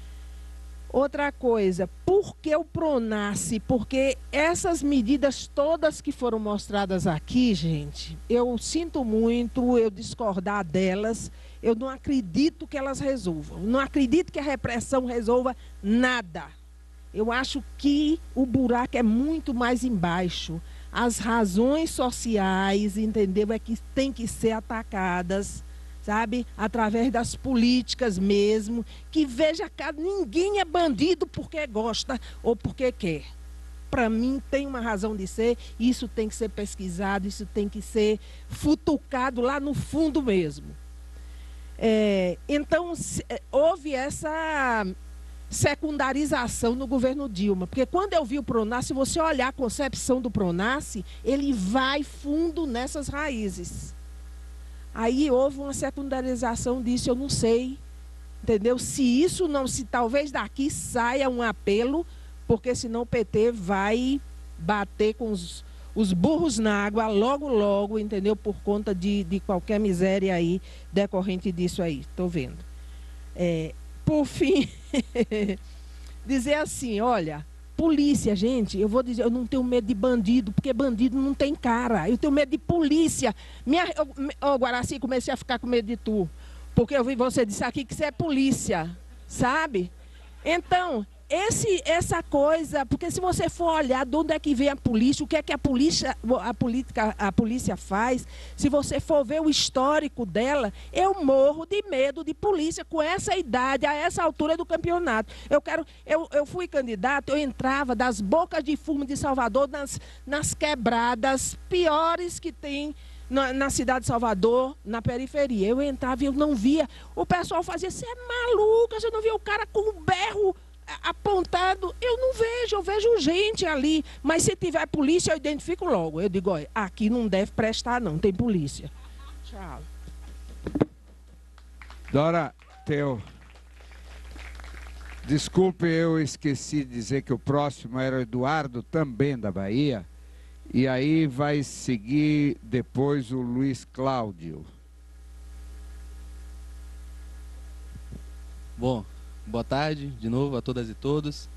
Outra coisa, por que o PRONASSE? Porque essas medidas todas que foram mostradas aqui, gente, eu sinto muito eu discordar delas, eu não acredito que elas resolvam, não acredito que a repressão resolva nada. Eu acho que o buraco é muito mais embaixo. As razões sociais, entendeu, é que tem que ser atacadas, sabe, através das políticas mesmo, que veja que ninguém é bandido porque gosta ou porque quer. Para mim tem uma razão de ser, isso tem que ser pesquisado, isso tem que ser futucado lá no fundo mesmo. É, então, houve essa secundarização no governo Dilma, porque quando eu vi o PRONASSE, se você olhar a concepção do PRONASSE, ele vai fundo nessas raízes. Aí houve uma secundarização disso, eu não sei, entendeu? Se isso não, se talvez daqui saia um apelo, porque senão o P T vai bater com os, os burros na água logo, logo, entendeu? Por conta de, de qualquer miséria aí decorrente disso aí, estou vendo. É, por fim, dizer assim, olha, polícia, gente, eu vou dizer, eu não tenho medo de bandido, porque bandido não tem cara. Eu tenho medo de polícia. Minha, eu, oh, Guaraci, comecei a ficar com medo de tu, porque eu vi você disse aqui que você é polícia. sabe? Então, esse, essa coisa, porque se você for olhar de onde é que vem a polícia, o que é que a polícia, a, política, a polícia faz, se você for ver o histórico dela, eu morro de medo de polícia com essa idade, a essa altura do campeonato. Eu, quero, eu, eu fui candidato, eu entrava das bocas de fumo de Salvador, nas, nas quebradas piores que tem na, na cidade de Salvador, na periferia. Eu entrava e eu não via. O pessoal fazia, você é maluca, você não via o cara com o berro apontado. Eu não vejo, eu vejo gente ali. Mas se tiver polícia, eu identifico logo. Eu digo, olha, aqui não deve prestar não, tem polícia. Tchau. Dora, teu... Desculpe, eu esqueci de dizer que o próximo era o Eduardo, também da Bahia. E aí vai seguir depois o Luiz Cláudio. Bom, boa tarde de novo a todas e todos.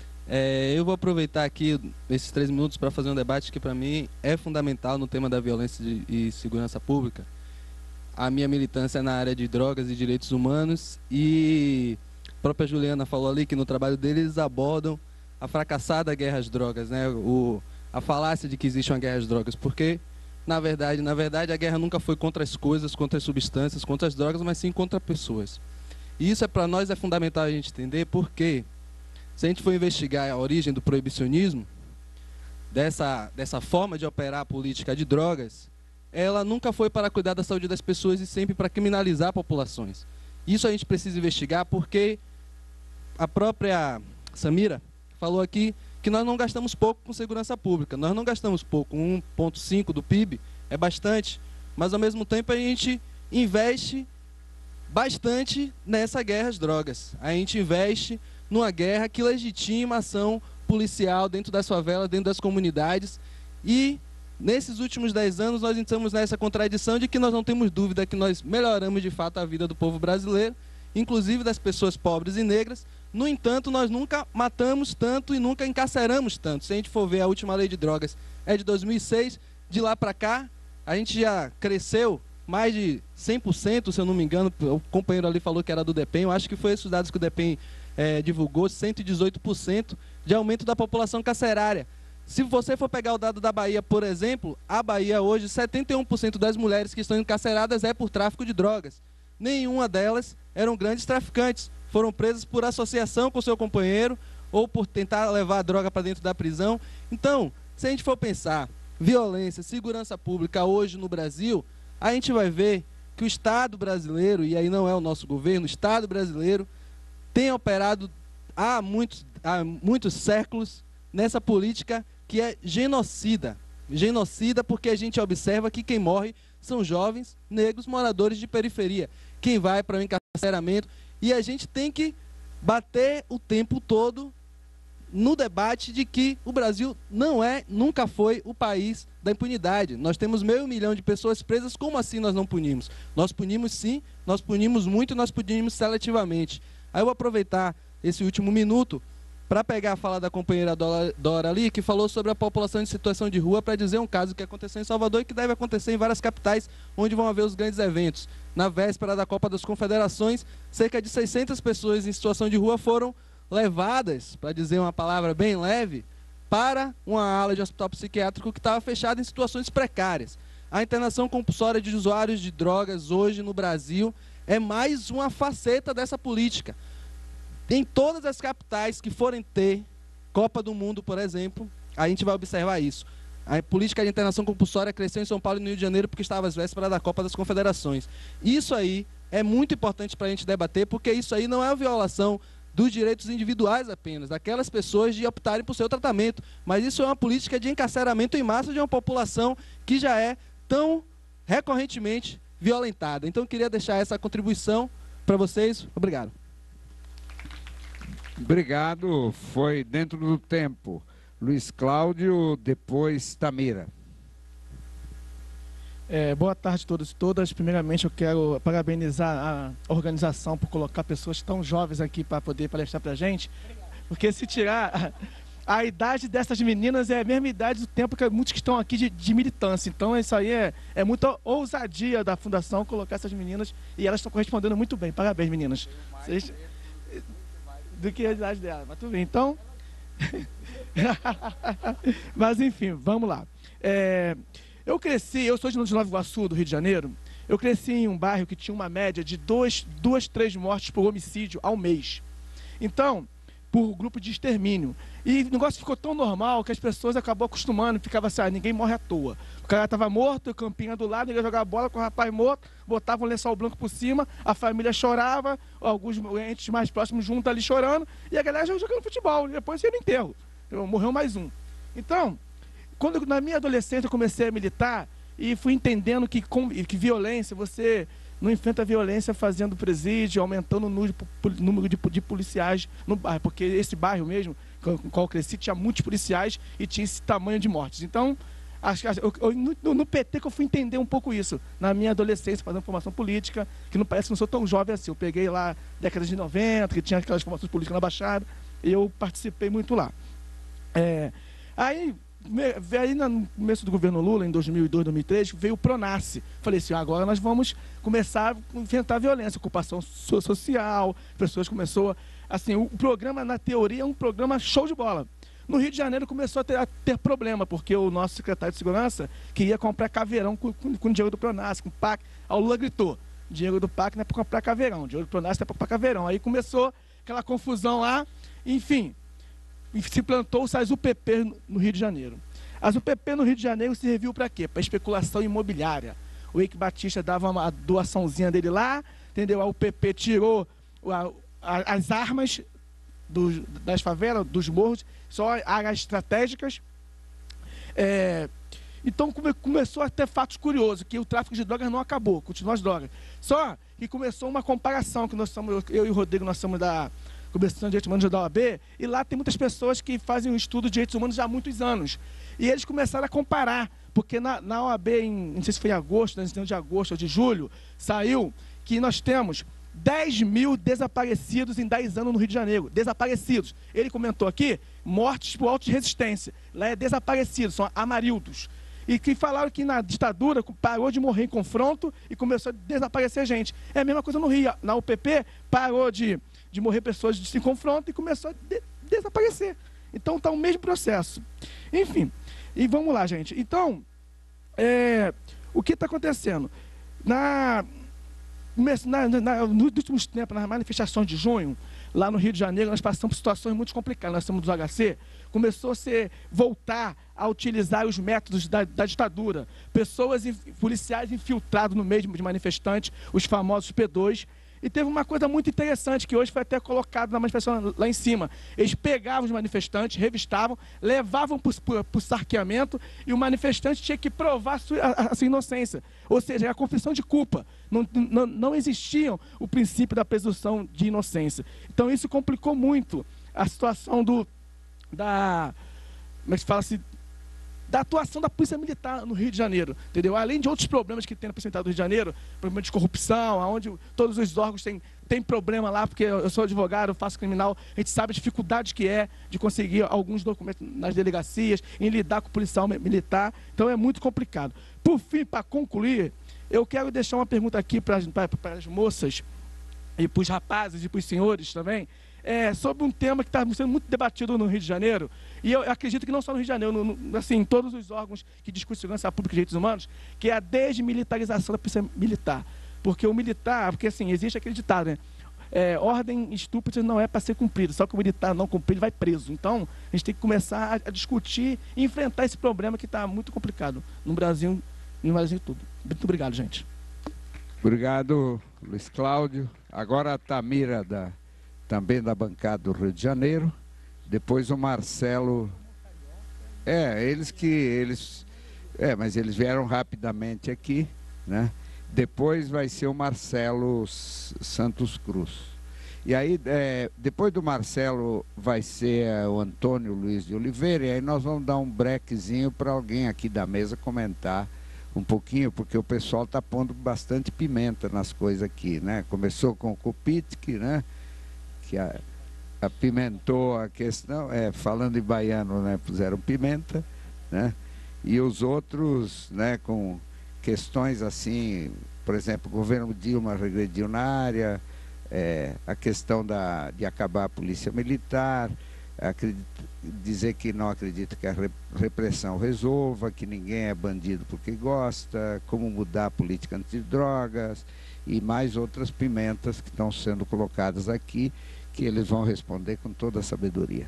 É, eu vou aproveitar aqui esses três minutos para fazer um debate que para mim é fundamental no tema da violência e segurança pública. A minha militância é na área de drogas e direitos humanos e a própria Juliana falou ali que no trabalho deles abordam a fracassada guerra às drogas, né? O, a falácia de que existe uma guerra às drogas, porque na verdade, na verdade a guerra nunca foi contra as coisas, contra as substâncias, contra as drogas, mas sim contra pessoas. E isso é para nós é fundamental a gente entender, porque se a gente for investigar a origem do proibicionismo, dessa, dessa forma de operar a política de drogas, ela nunca foi para cuidar da saúde das pessoas e sempre para criminalizar populações. Isso a gente precisa investigar porque a própria Samira falou aqui que nós não gastamos pouco com segurança pública. Nós não gastamos pouco, um vírgula cinco do P I B é bastante, mas ao mesmo tempo a gente investe bastante nessa guerra às drogas. A gente investe numa guerra que legitima a ação policial dentro das favelas, dentro das comunidades. E nesses últimos dez anos nós entramos nessa contradição de que nós não temos dúvida que nós melhoramos de fato a vida do povo brasileiro, inclusive das pessoas pobres e negras. No entanto, nós nunca matamos tanto e nunca encarceramos tanto. Se a gente for ver, a última lei de drogas é de dois mil e seis, de lá para cá a gente já cresceu mais de cem por cento, se eu não me engano, o companheiro ali falou que era do DEPEN, eu acho que foi esses dados que o DEPEN é, divulgou, cento e dezoito por cento de aumento da população carcerária. Se você for pegar o dado da Bahia, por exemplo, a Bahia hoje, setenta e um por cento das mulheres que estão encarceradas é por tráfico de drogas. Nenhuma delas eram grandes traficantes, foram presas por associação com seu companheiro ou por tentar levar a droga para dentro da prisão. Então, se a gente for pensar violência, segurança pública hoje no Brasil, a gente vai ver que o Estado brasileiro, e aí não é o nosso governo, o Estado brasileiro tem operado há muitos, há muitos séculos nessa política que é genocida. Genocida porque a gente observa que quem morre são jovens negros moradores de periferia. Quem vai para o encarceramento. E a gente tem que bater o tempo todo no debate de que o Brasil não é, nunca foi o país da impunidade. Nós temos meio milhão de pessoas presas, como assim nós não punimos? Nós punimos sim, nós punimos muito, nós punimos seletivamente. Aí eu vou aproveitar esse último minuto para pegar a fala da companheira Dora ali, que falou sobre a população em situação de rua, para dizer um caso que aconteceu em Salvador e que deve acontecer em várias capitais, onde vão haver os grandes eventos. Na véspera da Copa das Confederações, cerca de seiscentas pessoas em situação de rua foram levadas, para dizer uma palavra bem leve, para uma ala de hospital psiquiátrico que estava fechada em situações precárias. A internação compulsória de usuários de drogas hoje no Brasil é mais uma faceta dessa política. Em todas as capitais que forem ter Copa do Mundo, por exemplo, a gente vai observar isso. A política de internação compulsória cresceu em São Paulo e no Rio de Janeiro porque estava às vésperas da Copa das Confederações. Isso aí é muito importante para a gente debater, porque isso aí não é a violação dos direitos individuais apenas, daquelas pessoas de optarem por seu tratamento, mas isso é uma política de encarceramento em massa de uma população que já é tão recorrentemente violentada. Então eu queria deixar essa contribuição para vocês. Obrigado. Obrigado, foi dentro do tempo. Luiz Cláudio, depois Tamira. É, boa tarde a todos e todas. Primeiramente eu quero parabenizar a organização por colocar pessoas tão jovens aqui para poder palestrar para a gente. Porque se tirar a, a idade dessas meninas é a mesma idade do tempo que muitos que estão aqui de, de militância. Então isso aí é, é muita ousadia da Fundação colocar essas meninas e elas estão correspondendo muito bem. Parabéns, meninas. Vocês... do que a idade dela. Mas tudo bem, então... Mas enfim, vamos lá. É, eu cresci, eu sou de Nova Iguaçu, do Rio de Janeiro. Eu cresci em um bairro que tinha uma média de dois, duas, três mortes por homicídio ao mês. Então, por grupo de extermínio. E o negócio ficou tão normal que as pessoas acabou acostumando, ficava assim, ah, ninguém morre à toa. O cara estava morto, o campinho do lado, ele ia jogar bola com o rapaz morto, botava um lençol branco por cima, a família chorava, alguns entes mais próximos juntos ali chorando, e a galera jogando futebol, e depois ia no enterro. Morreu mais um. Então, quando na minha adolescência eu comecei a militar, e fui entendendo que, com, que violência, você não enfrenta violência fazendo presídio, aumentando o número de, de policiais no bairro, porque esse bairro mesmo, com o qual eu cresci, tinha muitos policiais e tinha esse tamanho de mortes. Então, acho, eu, eu, no, no P T que eu fui entender um pouco isso, na minha adolescência, fazendo formação política, que não parece que não sou tão jovem assim. Eu peguei lá décadas de noventa, que tinha aquelas formações políticas na Baixada, e eu participei muito lá. É, aí, aí, no começo do governo Lula, em dois mil e dois, dois mil e três, veio o PRONASSE. Falei assim, agora nós vamos começar a enfrentar a violência, ocupação social, pessoas começou... Assim, o programa, na teoria, é um programa show de bola. No Rio de Janeiro começou a ter, a ter problema, porque o nosso secretário de Segurança queria comprar caveirão com, com, com dinheiro do PRONASSE, com o P A C. A Lula gritou, dinheiro do P A C não é para comprar caveirão, dinheiro do PRONASSE não é para comprar caveirão. Aí começou aquela confusão lá, enfim, se plantou-se as U P P no Rio de Janeiro. As U P P no Rio de Janeiro serviu para quê? Para especulação imobiliária. O Eike Batista dava uma doaçãozinha dele lá, entendeu? A U P P tirou a, a, as armas dos, das favelas, dos morros, só áreas estratégicas. É, então come, começou a ter fatos curiosos, que o tráfico de drogas não acabou, continua as drogas. Só que começou uma comparação, que nós somos, eu e o Rodrigo, nós somos da Comissão de Direitos Humanos da O A B, e lá tem muitas pessoas que fazem um estudo de direitos humanos já há muitos anos. E eles começaram a comparar, porque na, na O A B, em, não sei se foi em agosto, né, de agosto ou de julho, saiu que nós temos dez mil desaparecidos em dez anos no Rio de Janeiro. Desaparecidos. Ele comentou aqui, mortes por auto de resistência. Lá é desaparecidos, são amarildos. E que falaram que na ditadura parou de morrer em confronto e começou a desaparecer gente. É a mesma coisa no Rio. Na U P P parou de, de morrer pessoas de confronto e começou a de, desaparecer. Então está o mesmo processo. Enfim, e vamos lá, gente. Então, é, o que está acontecendo? Na... Na, na, nos últimos tempos, nas manifestações de junho, lá no Rio de Janeiro, nós passamos por situações muito complicadas. Nós estamos do H C, começou a se voltar a utilizar os métodos da, da ditadura. Pessoas, policiais infiltrados no meio de manifestantes, os famosos P dois. E teve uma coisa muito interessante, que hoje foi até colocado na manifestação lá em cima. Eles pegavam os manifestantes, revistavam, levavam para o sarqueamento e o manifestante tinha que provar a sua, a, a sua inocência. Ou seja, é a confissão de culpa. Não, não, não existia o princípio da presunção de inocência. Então isso complicou muito a situação do, da, como é que se fala assim, da atuação da Polícia Militar no Rio de Janeiro, entendeu? Além de outros problemas que tem na Polícia Militar do Rio de Janeiro, problema de corrupção, onde todos os órgãos têm, têm problema lá, porque eu sou advogado, eu faço criminal, a gente sabe a dificuldade que é de conseguir alguns documentos nas delegacias, em lidar com o policial militar, então é muito complicado. Por fim, para concluir, eu quero deixar uma pergunta aqui para as, para as moças, e para os rapazes e para os senhores também, É, sobre um tema que está sendo muito debatido no Rio de Janeiro, e eu acredito que não só no Rio de Janeiro, no, no, assim, em todos os órgãos que discutem segurança pública e direitos humanos, que é a desmilitarização da polícia militar. Porque o militar, porque assim, existe aquele ditado, né? É, ordem estúpida não é para ser cumprida, só que o militar não cumprir, ele vai preso. Então, a gente tem que começar a, a discutir e enfrentar esse problema que está muito complicado no Brasil e no Brasil tudo. Muito obrigado, gente. Obrigado, Luiz Cláudio. Agora a Tamira da... também da bancada do Rio de Janeiro, depois o Marcelo, é, eles que, eles, é, mas eles vieram rapidamente aqui, né? Depois vai ser o Marcelo Santos Cruz. E aí, é, depois do Marcelo vai ser o Antônio Luiz de Oliveira, e aí nós vamos dar um brequezinho para alguém aqui da mesa comentar um pouquinho, porque o pessoal está pondo bastante pimenta nas coisas aqui, né? Começou com o Kupitski, né? Que a, apimentou a questão, é, falando em baiano, né, puseram pimenta, né, e os outros, né, com questões assim, por exemplo, o governo Dilma regrediu na área, é, a questão da, de acabar a polícia militar, acredita, dizer que não acredita que a repressão resolva, que ninguém é bandido porque gosta, como mudar a política antidrogas e mais outras pimentas que estão sendo colocadas aqui, que eles vão responder com toda a sabedoria.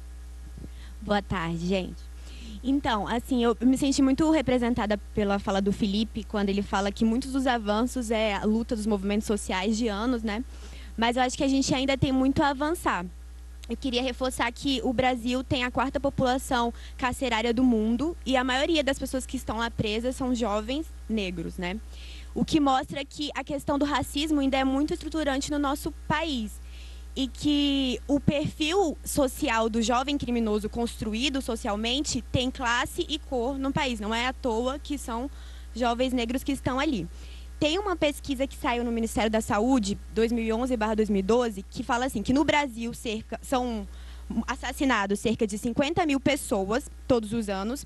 Boa tarde, gente. Então, assim, eu me senti muito representada pela fala do Felipe, quando ele fala que muitos dos avanços é a luta dos movimentos sociais de anos, né? Mas eu acho que a gente ainda tem muito a avançar. Eu queria reforçar que o Brasil tem a quarta população carcerária do mundo e a maioria das pessoas que estão lá presas são jovens negros, né? O que mostra que a questão do racismo ainda é muito estruturante no nosso país. E que o perfil social do jovem criminoso construído socialmente tem classe e cor no país. Não é à toa que são jovens negros que estão ali. Tem uma pesquisa que saiu no Ministério da Saúde, dois mil e onze barra dois mil e doze, que fala assim, que no Brasil cerca, são assassinados cerca de cinquenta mil pessoas todos os anos.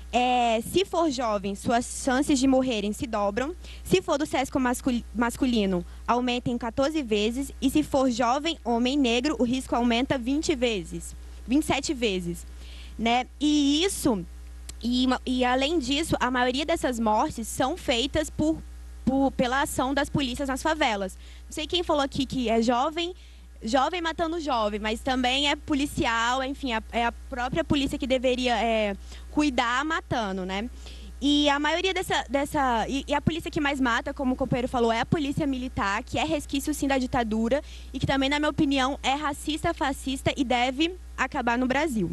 É, se for jovem, suas chances de morrerem se dobram. Se for do sexo masculino, aumenta em quatorze vezes. E se for jovem, homem negro, o risco aumenta vinte vezes, vinte e sete vezes. Né? E isso, e, e além disso, a maioria dessas mortes são feitas por, por, pela ação das polícias nas favelas. Não sei quem falou aqui que é jovem... Jovem matando jovem, mas também é policial, enfim, é a própria polícia que deveria é, cuidar matando, né? E a maioria dessa... dessa e, e a polícia que mais mata, como o companheiro falou, é a polícia militar, que é resquício, sim, da ditadura e que também, na minha opinião, é racista, fascista e deve acabar no Brasil.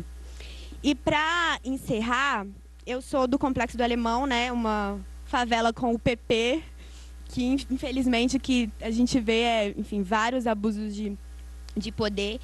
E para encerrar, eu sou do Complexo do Alemão, né? Uma favela com o P P, que infelizmente o que a gente vê é, enfim, vários abusos de... de poder,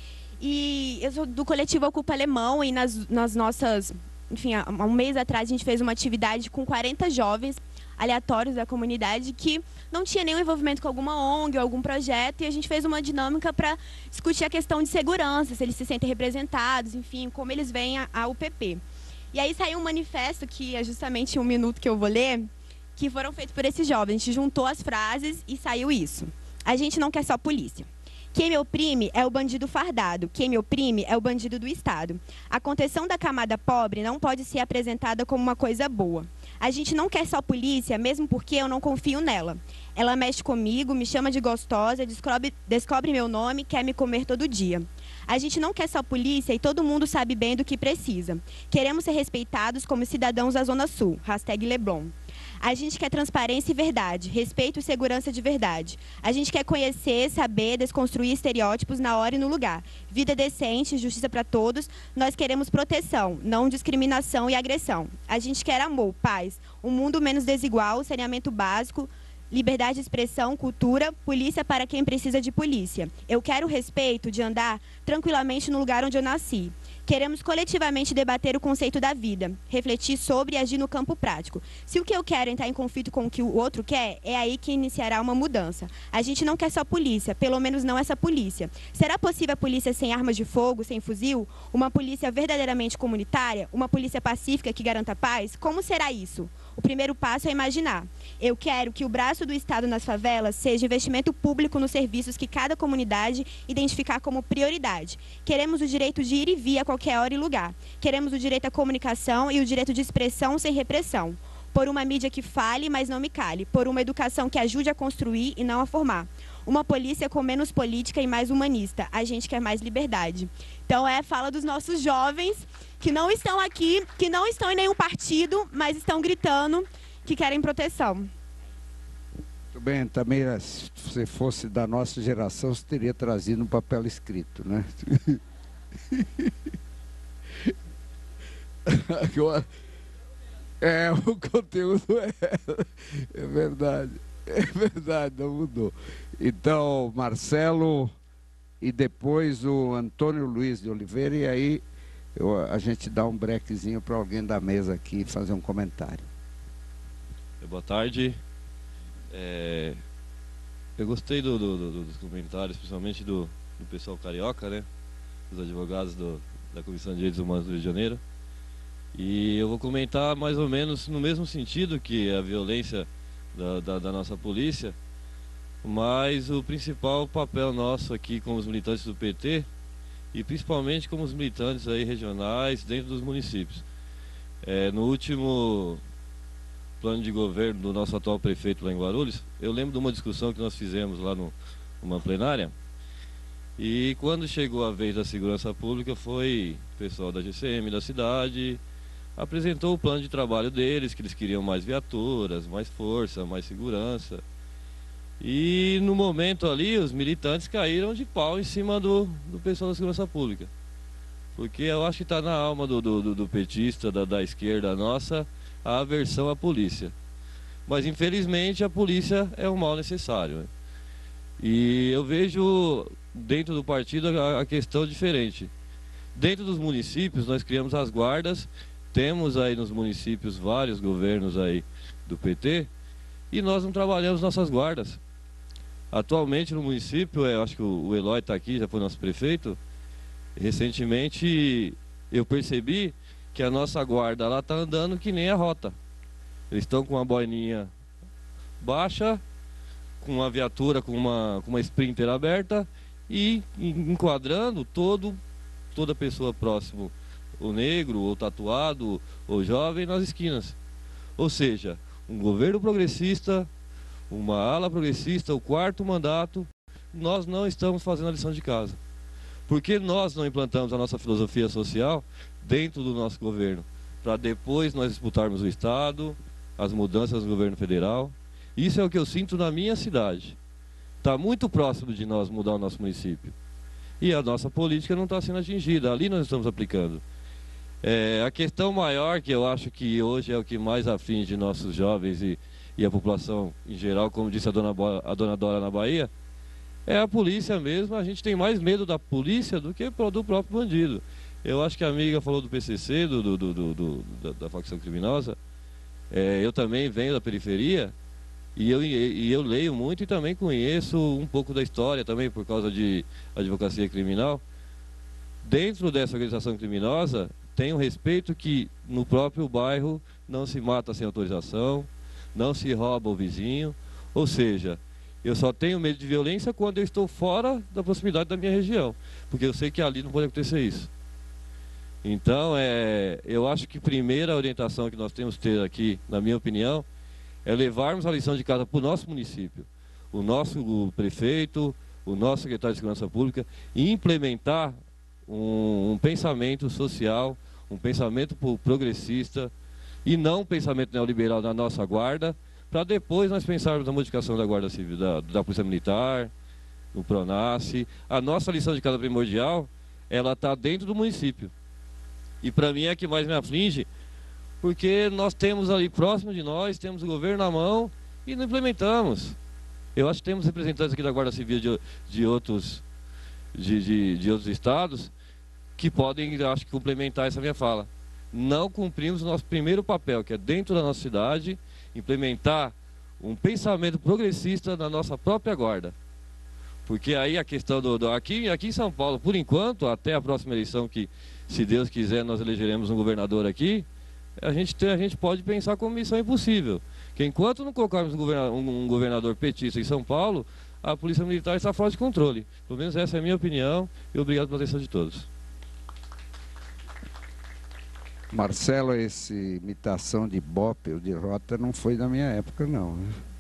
e eu sou do coletivo Ocupa Alemão e nas, nas nossas, enfim, há um mês atrás a gente fez uma atividade com quarenta jovens aleatórios da comunidade que não tinha nenhum envolvimento com alguma O N G ou algum projeto, e a gente fez uma dinâmica para discutir a questão de segurança, se eles se sentem representados, enfim, como eles veem a, a U P P. E aí saiu um manifesto, que é justamente um minuto que eu vou ler, que foram feitos por esses jovens. A gente juntou as frases e saiu isso. A gente não quer só polícia. Quem me oprime é o bandido fardado. Quem me oprime é o bandido do Estado. A contenção da camada pobre não pode ser apresentada como uma coisa boa. A gente não quer só polícia, mesmo porque eu não confio nela. Ela mexe comigo, me chama de gostosa, descobre, descobre meu nome, quer me comer todo dia. A gente não quer só polícia e todo mundo sabe bem do que precisa. Queremos ser respeitados como cidadãos da Zona Sul. Hashtag Leblon. A gente quer transparência e verdade, respeito e segurança de verdade. A gente quer conhecer, saber, desconstruir estereótipos na hora e no lugar. Vida decente, justiça para todos. Nós queremos proteção, não discriminação e agressão. A gente quer amor, paz, um mundo menos desigual, saneamento básico, liberdade de expressão, cultura, polícia para quem precisa de polícia. Eu quero o respeito de andar tranquilamente no lugar onde eu nasci. Queremos coletivamente debater o conceito da vida, refletir sobre e agir no campo prático. Se o que eu quero entrar em conflito com o que o outro quer, é aí que iniciará uma mudança. A gente não quer só polícia, pelo menos não essa polícia. Será possível a polícia sem armas de fogo, sem fuzil? Uma polícia verdadeiramente comunitária? Uma polícia pacífica que garanta paz? Como será isso? O primeiro passo é imaginar. Eu quero que o braço do Estado nas favelas seja investimento público nos serviços que cada comunidade identificar como prioridade. Queremos o direito de ir e vir a qualquer hora e lugar. Queremos o direito à comunicação e o direito de expressão sem repressão. Por uma mídia que fale, mas não me cale. Por uma educação que ajude a construir e não a formar. Uma polícia com menos política e mais humanista. A gente quer mais liberdade. Então, é a fala dos nossos jovens que não estão aqui, que não estão em nenhum partido, mas estão gritando que querem proteção. Muito bem, Tamira, se você fosse da nossa geração, você teria trazido um papel escrito, né? Agora, é, o conteúdo é, é verdade, é verdade, não mudou. Então, Marcelo e depois o Antônio Luiz de Oliveira, e aí eu, a gente dá um brequezinho para alguém da mesa aqui fazer um comentário. Boa tarde. É, eu gostei do, do, do, dos comentários, principalmente do, do pessoal carioca, né? Dos advogados do, da Comissão de Direitos Humanos do Rio de Janeiro. E eu vou comentar mais ou menos no mesmo sentido que a violência da, da, da nossa polícia. mas o principal papel nosso aqui como os militantes do P T, e principalmente como os militantes aí regionais dentro dos municípios. É, no último plano de governo do nosso atual prefeito lá em Guarulhos, eu lembro de uma discussão que nós fizemos lá no, numa plenária, e quando chegou a vez da segurança pública, foi o pessoal da G C M da cidade, apresentou o plano de trabalho deles, que eles queriam mais viaturas, mais força, mais segurança. E no momento ali, os militantes caíram de pau em cima do, do pessoal da segurança pública. Porque eu acho que está na alma do, do, do petista, da, da esquerda nossa, a aversão à polícia. Mas infelizmente a polícia é um mal necessário, né? E eu vejo dentro do partido a, a questão diferente. Dentro dos municípios nós criamos as guardas, temos aí nos municípios vários governos aí do P T, e nós não trabalhamos nossas guardas. Atualmente no município, eu acho que o Eloy está aqui, já foi nosso prefeito, recentemente eu percebi que a nossa guarda lá está andando que nem a rota. Eles estão com uma boininha baixa, com uma viatura, com uma, com uma Sprinter aberta e enquadrando todo, toda pessoa próxima, o negro, ou tatuado, ou jovem, nas esquinas. Ou seja, um governo progressista, uma ala progressista, o quarto mandato, nós não estamos fazendo a lição de casa. Por que nós não implantamos a nossa filosofia social dentro do nosso governo? Para depois nós disputarmos o Estado, as mudanças no governo federal. Isso é o que eu sinto na minha cidade. Está muito próximo de nós mudar o nosso município. E a nossa política não está sendo atingida, ali nós estamos aplicando. É, a questão maior, que eu acho que hoje é o que mais aflige nossos jovens e, e a população em geral, como disse a dona, a dona Dora na Bahia, é a polícia mesmo. A gente tem mais medo da polícia do que do próprio bandido. Eu acho que a amiga falou do P C C, do, do, do, do, do da, da facção criminosa. É, eu também venho da periferia e eu, e eu leio muito e também conheço um pouco da história também por causa de advocacia criminal. Dentro dessa organização criminosa, tem um respeito que no próprio bairro não se mata sem autorização, não se rouba o vizinho, ou seja, eu só tenho medo de violência quando eu estou fora da proximidade da minha região, porque eu sei que ali não pode acontecer isso. Então, é, eu acho que a primeira orientação que nós temos que ter aqui, na minha opinião, é levarmos a lição de casa para o nosso município, o nosso o prefeito, o nosso secretário de Segurança Pública, e implementar um, um pensamento social, um pensamento progressista, e não um pensamento neoliberal na nossa guarda, para depois nós pensarmos na modificação da Guarda Civil, da, da Polícia Militar, no PRONASSE. A nossa lição de casa primordial, ela está dentro do município. E para mim é a que mais me aflige, porque nós temos ali próximo de nós, temos o governo na mão e não implementamos. Eu acho que temos representantes aqui da Guarda Civil de, de, outros, de, de, de outros estados que podem, acho que, complementar essa minha fala. Não cumprimos o nosso primeiro papel, que é dentro da nossa cidade, implementar um pensamento progressista na nossa própria guarda. Porque aí a questão do, do aqui, aqui em São Paulo, por enquanto, até a próxima eleição, que se Deus quiser nós elegeremos um governador aqui, a gente, tem, a gente pode pensar como missão impossível. Que enquanto não colocarmos um governador, um, um governador petista em São Paulo, a Polícia Militar está fora de controle. Pelo menos essa é a minha opinião, e obrigado pela atenção de todos. Marcelo, essa imitação de bope ou de rota não foi da minha época, não.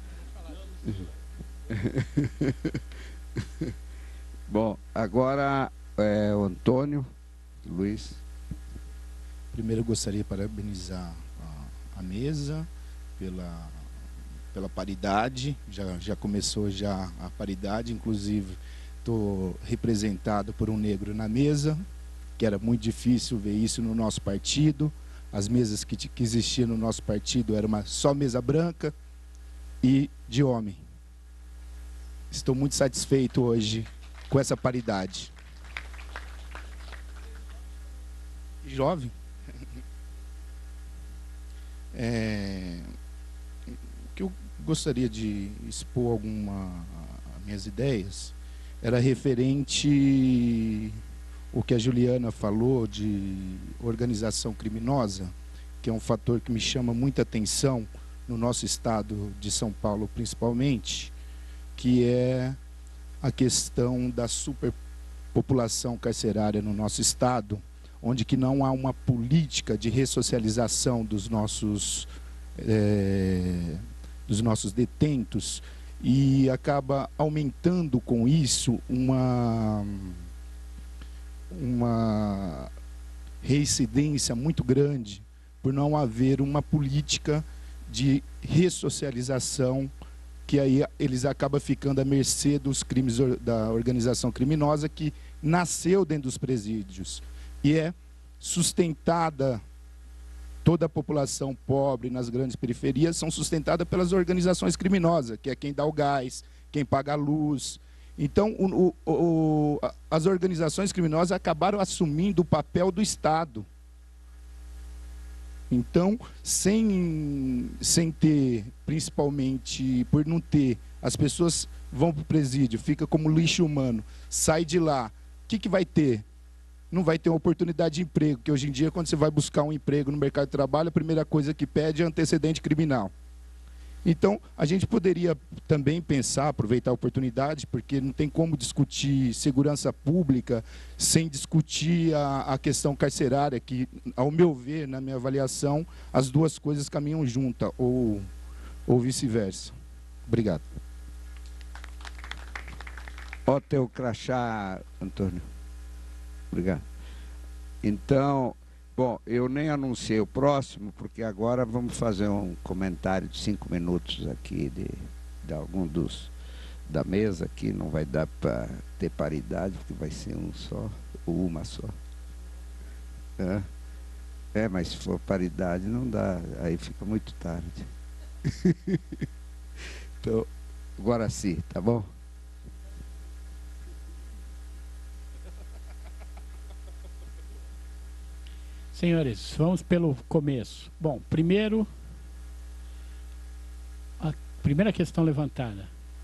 Bom, agora é o Antônio Luiz. Primeiro eu gostaria de parabenizar a, a mesa pela, pela paridade. Já, já começou já a paridade, inclusive estou representado por um negro na mesa, que era muito difícil ver isso no nosso partido. As mesas que, que existiam no nosso partido era uma só mesa branca e de homem. Estou muito satisfeito hoje com essa paridade. Jovem. É, o que eu gostaria de expor alguma minhas ideias era referente o que a Juliana falou de organização criminosa, que é um fator que me chama muita atenção no nosso estado de São Paulo, principalmente, que é a questão da superpopulação carcerária no nosso estado, onde que não há uma política de ressocialização dos nossos, é, dos nossos detentos, e acaba aumentando com isso uma, uma reincidência muito grande, por não haver uma política de ressocialização, que aí eles acabam ficando à mercê dos crimes da organização criminosa que nasceu dentro dos presídios e é sustentada. Toda a população pobre nas grandes periferias são sustentada pelas organizações criminosas, que é quem dá o gás, quem paga a luz. Então, o, o, o, as organizações criminosas acabaram assumindo o papel do Estado. Então, sem, sem ter, principalmente por não ter, as pessoas vão para o presídio, fica como lixo humano, sai de lá, o que, que vai ter? Não vai ter uma oportunidade de emprego, porque hoje em dia, quando você vai buscar um emprego no mercado de trabalho, a primeira coisa que pede é antecedente criminal. Então, a gente poderia também pensar, aproveitar a oportunidade, porque não tem como discutir segurança pública sem discutir a, a questão carcerária, que, ao meu ver, na minha avaliação, as duas coisas caminham juntas, ou, ou vice-versa. Obrigado. Ó, teu crachá, Antônio. Obrigado. Então, bom, eu nem anunciei o próximo, porque agora vamos fazer um comentário de cinco minutos aqui de, de algum dos da mesa aqui. Não vai dar para ter paridade, porque vai ser um só, ou uma só. É, é, mas se for paridade não dá, aí fica muito tarde. Então, agora sim, tá bom? Senhores, vamos pelo começo. Bom, primeiro, a primeira questão levantada.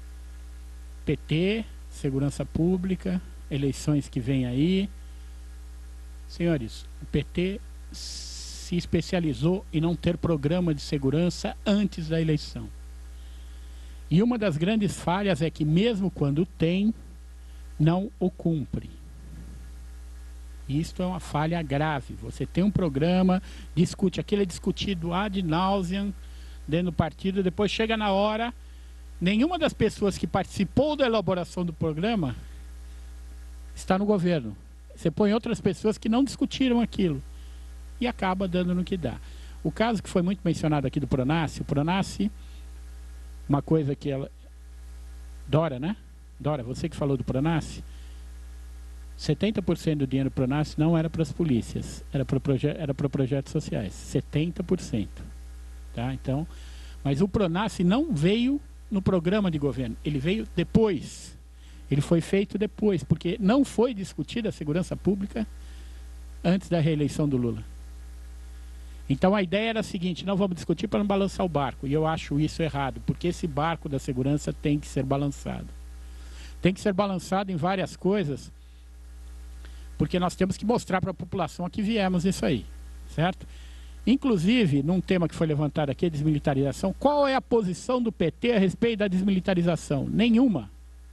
P T, segurança pública, eleições que vem aí. Senhores, o P T se especializou em não ter programa de segurança antes da eleição. E uma das grandes falhas é que mesmo quando tem, não o cumpre. Isto é uma falha grave. Você tem um programa, discute, aquilo é discutido ad nauseam dentro do partido, depois chega na hora, nenhuma das pessoas que participou da elaboração do programa está no governo. Você põe outras pessoas que não discutiram aquilo e acaba dando no que dá. O caso que foi muito mencionado aqui do Pronace, o Pronace, uma coisa que ela... Dora, né? Dora, você que falou do Pronace, setenta por cento do dinheiro do Pronace não era para as polícias, era para proje era para projetos sociais, setenta por cento. Tá? Então, mas o Pronace não veio no programa de governo, ele veio depois. Ele foi feito depois, porque não foi discutida a segurança pública antes da reeleição do Lula. Então a ideia era a seguinte, não vamos discutir para não balançar o barco, e eu acho isso errado, porque esse barco da segurança tem que ser balançado. Tem que ser balançado em várias coisas, porque nós temos que mostrar para a população que viemos isso aí, certo? Inclusive, num tema que foi levantado aqui, a desmilitarização, qual é a posição do P T a respeito da desmilitarização? Nenhuma.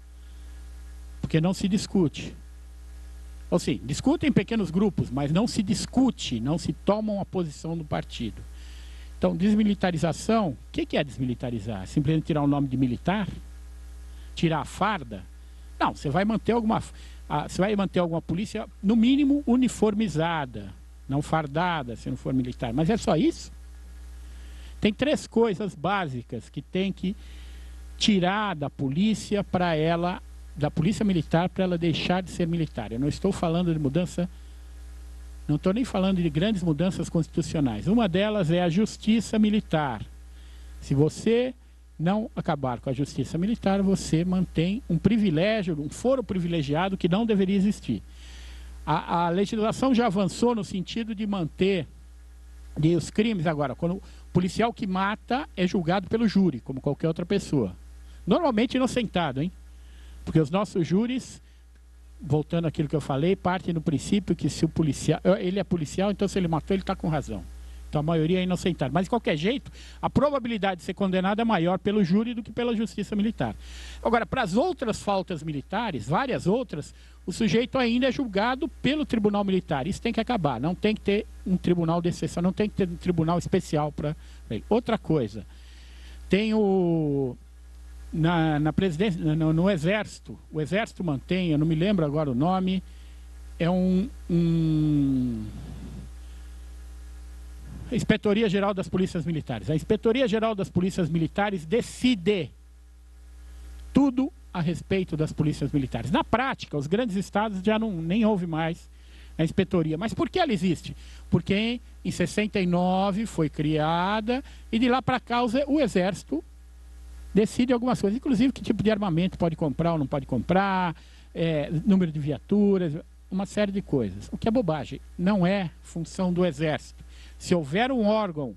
Porque não se discute. Ou sim, discute em pequenos grupos, mas não se discute, não se toma uma posição do partido. Então, desmilitarização, o que, que é desmilitarizar? Simplesmente tirar o nome de militar? Tirar a farda? Não, você vai manter alguma... Ah, você vai manter alguma polícia, no mínimo, uniformizada, não fardada, se não for militar. Mas é só isso? Tem três coisas básicas que tem que tirar da polícia para ela, da polícia militar, para ela deixar de ser militar. Eu não estou falando de mudança, não estou nem falando de grandes mudanças constitucionais. Uma delas é a justiça militar. Se você não acabar com a justiça militar, você mantém um privilégio, um foro privilegiado que não deveria existir. A, a legislação já avançou no sentido de manter de os crimes agora. Quando o policial que mata é julgado pelo júri, como qualquer outra pessoa. Normalmente inocentado, hein? Porque os nossos júris, voltando àquilo que eu falei, partem do princípio que se o policial... Ele é policial, então se ele matou, ele está com razão. Então a maioria é inocentada. Mas de qualquer jeito, a probabilidade de ser condenado é maior pelo júri do que pela justiça militar. Agora, para as outras faltas militares, várias outras, o sujeito ainda é julgado pelo tribunal militar. Isso tem que acabar. Não tem que ter um tribunal de exceção, não tem que ter um tribunal especial para ele. Outra coisa, tem o... Na, na presidência, no, no Exército, o Exército mantém, eu não me lembro agora o nome, é um... um a Inspetoria Geral das Polícias Militares. A Inspetoria Geral das Polícias Militares decide tudo a respeito das polícias militares. Na prática, os grandes estados já não, nem houve mais a inspetoria. Mas por que ela existe? Porque em sessenta e nove foi criada e de lá para cá o Exército decide algumas coisas, inclusive que tipo de armamento pode comprar ou não pode comprar, é, número de viaturas, uma série de coisas. O que é bobagem, não é função do Exército. Se houver um órgão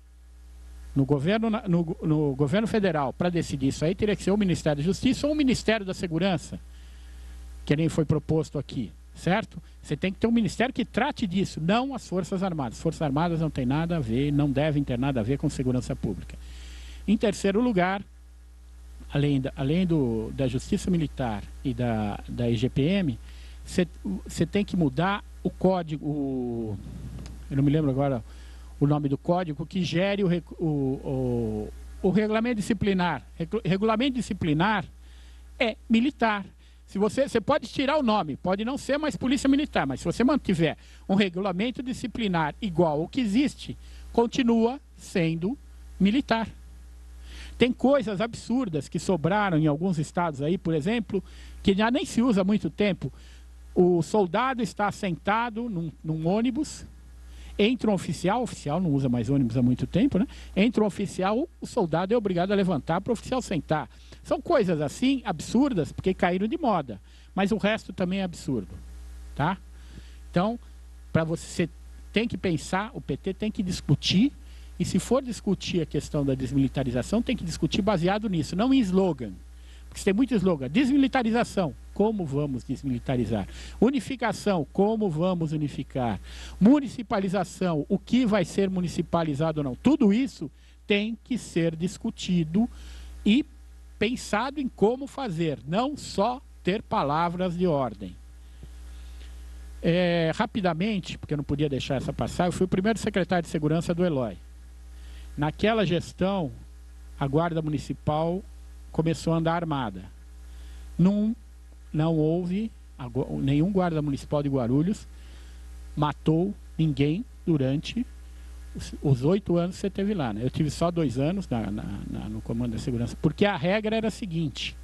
no governo, no, no governo federal para decidir isso aí, teria que ser o Ministério da Justiça ou o Ministério da Segurança, que nem foi proposto aqui, certo? Você tem que ter um ministério que trate disso, não as Forças Armadas. As Forças Armadas não tem nada a ver, não devem ter nada a ver com segurança pública. Em terceiro lugar, além da, além do, da Justiça Militar e da, da I G P M, você tem que mudar o código, o, eu não me lembro agora o nome do código, que gere o, o, o, o regulamento disciplinar. Regulamento disciplinar é militar. Se você, você pode tirar o nome, pode não ser mais polícia militar, mas se você mantiver um regulamento disciplinar igual ao que existe, continua sendo militar. Tem coisas absurdas que sobraram em alguns estados aí, por exemplo, que já nem se usa há muito tempo. O soldado está sentado num, num ônibus, entra um oficial, o oficial não usa mais ônibus há muito tempo, né? Entra um oficial, o soldado é obrigado a levantar para o oficial sentar. São coisas assim, absurdas, porque caíram de moda. Mas o resto também é absurdo, tá? Então, para você, tem que pensar, o P T tem que discutir, e se for discutir a questão da desmilitarização, tem que discutir baseado nisso, não em slogan. Porque tem muito slogan. Desmilitarização, como vamos desmilitarizar? Unificação, como vamos unificar? Municipalização, o que vai ser municipalizado ou não? Tudo isso tem que ser discutido e pensado em como fazer, não só ter palavras de ordem. É, rapidamente, porque eu não podia deixar essa passar, eu fui o primeiro secretário de segurança do Eloy. Naquela gestão, a Guarda Municipal começou a andar armada. Não, não houve, nenhum guarda municipal de Guarulhos matou ninguém durante os oito anos que você teve lá, né? Eu tive só dois anos na, na, na, no comando da segurança, porque a regra era a seguinte: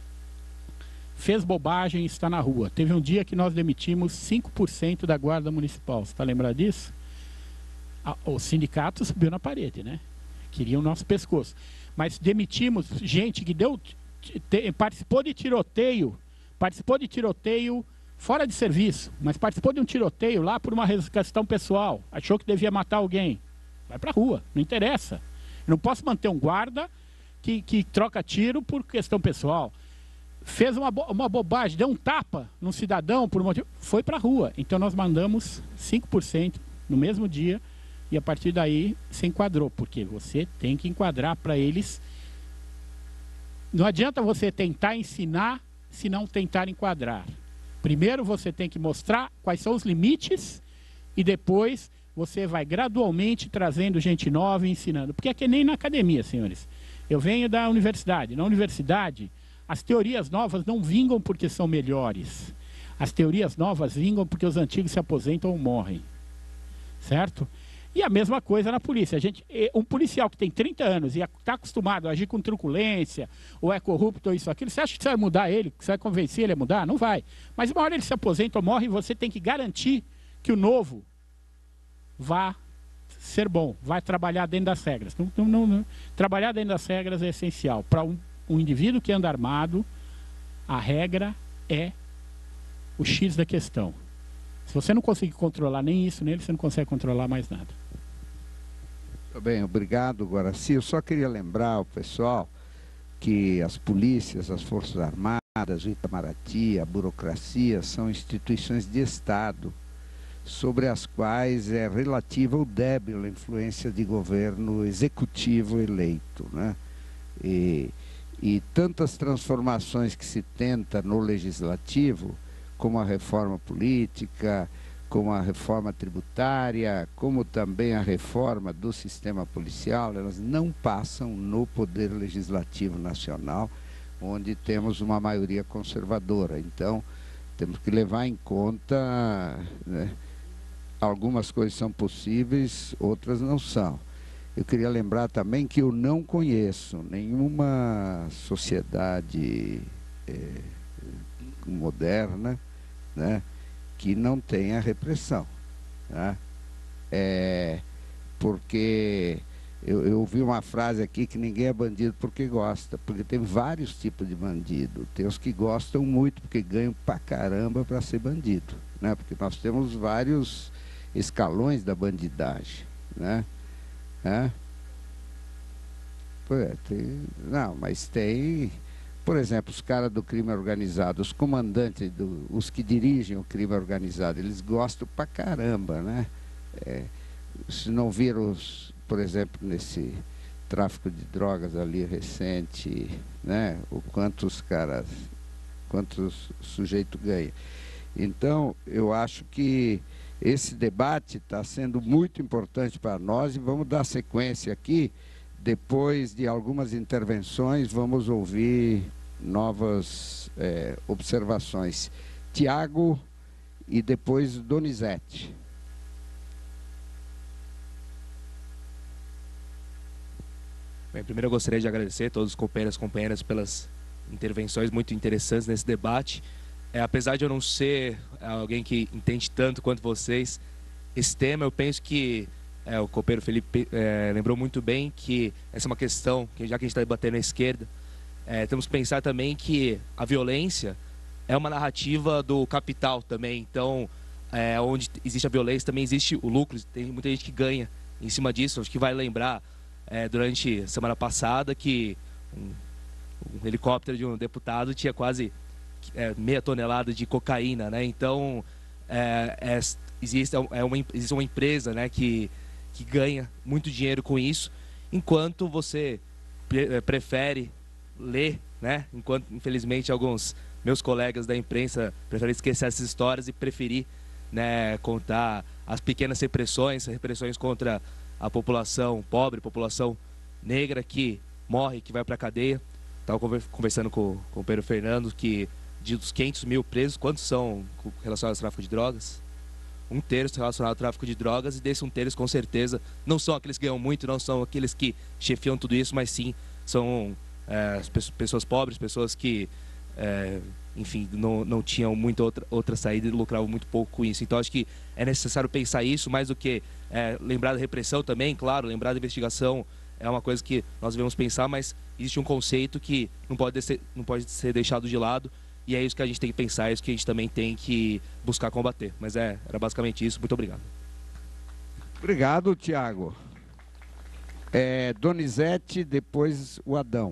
fez bobagem e está na rua. Teve um dia que nós demitimos cinco por cento da Guarda Municipal. Você está lembrado disso? A, o sindicato subiu na parede, né? Queriam o nosso pescoço. Mas demitimos gente que deu, te, participou de tiroteio, participou de tiroteio fora de serviço, mas participou de um tiroteio lá por uma questão pessoal, achou que devia matar alguém. Vai pra rua, não interessa. Eu não posso manter um guarda que, que troca tiro por questão pessoal. Fez uma, bo uma bobagem, deu um tapa num cidadão por um motivo, foi pra rua. Então nós mandamos cinco por cento no mesmo dia. E a partir daí se enquadrou, porque você tem que enquadrar para eles. Não adianta você tentar ensinar se não tentar enquadrar. Primeiro você tem que mostrar quais são os limites e depois você vai gradualmente trazendo gente nova e ensinando. Porque é que nem na academia, senhores. Eu venho da universidade. Na universidade, as teorias novas não vingam porque são melhores. As teorias novas vingam porque os antigos se aposentam ou morrem. Certo? E a mesma coisa na polícia. A gente, um policial que tem trinta anos e está acostumado a agir com truculência, ou é corrupto, ou isso, aquilo, você acha que você vai mudar ele, que você vai convencer ele a mudar? Não vai. Mas uma hora ele se aposenta ou morre, e você tem que garantir que o novo vá ser bom, vai trabalhar dentro das regras. Não, não, não, trabalhar dentro das regras é essencial. Para um, um indivíduo que anda armado, a regra é o X da questão. Se você não conseguir controlar nem isso nele, você não consegue controlar mais nada. Muito bem, obrigado, Guaraci. Eu só queria lembrar o pessoal que as polícias, as Forças Armadas, o Itamaraty, a burocracia são instituições de Estado. sobre as quais é relativa ou débil a influência de governo executivo eleito, né? E, e tantas transformações que se tenta no legislativo, como a reforma política, como a reforma tributária, como também a reforma do sistema policial, elas não passam no Poder Legislativo Nacional, onde temos uma maioria conservadora. Então, temos que levar em conta, né, algumas coisas são possíveis, outras não são. Eu queria lembrar também que eu não conheço nenhuma sociedade é, moderna, né, que não tenha repressão, né? É, porque eu, eu ouvi uma frase aqui que ninguém é bandido porque gosta, porque tem vários tipos de bandido. Tem os que gostam muito porque ganham pra caramba para ser bandido, né? Porque nós temos vários escalões da bandidagem, né? É? Pô, tem, não, mas tem... Por exemplo, os caras do crime organizado, os comandantes, do, os que dirigem o crime organizado, eles gostam pra caramba, né? É, se não viram, os, por exemplo, nesse tráfico de drogas ali recente, né? O quanto os caras, quantos sujeitos ganham. Então, eu acho que esse debate está sendo muito importante para nós e vamos dar sequência aqui. Depois de algumas intervenções, vamos ouvir novas é, observações. Tiago e depois Donizete. Bem, primeiro eu gostaria de agradecer a todos os companheiros e companheiras pelas intervenções muito interessantes nesse debate. É, apesar de eu não ser alguém que entende tanto quanto vocês, esse tema eu penso que é, o companheiro Felipe é, lembrou muito bem que essa é uma questão que, já que a gente está debatendo à esquerda, é, temos que pensar também que a violência é uma narrativa do capital também. Então, é, onde existe a violência também existe o lucro, tem muita gente que ganha em cima disso. Acho que vai lembrar é, durante a semana passada que um, um helicóptero de um deputado tinha quase é, meia tonelada de cocaína, né? Então, é, é, existe, é uma, existe uma empresa, né, que, que ganha muito dinheiro com isso, enquanto você pre prefere ler, né? Enquanto, infelizmente, alguns meus colegas da imprensa preferem esquecer essas histórias e preferir, né, contar as pequenas repressões, repressões contra a população pobre, população negra que morre, que vai para a cadeia. Estava conversando com, com o Pedro Fernando que de dos quinhentos mil presos, quantos são relacionados ao tráfico de drogas? Um terço relacionado ao tráfico de drogas, e desses um terço, com certeza, não são aqueles que ganham muito, não são aqueles que chefiam tudo isso, mas sim são é, pessoas pobres, pessoas que, é, enfim, não, não tinham muita outra, outra saída e lucravam muito pouco com isso. Então, acho que é necessário pensar isso, mais do que é, lembrar da repressão também, claro, lembrar da investigação é uma coisa que nós devemos pensar, mas existe um conceito que não pode ser, não pode ser deixado de lado, e é isso que a gente tem que pensar, é isso que a gente também tem que buscar combater. Mas é, era basicamente isso. Muito obrigado. Obrigado, Tiago. É, Donizete, depois o Adão.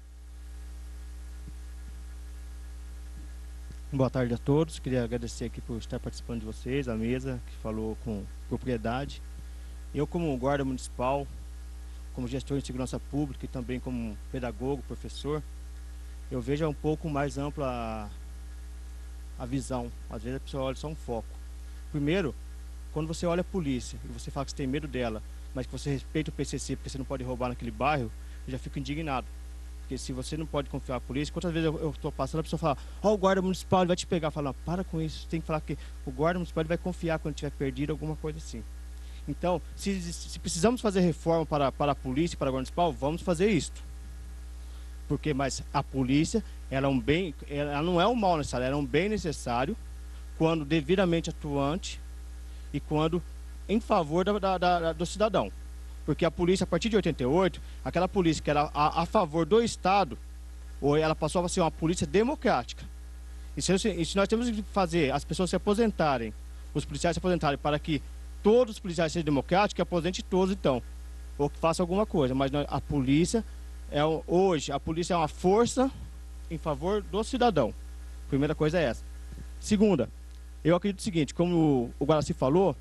Boa tarde a todos. Queria agradecer aqui por estar participando de vocês, a mesa que falou com propriedade. Eu, como guarda municipal, como gestor de segurança pública e também como pedagogo, professor, eu vejo um pouco mais ampla a, a visão. Às vezes a pessoa olha só um foco. Primeiro, quando você olha a polícia e você fala que você tem medo dela, mas que você respeita o P C C porque você não pode roubar naquele bairro, eu já fico indignado. Porque se você não pode confiar na polícia, quantas vezes eu estou passando, a pessoa fala, ó, oh, o guarda municipal ele vai te pegar. Fala, para com isso, você tem que falar que o guarda municipal ele vai confiar quando tiver perdido, alguma coisa assim. Então, se, se precisamos fazer reforma para, para a polícia e para o guarda municipal, vamos fazer isso. Porque, mas a polícia, ela, é um bem, ela não é um mal necessário, ela é um bem necessário quando devidamente atuante e quando em favor da, da, da, do cidadão. Porque a polícia, a partir de oitenta e oito, aquela polícia que era a, a favor do Estado, ou ela passou a ser uma polícia democrática. E se, e se nós temos que fazer as pessoas se aposentarem, os policiais se aposentarem para que todos os policiais sejam democráticos, que aposente todos então, ou que faça alguma coisa. Mas nós, a polícia, é, hoje, a polícia é uma força em favor do cidadão. Primeira coisa é essa. Segunda, eu acredito o seguinte, como o Guaraci falou,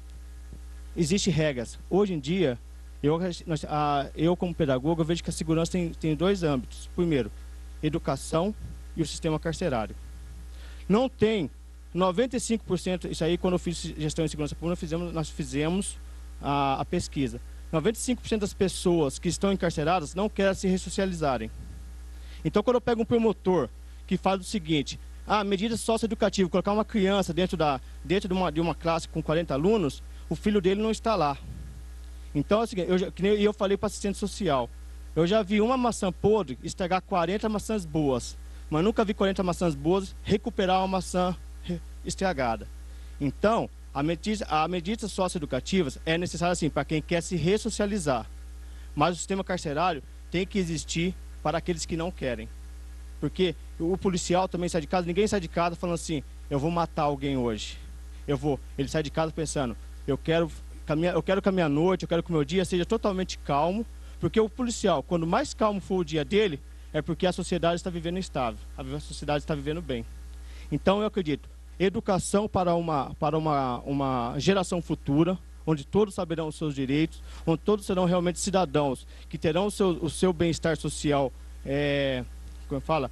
existem regras. Hoje em dia, eu, nós, a, eu como pedagogo, eu vejo que a segurança tem, tem dois âmbitos. Primeiro, educação e o sistema carcerário. Não tem noventa e cinco por cento, isso aí quando eu fiz gestão em segurança pública, nós fizemos, nós fizemos a, a pesquisa. noventa e cinco por cento das pessoas que estão encarceradas não querem se ressocializarem. Então, quando eu pego um promotor que faz o seguinte, ah, medida socioeducativa, colocar uma criança dentro, da, dentro de, uma, de uma classe com quarenta alunos, o filho dele não está lá. Então, é o seguinte, eu, já, que nem eu falei para assistente social, eu já vi uma maçã podre estragar quarenta maçãs boas, mas nunca vi quarenta maçãs boas recuperar uma maçã estragada. Então, a medida, a medidas socioeducativas é necessária assim, para quem quer se ressocializar. Mas o sistema carcerário tem que existir para aqueles que não querem. Porque o policial também sai de casa, ninguém sai de casa falando assim, eu vou matar alguém hoje. Eu vou, ele sai de casa pensando, eu quero, eu quero que a minha noite, eu quero que o meu dia seja totalmente calmo, porque o policial, quando mais calmo for o dia dele, é porque a sociedade está vivendo estável, a sociedade está vivendo bem. Então eu acredito, educação para uma, para uma, uma geração futura, onde todos saberão os seus direitos, onde todos serão realmente cidadãos, que terão o seu, o seu bem-estar social, é, como fala,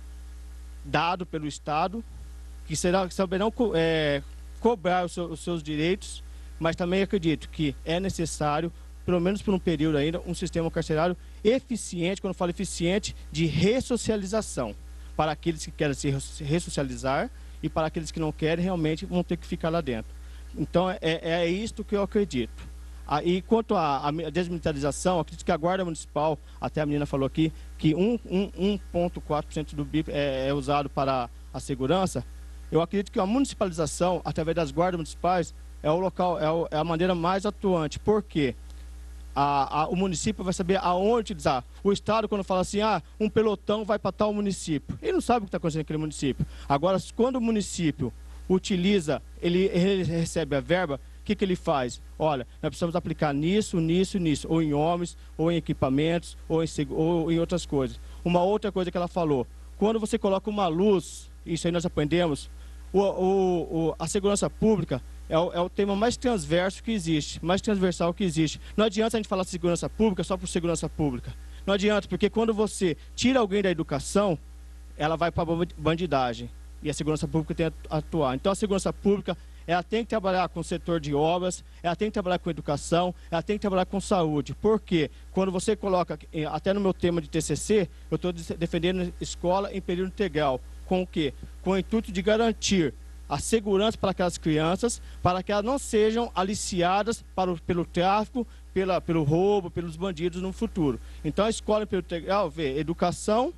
dado pelo Estado, que, será, que saberão é, cobrar os, seu, os seus direitos, mas também acredito que é necessário, pelo menos por um período ainda, um sistema carcerário eficiente, quando eu falo eficiente, de ressocialização, para aqueles que querem se ressocializar e para aqueles que não querem, realmente vão ter que ficar lá dentro. Então, é, é isto que eu acredito. Ah, e quanto à, à desmilitarização, acredito que a Guarda Municipal, até a menina falou aqui, que um vírgula quatro por cento do B I P é, é usado para a segurança, eu acredito que a municipalização, através das guardas municipais, é o local, é, o, é a maneira mais atuante. Por quê? A, a, o município vai saber aonde utilizar. O Estado, quando fala assim, ah, um pelotão vai para tal município, ele não sabe o que está acontecendo naquele município. Agora, quando o município utiliza, ele, ele recebe a verba, o que, que ele faz? Olha, nós precisamos aplicar nisso, nisso, nisso, ou em homens, ou em equipamentos, ou em, ou em outras coisas. Uma outra coisa que ela falou, quando você coloca uma luz, isso aí nós aprendemos, o, o, o, a segurança pública é o, é o tema mais transverso que existe, mais transversal que existe. Não adianta a gente falar de segurança pública só por segurança pública. Não adianta, porque quando você tira alguém da educação, ela vai para a bandidagem. E a segurança pública tem que atuar. Então, a segurança pública, ela tem que trabalhar com o setor de obras, ela tem que trabalhar com educação, ela tem que trabalhar com saúde. Por quê? Quando você coloca, até no meu tema de T C C, eu estou defendendo escola em período integral. Com o quê? Com o intuito de garantir a segurança para aquelas crianças, para que elas não sejam aliciadas para o, pelo tráfico, pela, pelo roubo, pelos bandidos no futuro. Então, a escola em período integral, vê, educação,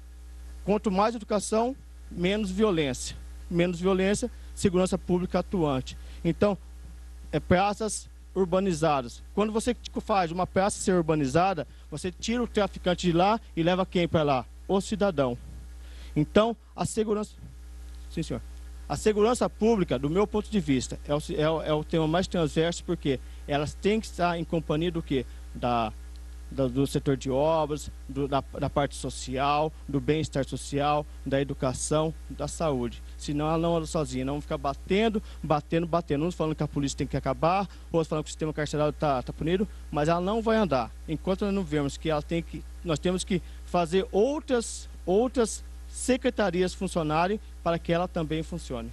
quanto mais educação, menos violência. Menos violência, segurança pública atuante. Então, é praças urbanizadas. Quando você faz uma praça ser urbanizada, você tira o traficante de lá e leva quem para lá? O cidadão. Então, a segurança... Sim, senhor. A segurança pública, do meu ponto de vista, é o, é o, é o tema mais transverso, porque elas têm que estar em companhia do quê? Da... Do, do setor de obras, do, da, da parte social, do bem-estar social, da educação, da saúde. Senão ela não anda sozinha, não fica batendo, batendo, batendo. Uns falando que a polícia tem que acabar, outros falando que o sistema carcerário está tá punido, mas ela não vai andar. Enquanto nós não vemos que ela tem que, nós temos que fazer outras, outras secretarias funcionarem para que ela também funcione.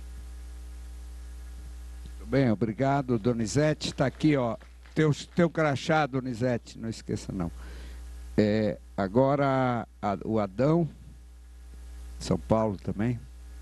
Muito bem, obrigado, Donizete. Está aqui, ó. Teu, teu crachá, Donizete, não esqueça não. É, agora a, o Adão, São Paulo também.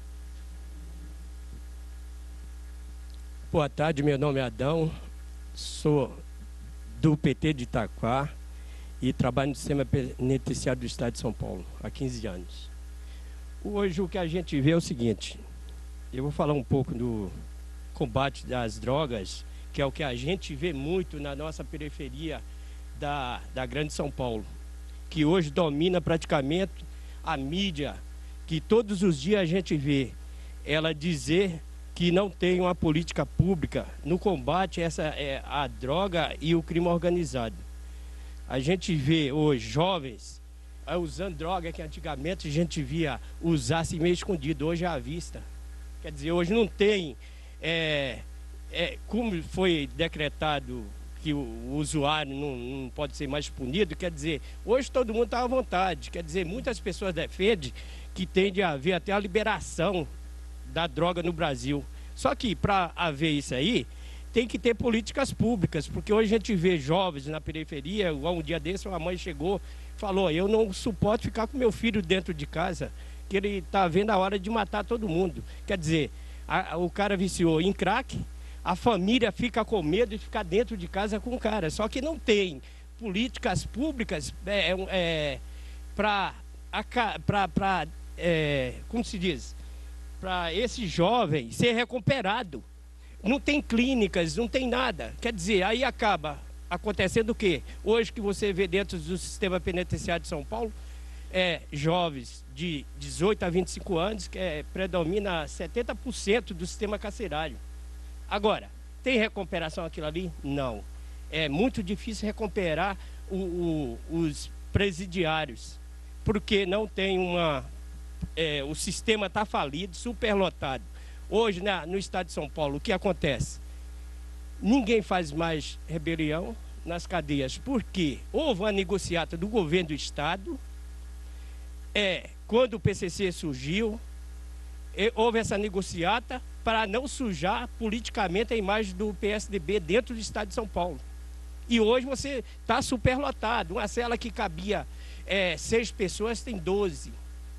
Boa tarde, meu nome é Adão, sou do P T de Itaquá e trabalho no sistema penitenciário do Estado de São Paulo há quinze anos. Hoje o que a gente vê é o seguinte, eu vou falar um pouco do combate das drogas, que é o que a gente vê muito na nossa periferia da, da Grande São Paulo, que hoje domina praticamente a mídia, que todos os dias a gente vê ela dizer que não tem uma política pública no combate a essa, é, a droga e o crime organizado. A gente vê hoje jovens é, usando droga que antigamente a gente via usar assim meio escondido, hoje é à vista. Quer dizer, hoje não tem é, é, como foi decretado que o, o usuário não, não pode ser mais punido, quer dizer, hoje todo mundo está à vontade, quer dizer, muitas pessoas defendem que tem de haver até a liberação da droga no Brasil. Só que para haver isso aí, tem que ter políticas públicas, porque hoje a gente vê jovens na periferia, igual um dia desse uma mãe chegou, falou, eu não suporto ficar com meu filho dentro de casa, que ele está vendo a hora de matar todo mundo. Quer dizer, a, o cara viciou em crack, a família fica com medo de ficar dentro de casa com o cara. Só que não tem políticas públicas é, é, para, é, como se diz, para esse jovem ser recuperado. Não tem clínicas, não tem nada. Quer dizer, aí acaba acontecendo o quê? Hoje que você vê dentro do sistema penitenciário de São Paulo, é, jovens de dezoito a vinte e cinco anos, que é, predomina setenta por cento do sistema carcerário. Agora, tem recuperação aquilo ali? Não. É muito difícil recuperar o, o, os presidiários, porque não tem uma... É, o sistema está falido, superlotado. Hoje, na, no estado de São Paulo, o que acontece? Ninguém faz mais rebelião nas cadeias, porque houve uma negociata do governo do estado, é, quando o P C C surgiu, houve essa negociata para não sujar politicamente a imagem do P S D B dentro do estado de São Paulo. E hoje você está superlotado. Uma cela que cabia é, seis pessoas tem doze.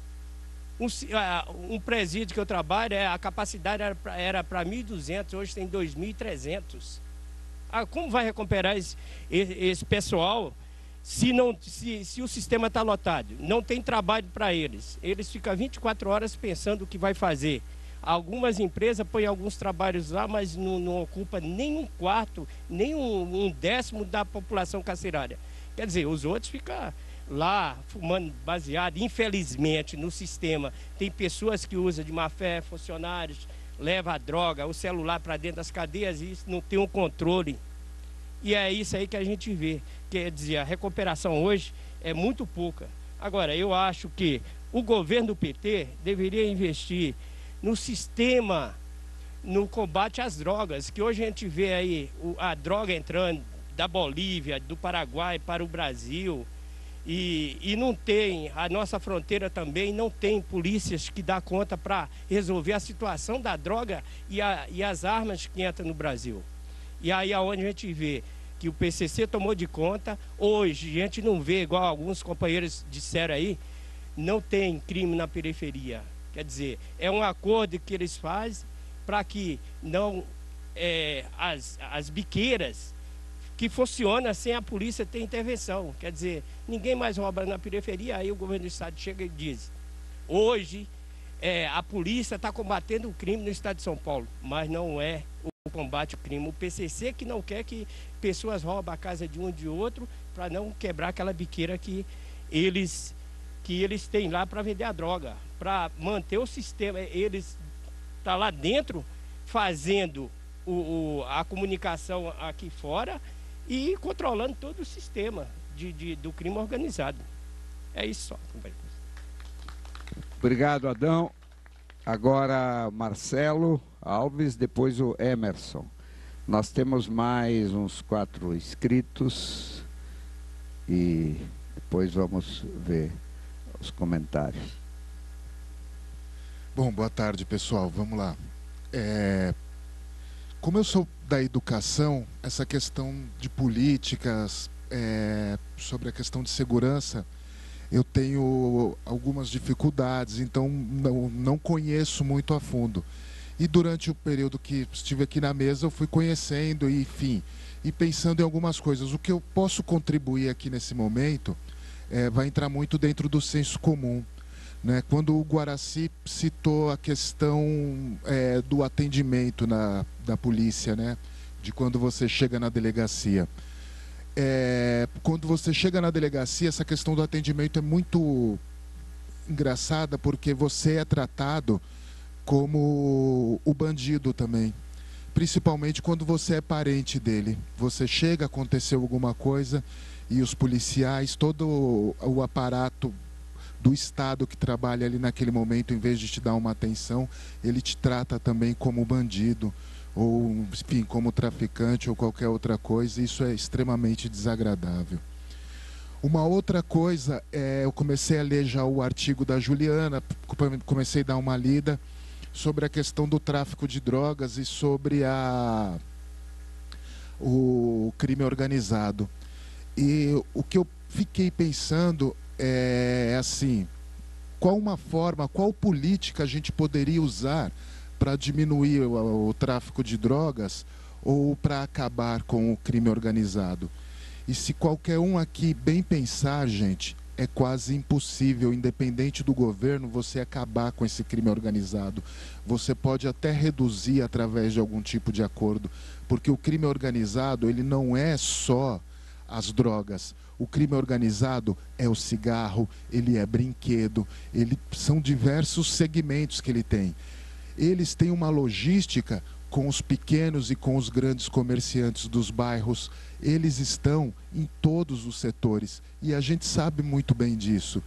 Um, um presídio que eu trabalho, a capacidade era para mil e duzentos, hoje tem dois mil e trezentos. Ah, como vai recuperar esse, esse pessoal se, não, se, se o sistema está lotado? Não tem trabalho para eles. Eles ficam vinte e quatro horas pensando o que vai fazer. Algumas empresas põem alguns trabalhos lá, mas não, não ocupa nem um quarto, nem um, um décimo da população carcerária. Quer dizer, os outros ficam lá fumando baseado. Infelizmente, no sistema, tem pessoas que usam de má fé, funcionários, levam a droga, o celular para dentro das cadeias e isso não tem um controle. E é isso aí que a gente vê. Quer dizer, a recuperação hoje é muito pouca. Agora, eu acho que o governo do P T deveria investir no sistema, no combate às drogas, que hoje a gente vê aí a droga entrando da Bolívia, do Paraguai para o Brasil, e, e não tem, a nossa fronteira também não tem polícias que dá conta para resolver a situação da droga e, a, e as armas que entram no Brasil. E aí aonde a gente vê que o P C C tomou de conta, hoje a gente não vê, igual alguns companheiros disseram aí, não tem crime na periferia. Quer dizer, é um acordo que eles fazem para que não é, as, as biqueiras que funcionam sem a polícia ter intervenção. Quer dizer, ninguém mais rouba na periferia, aí o governo do estado chega e diz, hoje é, a polícia está combatendo o crime no estado de São Paulo, mas não é o combate ao crime. O P C C que não quer que pessoas roubem a casa de um e de outro para não quebrar aquela biqueira que eles... que eles têm lá para vender a droga, para manter o sistema. Eles estão tá lá dentro fazendo o, o, a comunicação aqui fora e controlando todo o sistema de, de, do crime organizado. É isso só. Obrigado, Adão. Agora, Marcelo Alves, depois o Emerson. Nós temos mais uns quatro inscritos e depois vamos ver os comentários. Bom, boa tarde, pessoal. Vamos lá. É, como eu sou da educação, essa questão de políticas, é, sobre a questão de segurança, eu tenho algumas dificuldades, então não, não conheço muito a fundo. E durante o período que estive aqui na mesa, eu fui conhecendo, e, enfim, e pensando em algumas coisas. O que eu posso contribuir aqui nesse momento é, vai entrar muito dentro do senso comum. Né? Quando o Guaraci citou a questão é, do atendimento na, da polícia, né? De quando você chega na delegacia. É, quando você chega na delegacia, essa questão do atendimento é muito engraçada, porque você é tratado como o bandido também. Principalmente quando você é parente dele. Você chega, aconteceu alguma coisa, e os policiais, todo o aparato do Estado que trabalha ali naquele momento, em vez de te dar uma atenção, ele te trata também como bandido, ou, enfim, como traficante ou qualquer outra coisa. Isso é extremamente desagradável. Uma outra coisa, é, eu comecei a ler já o artigo da Juliana, comecei a dar uma lida sobre a questão do tráfico de drogas e sobre a, o crime organizado. E o que eu fiquei pensando é assim, qual uma forma, qual política a gente poderia usar para diminuir o, o tráfico de drogas ou para acabar com o crime organizado? E se qualquer um aqui bem pensar, gente, é quase impossível, independente do governo, você acabar com esse crime organizado. Você pode até reduzir através de algum tipo de acordo, porque o crime organizado, ele não é só as drogas. O crime organizado é o cigarro, ele é brinquedo, ele, são diversos segmentos que ele tem. Eles têm uma logística com os pequenos e com os grandes comerciantes dos bairros. Eles estão em todos os setores e a gente sabe muito bem disso.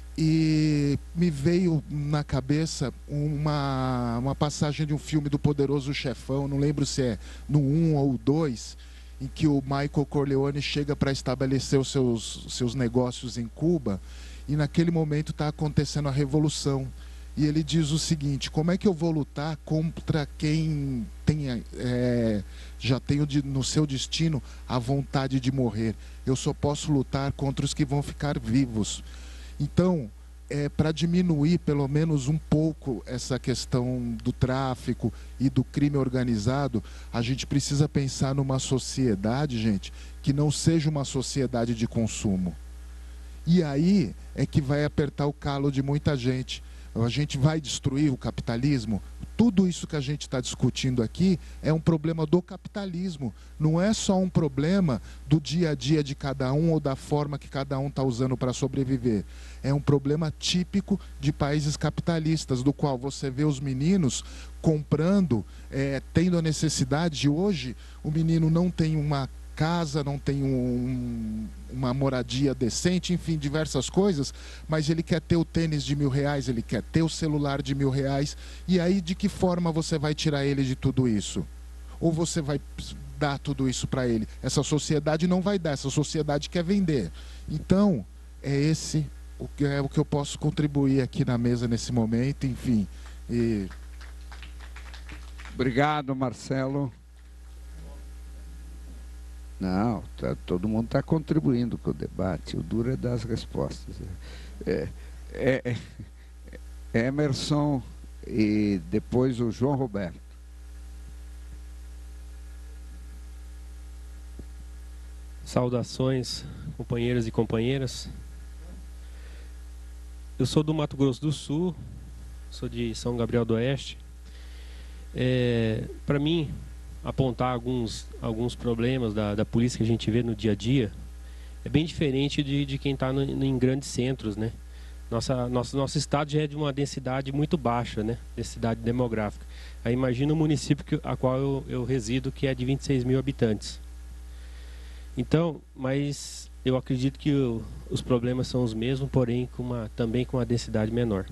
E me veio na cabeça uma, uma passagem de um filme do Poderoso Chefão, não lembro se é no um ou dois, em que o Michael Corleone chega para estabelecer os seus, seus negócios em Cuba, e naquele momento está acontecendo a revolução. E ele diz o seguinte: como é que eu vou lutar contra quem tenha, é, já tem no seu destino a vontade de morrer? Eu só posso lutar contra os que vão ficar vivos. Então, é, para diminuir pelo menos um pouco essa questão do tráfico e do crime organizado, a gente precisa pensar numa sociedade, gente, que não seja uma sociedade de consumo. E aí é que vai apertar o calo de muita gente. A gente vai destruir o capitalismo? Tudo isso que a gente está discutindo aqui é um problema do capitalismo. Não é só um problema do dia a dia de cada um ou da forma que cada um está usando para sobreviver. É um problema típico de países capitalistas, do qual você vê os meninos comprando, é, tendo a necessidade de hoje, o menino não tem uma casa, não tem um, uma moradia decente, enfim, diversas coisas, mas ele quer ter o tênis de mil reais, ele quer ter o celular de mil reais, e aí de que forma você vai tirar ele de tudo isso? Ou você vai dar tudo isso para ele? Essa sociedade não vai dar, essa sociedade quer vender. Então, é esse o que, é o que eu posso contribuir aqui na mesa nesse momento, enfim. E... Obrigado, Marcelo. Não, tá, todo mundo está contribuindo com o debate. O duro é dar as respostas. É, é, é Emerson e depois o João Roberto. Saudações, companheiros e companheiras. Eu sou do Mato Grosso do Sul, sou de São Gabriel do Oeste. É, para mim, apontar alguns, alguns problemas da, da polícia que a gente vê no dia a dia é bem diferente de, de quem está em grandes centros, né? Nossa, nosso, nosso estado já é de uma densidade muito baixa, né? Densidade demográfica. Aí imagina o município que, a qual eu, eu resido, que é de vinte e seis mil habitantes. Então, mas eu acredito que o, os problemas são os mesmos, porém com uma, também com uma densidade menor.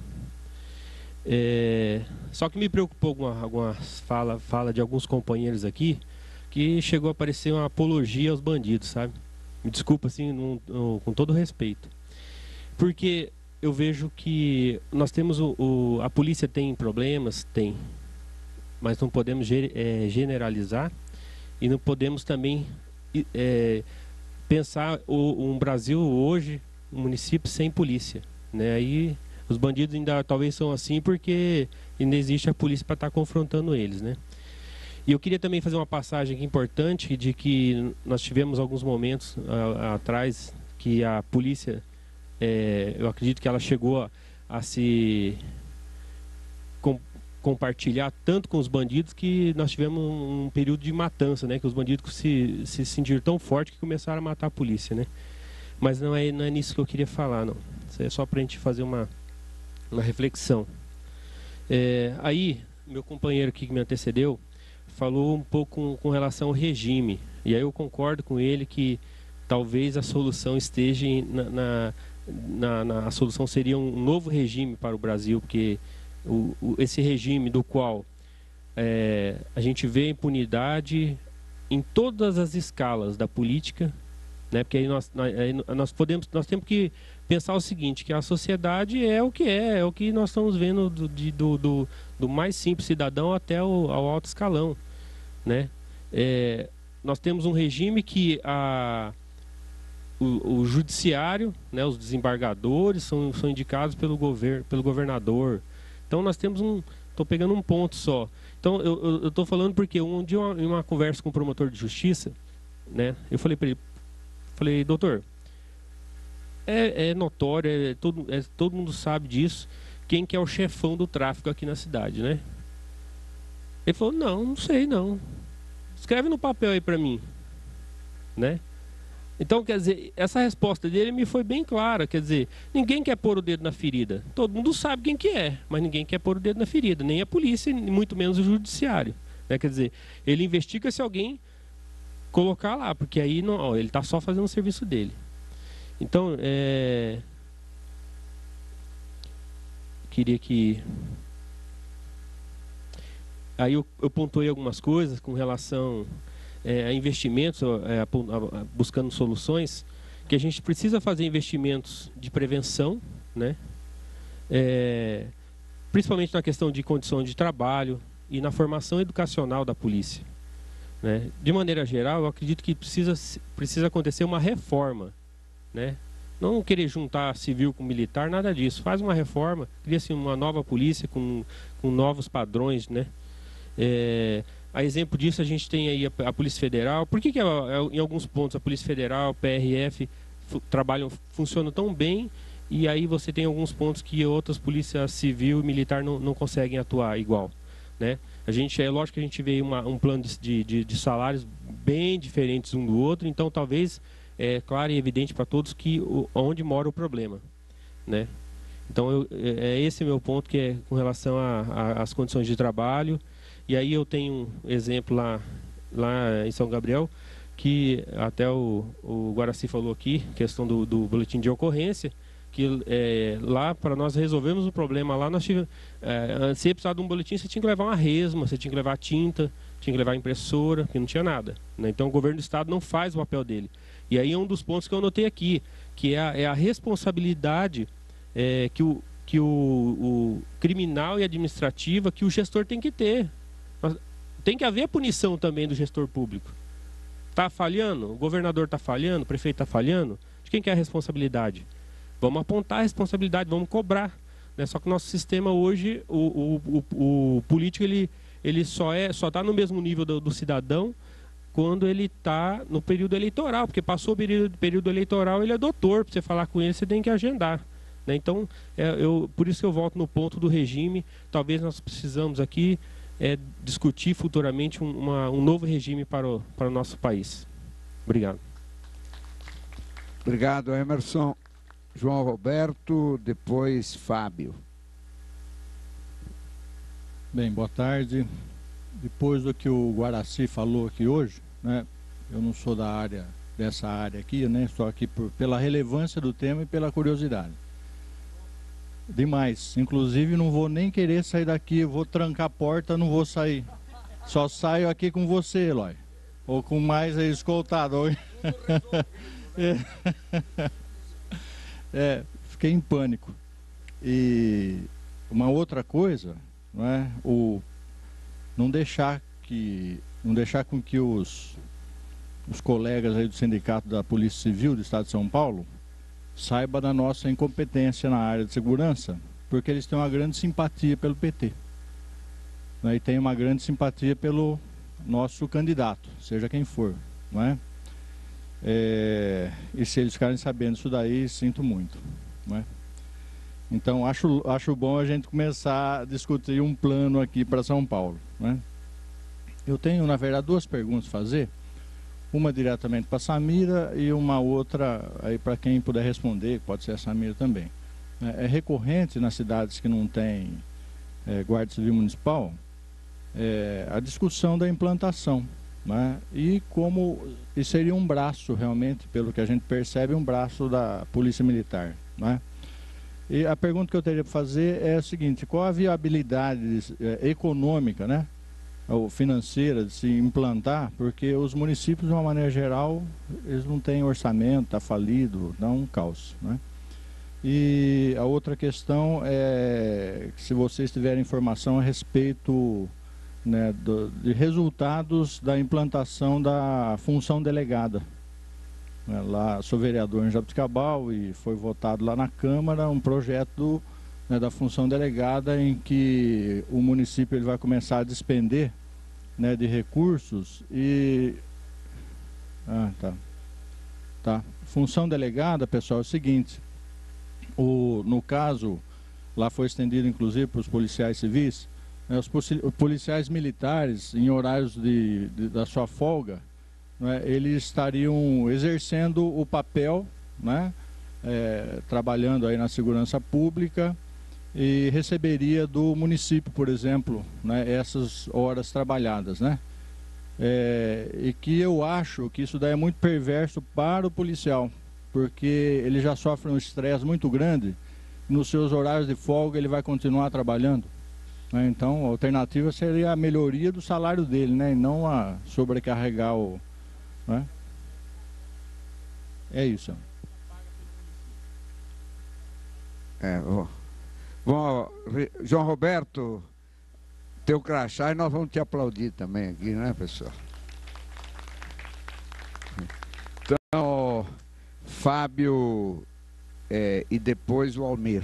É, só que me preocupou alguma, alguma fala, fala de alguns companheiros aqui, que chegou a parecer uma apologia aos bandidos, sabe? Me desculpa, assim, num, num, com todo respeito. Porque eu vejo que nós temos o, o, a polícia tem problemas, tem, mas não podemos ge, é, generalizar e não podemos também é, pensar o, um Brasil hoje, um município sem polícia, né? Aí os bandidos ainda talvez são assim porque ainda existe a polícia para estar confrontando eles, né? E eu queria também fazer uma passagem aqui importante de que nós tivemos alguns momentos a, a, atrás que a polícia, é, eu acredito que ela chegou a, a se com, compartilhar tanto com os bandidos que nós tivemos um, um período de matança, né? Que os bandidos se, se sentiram tão forte que começaram a matar a polícia, né? Mas não é, não é nisso que eu queria falar, não. Isso é só para a gente fazer uma uma reflexão. É, aí, meu companheiro aqui que me antecedeu falou um pouco com, com relação ao regime. E aí eu concordo com ele que talvez a solução esteja na, na, na, na, a solução seria um novo regime para o Brasil, porque o, o, esse regime do qual é, a gente vê impunidade em todas as escalas da política, né? Porque aí nós, aí nós podemos, nós temos que pensar o seguinte, que a sociedade é o que é, é o que nós estamos vendo do, de, do, do, do mais simples cidadão até o ao alto escalão, né? É, nós temos um regime que a, o, o judiciário, né, os desembargadores são, são indicados pelo, gover, pelo governador. Então nós temos um, estou pegando um ponto só. Então eu estou falando porque um dia em uma conversa com o promotor de justiça, né, eu falei para ele, falei, doutor, é, é notório, é, todo, é, todo mundo sabe disso, quem que é o chefão do tráfico aqui na cidade, né? Ele falou, não, não sei não. Escreve no papel aí para mim, né? Então, quer dizer, essa resposta dele me foi bem clara, quer dizer, ninguém quer pôr o dedo na ferida. Todo mundo sabe quem que é, mas ninguém quer pôr o dedo na ferida, nem a polícia, muito menos o judiciário, né? Quer dizer, ele investiga se alguém colocar lá, porque aí não, ó, ele está só fazendo o serviço dele. Então, é... queria que... Aí eu, eu pontuei algumas coisas com relação é, a investimentos, é, a, a, buscando soluções, que a gente precisa fazer investimentos de prevenção, né? É, principalmente na questão de condições de trabalho e na formação educacional da polícia. Né? De maneira geral, eu acredito que precisa, precisa acontecer uma reforma, né? Não querer juntar civil com militar, nada disso. Faz uma reforma, cria-se uma nova polícia com, com novos padrões, né? É, a exemplo disso, a gente tem aí a, a Polícia Federal. Por que, que a, a, em alguns pontos a Polícia Federal, P R F, trabalham, funcionam tão bem, e aí você tem alguns pontos que outras polícias civil e militar não, não conseguem atuar igual, né? A gente, é lógico que a gente vê uma, um plano de, de, de salários bem diferentes um do outro, então talvez é claro e evidente para todos que o, onde mora o problema, né? Então eu, é esse meu ponto, que é com relação às condições de trabalho. E aí eu tenho um exemplo lá, lá em São Gabriel, que até o, o Guaraci falou aqui, questão do, do boletim de ocorrência, que é, lá para nós resolvermos o problema lá, nós tivemos, é, se precisar de um boletim, você tinha que levar uma resma, você tinha que levar tinta, tinha que levar impressora, porque não tinha nada, né? Então o governo do estado não faz o papel dele. E aí é um dos pontos que eu anotei aqui, que é a, é a responsabilidade é, que, o, que o, o criminal e administrativa que o gestor tem que ter. Tem que haver punição também do gestor público. Está falhando? O governador está falhando? O prefeito está falhando? De quem que é a responsabilidade? Vamos apontar a responsabilidade, vamos cobrar, né? Só que o nosso sistema hoje, o, o, o, o político, ele, ele só é, só está no mesmo nível do, do cidadão quando ele está no período eleitoral, porque passou o período, período eleitoral, ele é doutor, para você falar com ele, você tem que agendar, né? Então, é, eu, por isso que eu volto no ponto do regime. Talvez nós precisamos aqui é, discutir futuramente um, uma, um novo regime para o, para o nosso país. Obrigado. Obrigado, Emerson. João Roberto, depois Fábio. Bem, boa tarde. Depois do que o Guaraci falou aqui hoje, né, eu não sou da área, dessa área aqui, né, estou aqui por, pela relevância do tema e pela curiosidade. Demais. Inclusive, não vou nem querer sair daqui, eu vou trancar a porta, não vou sair. Só saio aqui com você, Eloy. Ou com mais aí, escoltado. é. É, fiquei em pânico. E uma outra coisa, não é? O não deixar que não deixar com que os os colegas aí do Sindicato da Polícia Civil do Estado de São Paulo saibam da nossa incompetência na área de segurança, porque eles têm uma grande simpatia pelo P T, né? E tem uma grande simpatia pelo nosso candidato, seja quem for, não é? É, e se eles ficarem sabendo isso daí, sinto muito, não é? Então acho, acho bom a gente começar a discutir um plano aqui para São Paulo, não é? Eu tenho, na verdade, duas perguntas a fazer, uma diretamente para a Samira e uma outra aí para quem puder responder, pode ser a Samira também. É, é recorrente nas cidades que não tem é, Guarda Civil Municipal é, a discussão da implantação, né? E como e seria um braço realmente, pelo que a gente percebe, um braço da Polícia Militar, né? E a pergunta que eu teria para fazer é a seguinte: qual a viabilidade é, econômica, né, ou financeira de se implantar? Porque os municípios, de uma maneira geral, eles não têm orçamento, está falido, dá um caos, né? E a outra questão é que, se vocês tiverem informação a respeito, né, do, de resultados da implantação da função delegada. Né, lá, sou vereador em Jabuticabal e foi votado lá na Câmara um projeto do, né, da função delegada, em que o município ele vai começar a despender, né, de recursos e... Ah, tá. Tá. Função delegada, pessoal, é o seguinte... O, no caso, lá foi estendido inclusive para os policiais civis, né, os policiais militares, em horários de, de, da sua folga, né, eles estariam exercendo o papel, né, é, trabalhando aí na segurança pública, e receberia do município, por exemplo, né, essas horas trabalhadas, né? É, e que eu acho que isso daí é muito perverso para o policial, porque ele já sofre um estresse muito grande, nos seus horários de folga ele vai continuar trabalhando, né? Então a alternativa seria a melhoria do salário dele, né? E não a sobrecarregar o... Né? É isso. É, ó. Bom, João Roberto, teu crachá, e nós vamos te aplaudir também aqui, né, pessoal? Então... Fábio é, e depois o Almir.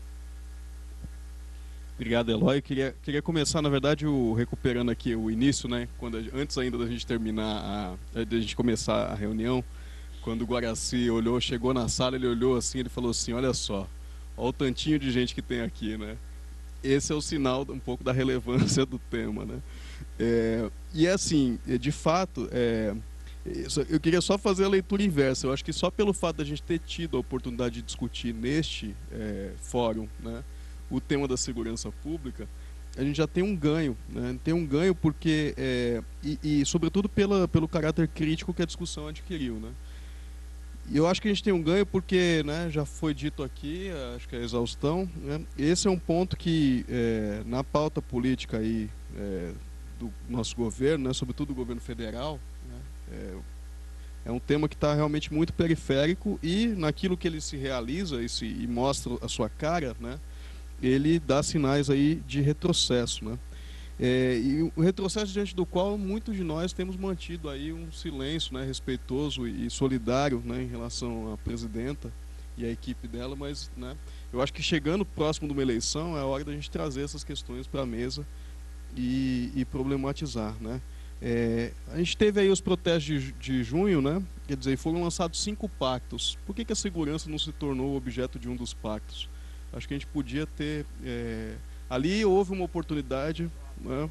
Obrigado, Eloy. Queria, queria começar, na verdade, o, recuperando aqui o início, né? Quando, antes ainda da gente terminar, a, da gente começar a reunião, quando o Guaraci olhou, chegou na sala, ele olhou assim, ele falou assim: olha só, olha o tantinho de gente que tem aqui, né? Esse é o sinal um pouco da relevância do tema, né? É, e assim, de fato, é, eu queria só fazer a leitura inversa. Eu acho que só pelo fato da gente ter tido a oportunidade de discutir neste é, fórum, né, o tema da segurança pública, a gente já tem um ganho, né? Tem um ganho porque, é, e, e sobretudo pela, pelo caráter crítico que a discussão adquiriu, né? E eu acho que a gente tem um ganho porque, né, já foi dito aqui, acho que é a exaustão, né? Esse é um ponto que, é, na pauta política aí, é, do nosso governo, né, sobretudo do governo federal, É, é um tema que está realmente muito periférico, e naquilo que ele se realiza e, se, e mostra a sua cara, né, ele dá sinais aí de retrocesso, né? É, e o retrocesso diante do qual muitos de nós temos mantido aí um silêncio, né, respeitoso e solidário, né, em relação à presidenta e à equipe dela, mas, né, eu acho que chegando próximo de uma eleição é a hora da gente trazer essas questões para a mesa e, e problematizar, né? É, a gente teve aí os protestos de, de junho, né? Quer dizer, foram lançados cinco pactos. Por que que a segurança não se tornou objeto de um dos pactos? Acho que a gente podia ter... É, ali houve uma oportunidade, né?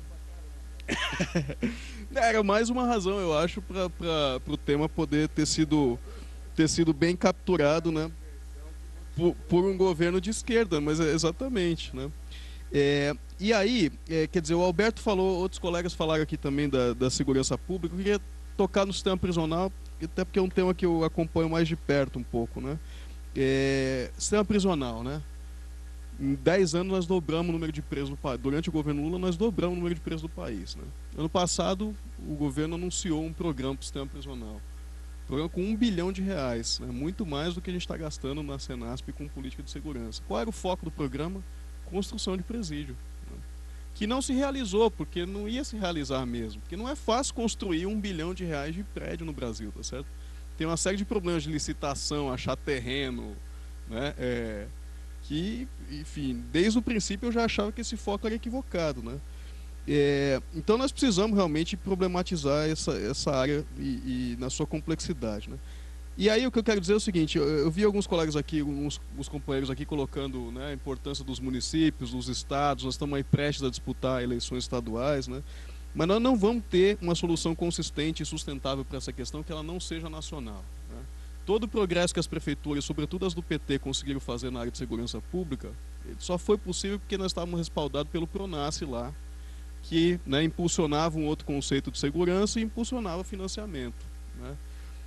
Era mais uma razão, eu acho, para o tema poder ter sido, ter sido bem capturado, né, por, por um governo de esquerda, mas é exatamente, né? É, e aí, é, quer dizer, o Alberto falou, outros colegas falaram aqui também da, da segurança pública. Eu queria tocar no sistema prisional, até porque é um tema que eu acompanho mais de perto um pouco, né? É, sistema prisional, né? Em dez anos nós dobramos o número de presos do país. Durante o governo Lula nós dobramos o número de presos do país, né? Ano passado o governo anunciou um programa para o sistema prisional. Um programa com um bilhão de reais, né? Muito mais do que a gente está gastando na Senasp com política de segurança. Qual era o foco do programa? Construção de presídio, né? Que não se realizou, porque não ia se realizar mesmo, porque não é fácil construir um bilhão de reais de prédio no Brasil, tá certo? Tem uma série de problemas de licitação, achar terreno, né? É, que, enfim, desde o princípio eu já achava que esse foco era equivocado, né? É, então nós precisamos realmente problematizar essa, essa área e, e na sua complexidade, né? E aí o que eu quero dizer é o seguinte: eu, eu vi alguns colegas aqui, uns, uns companheiros aqui colocando, né, a importância dos municípios, dos estados. Nós estamos aí prestes a disputar eleições estaduais, né? Mas nós não vamos ter uma solução consistente e sustentável para essa questão que ela não seja nacional, né? Todo o progresso que as prefeituras, sobretudo as do P T, conseguiram fazer na área de segurança pública, só foi possível porque nós estávamos respaldados pelo Pronace lá, que, né, impulsionava um outro conceito de segurança e impulsionava financiamento, né?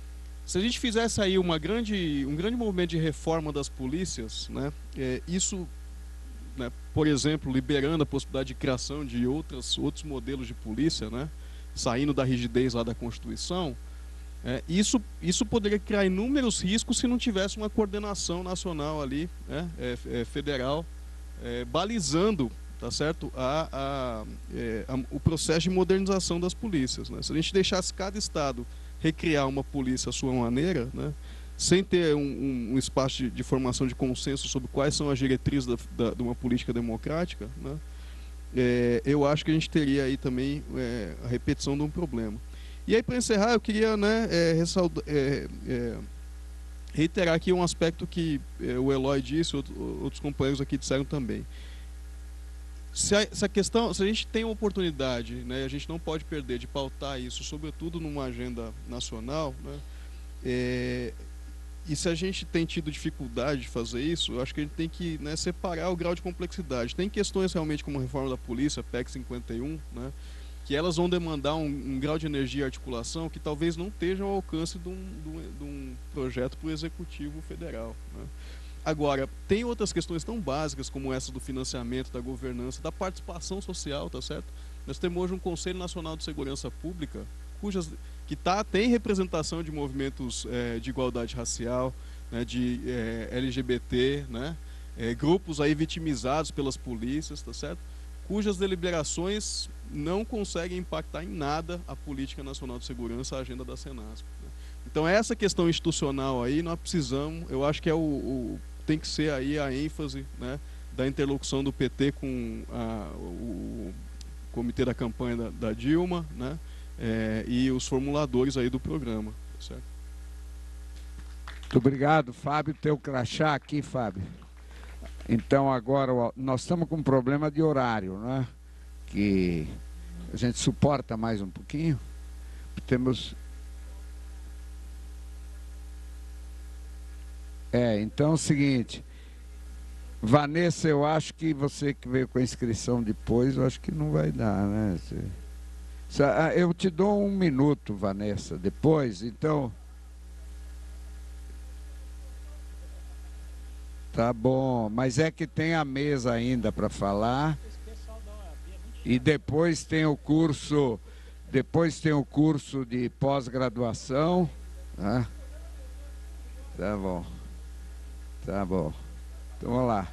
Se a gente fizesse aí uma grande, um grande movimento de reforma das polícias, né, é, isso, né, por exemplo, liberando a possibilidade de criação de outras, outros modelos de polícia, né, saindo da rigidez lá da Constituição, é, isso, isso poderia criar inúmeros riscos se não tivesse uma coordenação nacional ali, né, é, é, federal, é, balizando, tá certo, a, a, é, a, o processo de modernização das polícias, né? Se a gente deixasse cada estado recriar uma polícia à sua maneira, né, sem ter um, um, um espaço de, de formação de consenso sobre quais são as diretrizes da, da, de uma política democrática, né, é, eu acho que a gente teria aí também é, a repetição de um problema. E aí, para encerrar, eu queria, né, é, ressalda, é, é, reiterar aqui um aspecto que é, o Eloy disse, outro, outros companheiros aqui disseram também. Se a, se a questão, se a gente tem a oportunidade, né, a gente não pode perder de pautar isso, sobretudo numa agenda nacional, né, é, e se a gente tem tido dificuldade de fazer isso, eu acho que a gente tem que, né, separar o grau de complexidade. Tem questões realmente como a reforma da polícia, P E C cinquenta e um, né, que elas vão demandar um, um grau de energia e articulação que talvez não esteja ao alcance de um, de um, de um projeto para o Executivo Federal, né. Agora, tem outras questões tão básicas como essa do financiamento, da governança, da participação social, tá certo? Nós temos hoje um Conselho Nacional de Segurança Pública, cujas, que tá, tem representação de movimentos é, de igualdade racial, né, de é, L G B T, né, é, grupos aí vitimizados pelas polícias, tá certo? Cujas deliberações não conseguem impactar em nada a Política Nacional de Segurança, a agenda da Senasp, né? Então essa questão institucional aí nós precisamos, eu acho que é o, o tem que ser aí a ênfase, né, da interlocução do P T com a, o comitê da campanha da, da Dilma, né, é, e os formuladores aí do programa, certo? Muito obrigado, Fábio. Teu crachá aqui, Fábio. Então agora nós estamos com um problema de horário, né, que a gente suporta mais um pouquinho. Temos É, então é o seguinte, Vanessa, eu acho que você que veio com a inscrição depois, eu acho que não vai dar, né? Eu te dou um minuto, Vanessa, depois, então... Tá bom, mas é que tem a mesa ainda para falar. E depois tem o curso, depois tem o curso de pós-graduação. Tá? Tá bom. Tá bom. Então, vamos lá.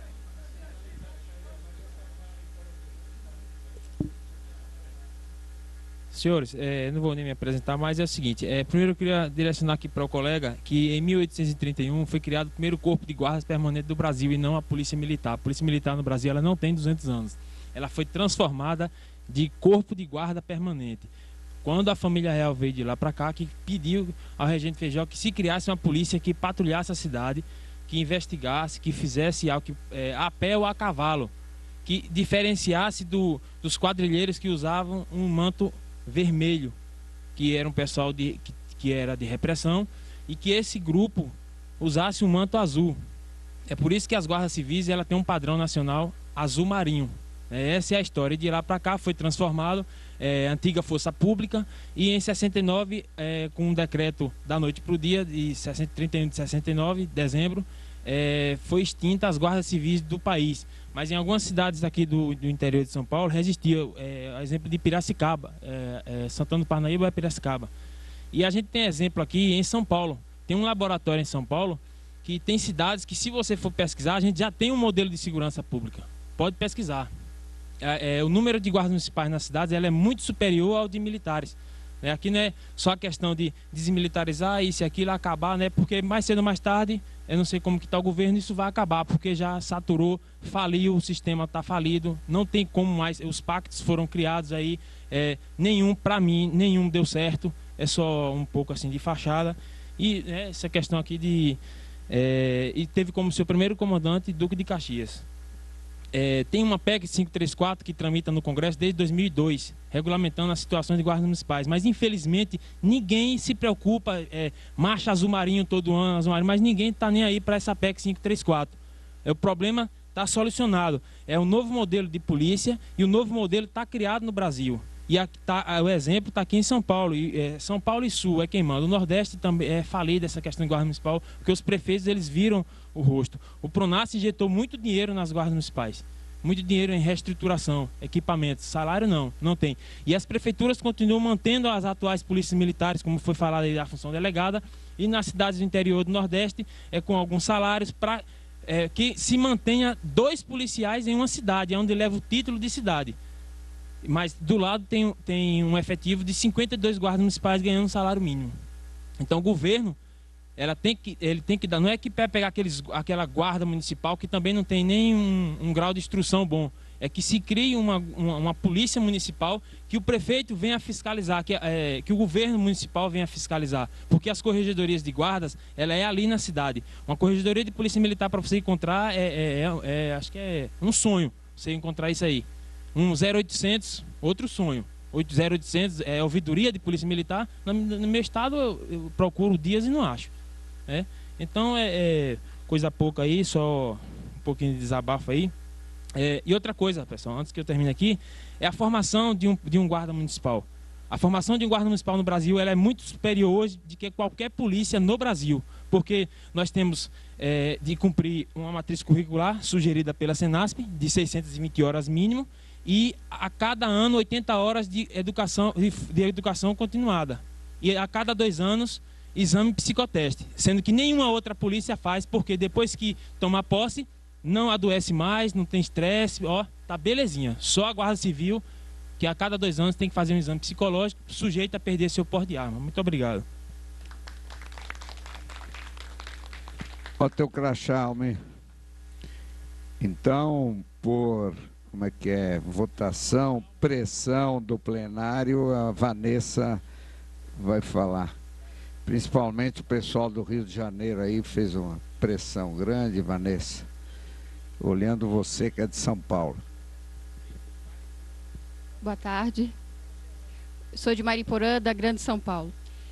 Senhores, é, não vou nem me apresentar, mas é o seguinte. É, primeiro eu queria direcionar aqui para o colega que em mil oitocentos e trinta e um foi criado o primeiro corpo de guardas permanente do Brasil e não a Polícia Militar. A Polícia Militar no Brasil ela não tem duzentos anos. Ela foi transformada de corpo de guarda permanente. Quando a família real veio de lá para cá, que pediu ao regente Feijó que se criasse uma polícia que patrulhasse a cidade, que investigasse, que fizesse algo que, é, a pé ou a cavalo, que diferenciasse do, dos quadrilheiros que usavam um manto vermelho, que era um pessoal de, que, que era de repressão, e que esse grupo usasse um manto azul. É por isso que as guardas civis ela tem um padrão nacional azul marinho. Essa é a história. De lá para cá foi transformado é, antiga força pública, e em sessenta e nove, é, com um decreto da noite para o dia, de trinta e um de sessenta e nove, dezembro, é, foi extinta as guardas civis do país. Mas em algumas cidades aqui do, do interior de São Paulo resistia, é, exemplo de Piracicaba, é, é, Santana do Parnaíba é Piracicaba. E a gente tem exemplo aqui em São Paulo, tem um laboratório em São Paulo que tem cidades que, se você for pesquisar, a gente já tem um modelo de segurança pública. Pode pesquisar. É, é, o número de guardas municipais nas cidades ela é muito superior ao de militares. É, aqui não é só a questão de desmilitarizar isso e aquilo, acabar, né? Porque mais cedo ou mais tarde, eu não sei como que está o governo, isso vai acabar, porque já saturou, faliu, o sistema está falido, não tem como mais, os pactos foram criados aí, é, nenhum, para mim, nenhum deu certo, é só um pouco assim de fachada. E é, essa questão aqui de... É, e teve como seu primeiro comandante Duque de Caxias. É, tem uma P E C quinhentos e trinta e quatro que tramita no Congresso desde dois mil e dois, regulamentando as situações de guardas municipais. Mas, infelizmente, ninguém se preocupa, é, marcha azul marinho todo ano, azul marinho, mas ninguém está nem aí para essa P E C quinhentos e trinta e quatro. É, o problema está solucionado. É um novo modelo de polícia e o novo modelo está criado no Brasil. E aqui tá, o exemplo está aqui em São Paulo. E, é, São Paulo e Sul é quem manda. O Nordeste também é falei dessa questão de guarda municipal, porque os prefeitos eles viram o rosto. O Pronas injetou muito dinheiro nas guardas municipais. Muito dinheiro em reestruturação, equipamentos, salário não, não tem. E as prefeituras continuam mantendo as atuais polícias militares, como foi falado aí da função delegada, e nas cidades do interior do Nordeste é com alguns salários para é, que se mantenha dois policiais em uma cidade, é onde leva o título de cidade. Mas do lado tem, tem um efetivo de cinquenta e dois guardas municipais ganhando um salário mínimo. Então o governo, ela tem que, ele tem que dar, não é que pegar aqueles, aquela guarda municipal que também não tem nem um, um grau de instrução bom, é que se crie uma, uma, uma polícia municipal que o prefeito venha fiscalizar, que, é, que o governo municipal venha fiscalizar, porque as corregedorias de guardas, ela é ali na cidade. Uma corregedoria de polícia militar para você encontrar, é, é, é, é, acho que é um sonho, você encontrar isso aí. Um zero oitocentos, outro sonho. zero oitocentos é ouvidoria de polícia militar. No, no meu estado eu, eu procuro dias e não acho. É? Então é, é coisa pouca aí, só um pouquinho de desabafo aí. É, e outra coisa, pessoal, antes que eu termine aqui, é a formação de um, de um guarda municipal. A formação de um guarda municipal no Brasil ela é muito superior hoje de que qualquer polícia no Brasil. Porque nós temos é, de cumprir uma matriz curricular sugerida pela Senasp, de seiscentas e vinte horas mínimo, e a cada ano oitenta horas de educação, de educação continuada. E a cada dois anos, exame psicoteste, sendo que nenhuma outra polícia faz, porque depois que toma posse, não adoece mais, não tem estresse, ó, tá belezinha. Só a Guarda Civil, que a cada dois anos tem que fazer um exame psicológico, sujeito a perder seu porte de arma. Muito obrigado. Ó, teu crachá, homem. Então, por... como é que é, votação, pressão do plenário, a Vanessa vai falar. Principalmente o pessoal do Rio de Janeiro aí fez uma pressão grande, Vanessa. Olhando você que é de São Paulo. Boa tarde. Sou de Mariporã, da Grande São Paulo.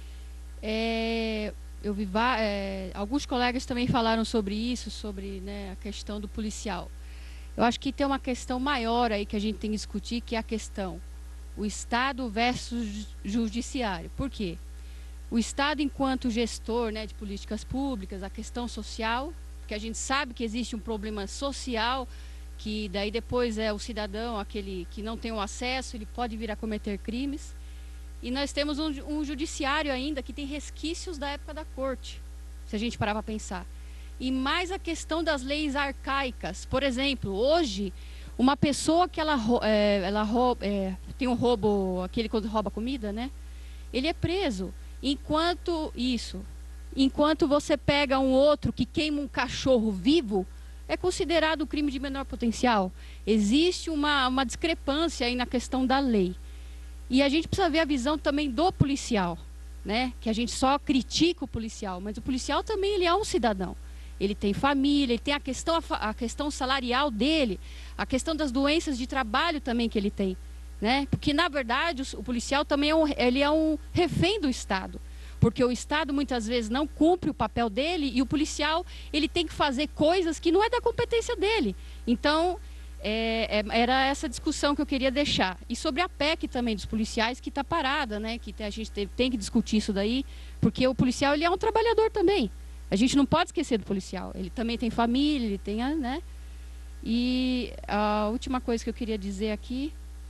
É, eu vi, é, alguns colegas também falaram sobre isso, sobre, né, a questão do policial. Eu acho que tem uma questão maior aí que a gente tem que discutir, que é a questão o Estado versus judiciário. Por quê? O Estado, enquanto gestor, né, de políticas públicas, a questão social, porque a gente sabe que existe um problema social, que daí depois é o cidadão, aquele que não tem o acesso, ele pode vir a cometer crimes. E nós temos um, um judiciário ainda que tem resquícios da época da corte, se a gente parar para pensar. E mais a questão das leis arcaicas. Por exemplo, hoje, uma pessoa que ela, é, ela rouba, é, tem um roubo, aquele quando rouba comida, né? Ele é preso. Enquanto isso, enquanto você pega um outro que queima um cachorro vivo, é considerado um crime de menor potencial. Existe uma, uma discrepância aí na questão da lei. E a gente precisa ver a visão também do policial, né? Que a gente só critica o policial, mas o policial também ele é um cidadão. Ele tem família, ele tem a questão, a questão salarial dele, a questão das doenças de trabalho também que ele tem, né? Porque, na verdade, o, o policial também é um, ele é um refém do Estado. Porque o Estado, muitas vezes, não cumpre o papel dele e o policial, ele tem que fazer coisas que não é da competência dele. Então, é, é, era essa discussão que eu queria deixar. E sobre a P E C também dos policiais, que está parada, né? Que a gente tem, tem que discutir isso daí, porque o policial, ele é um trabalhador também. A gente não pode esquecer do policial. Ele também tem família, ele tem, né? E a última coisa que eu queria dizer aqui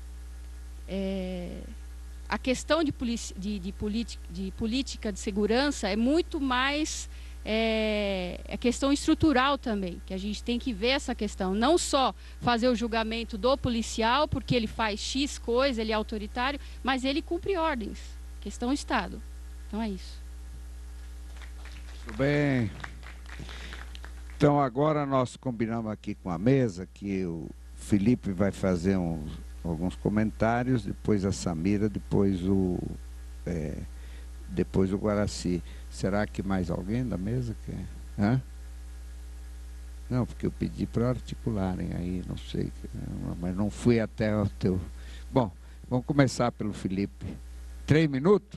é a questão de, de, de, de política de segurança é muito mais é, é questão estrutural também, que a gente tem que ver essa questão. Não só fazer o julgamento do policial, porque ele faz X coisa, ele é autoritário, mas ele cumpre ordens. Questão Estado. Então é isso. Tudo bem. Então agora nós combinamos aqui com a mesa que o Felipe vai fazer uns, alguns comentários, depois a Samira, depois o é, depois o Guaraci. Será que mais alguém da mesa quer? Hã? Não, porque eu pedi para articularem aí, não sei, mas não fui até o teu. Bom, vamos começar pelo Felipe. Três minutos?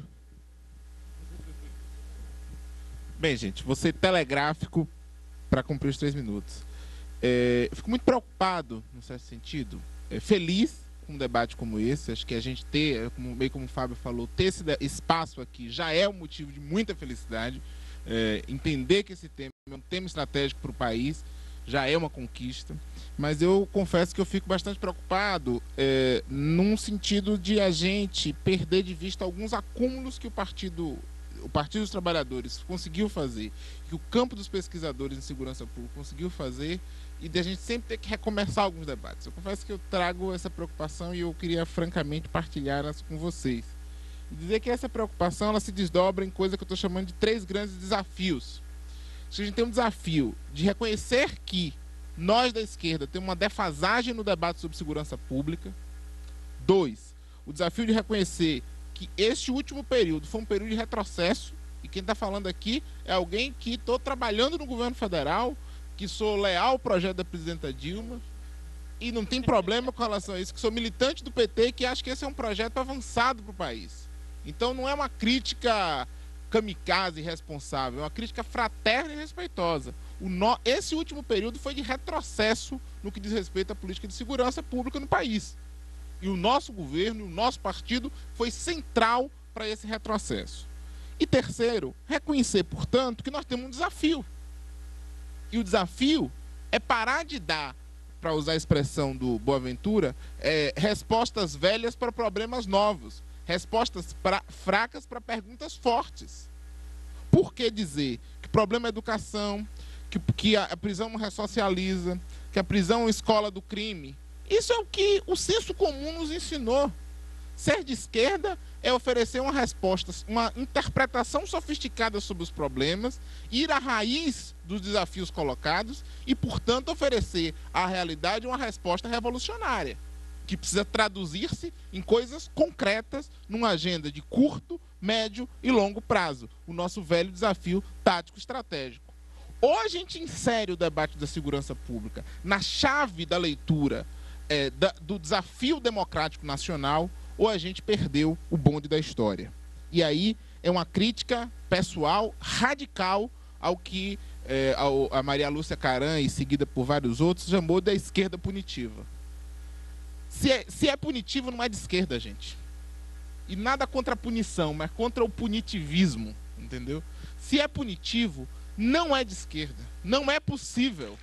Bem, gente, vou ser telegráfico para cumprir os três minutos. É, fico muito preocupado, num certo sentido, é, feliz com um debate como esse. Acho que a gente ter, como, bem como o Fábio falou, ter esse espaço aqui já é um motivo de muita felicidade. É, entender que esse tema é um tema estratégico para o país já é uma conquista. Mas eu confesso que eu fico bastante preocupado é, num sentido de a gente perder de vista alguns acúmulos que o Partido, o Partido dos Trabalhadores conseguiu fazer, que o campo dos pesquisadores em segurança pública conseguiu fazer, e de a gente sempre ter que recomeçar alguns debates. Eu confesso que eu trago essa preocupação e eu queria francamente partilhar elas com vocês. E dizer que essa preocupação ela se desdobra em coisa que eu estou chamando de três grandes desafios. A gente tem um desafio de reconhecer que nós da esquerda temos uma defasagem no debate sobre segurança pública. Dois, o desafio de reconhecer que este último período foi um período de retrocesso, e quem está falando aqui é alguém que estou trabalhando no governo federal, que sou leal ao projeto da presidenta Dilma, e não tem problema com relação a isso, que sou militante do P T, que acho que esse é um projeto avançado para o país. Então não é uma crítica kamikaze irresponsável, é uma crítica fraterna e respeitosa. O no... Esse último período foi de retrocesso no que diz respeito à política de segurança pública no país. E o nosso governo, o nosso partido, foi central para esse retrocesso. E terceiro, reconhecer, portanto, que nós temos um desafio. E o desafio é parar de dar, para usar a expressão do Boaventura, é, respostas velhas para problemas novos. Respostas pra, fracas para perguntas fortes. Por que dizer que o problema é educação, que, que a, a prisão não ressocializa, que a prisão é uma escola do crime? Isso é o que o senso comum nos ensinou. Ser de esquerda é oferecer uma resposta, uma interpretação sofisticada sobre os problemas, ir à raiz dos desafios colocados e, portanto, oferecer à realidade uma resposta revolucionária, que precisa traduzir-se em coisas concretas numa agenda de curto, médio e longo prazo. O nosso velho desafio tático-estratégico. Ou a gente insere o debate da segurança pública na chave da leitura é, da, do desafio democrático nacional, ou a gente perdeu o bonde da história. E aí é uma crítica pessoal radical ao que é, ao, a Maria Lúcia Caram, e seguida por vários outros, chamou da esquerda punitiva. Se é, se é punitivo, não é de esquerda, gente. E nada contra a punição, mas contra o punitivismo, entendeu? Se é punitivo, não é de esquerda. Não é possível.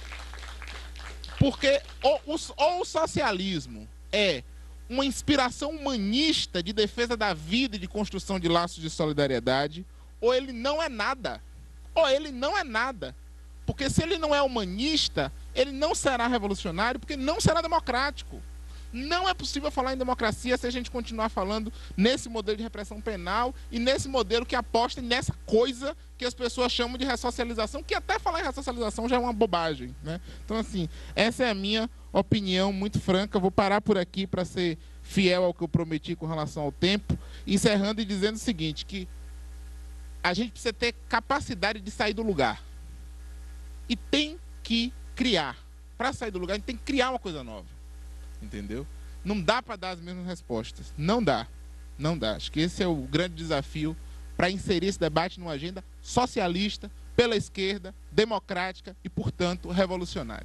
Porque ou, ou o socialismo é uma inspiração humanista de defesa da vida e de construção de laços de solidariedade, ou ele não é nada. Ou ele não é nada. Porque se ele não é humanista, ele não será revolucionário, porque não será democrático. Não é possível falar em democracia se a gente continuar falando nesse modelo de repressão penal e nesse modelo que aposta nessa coisa que as pessoas chamam de ressocialização, que até falar em ressocialização já é uma bobagem, né? Então, assim, essa é a minha opinião muito franca. Vou parar por aqui para ser fiel ao que eu prometi com relação ao tempo, encerrando e dizendo o seguinte, que a gente precisa ter capacidade de sair do lugar. E tem que criar. Para sair do lugar, a gente tem que criar uma coisa nova. Entendeu? Não dá para dar as mesmas respostas. Não dá. Não dá. Acho que esse é o grande desafio para inserir esse debate numa agenda socialista, pela esquerda, democrática e, portanto, revolucionária.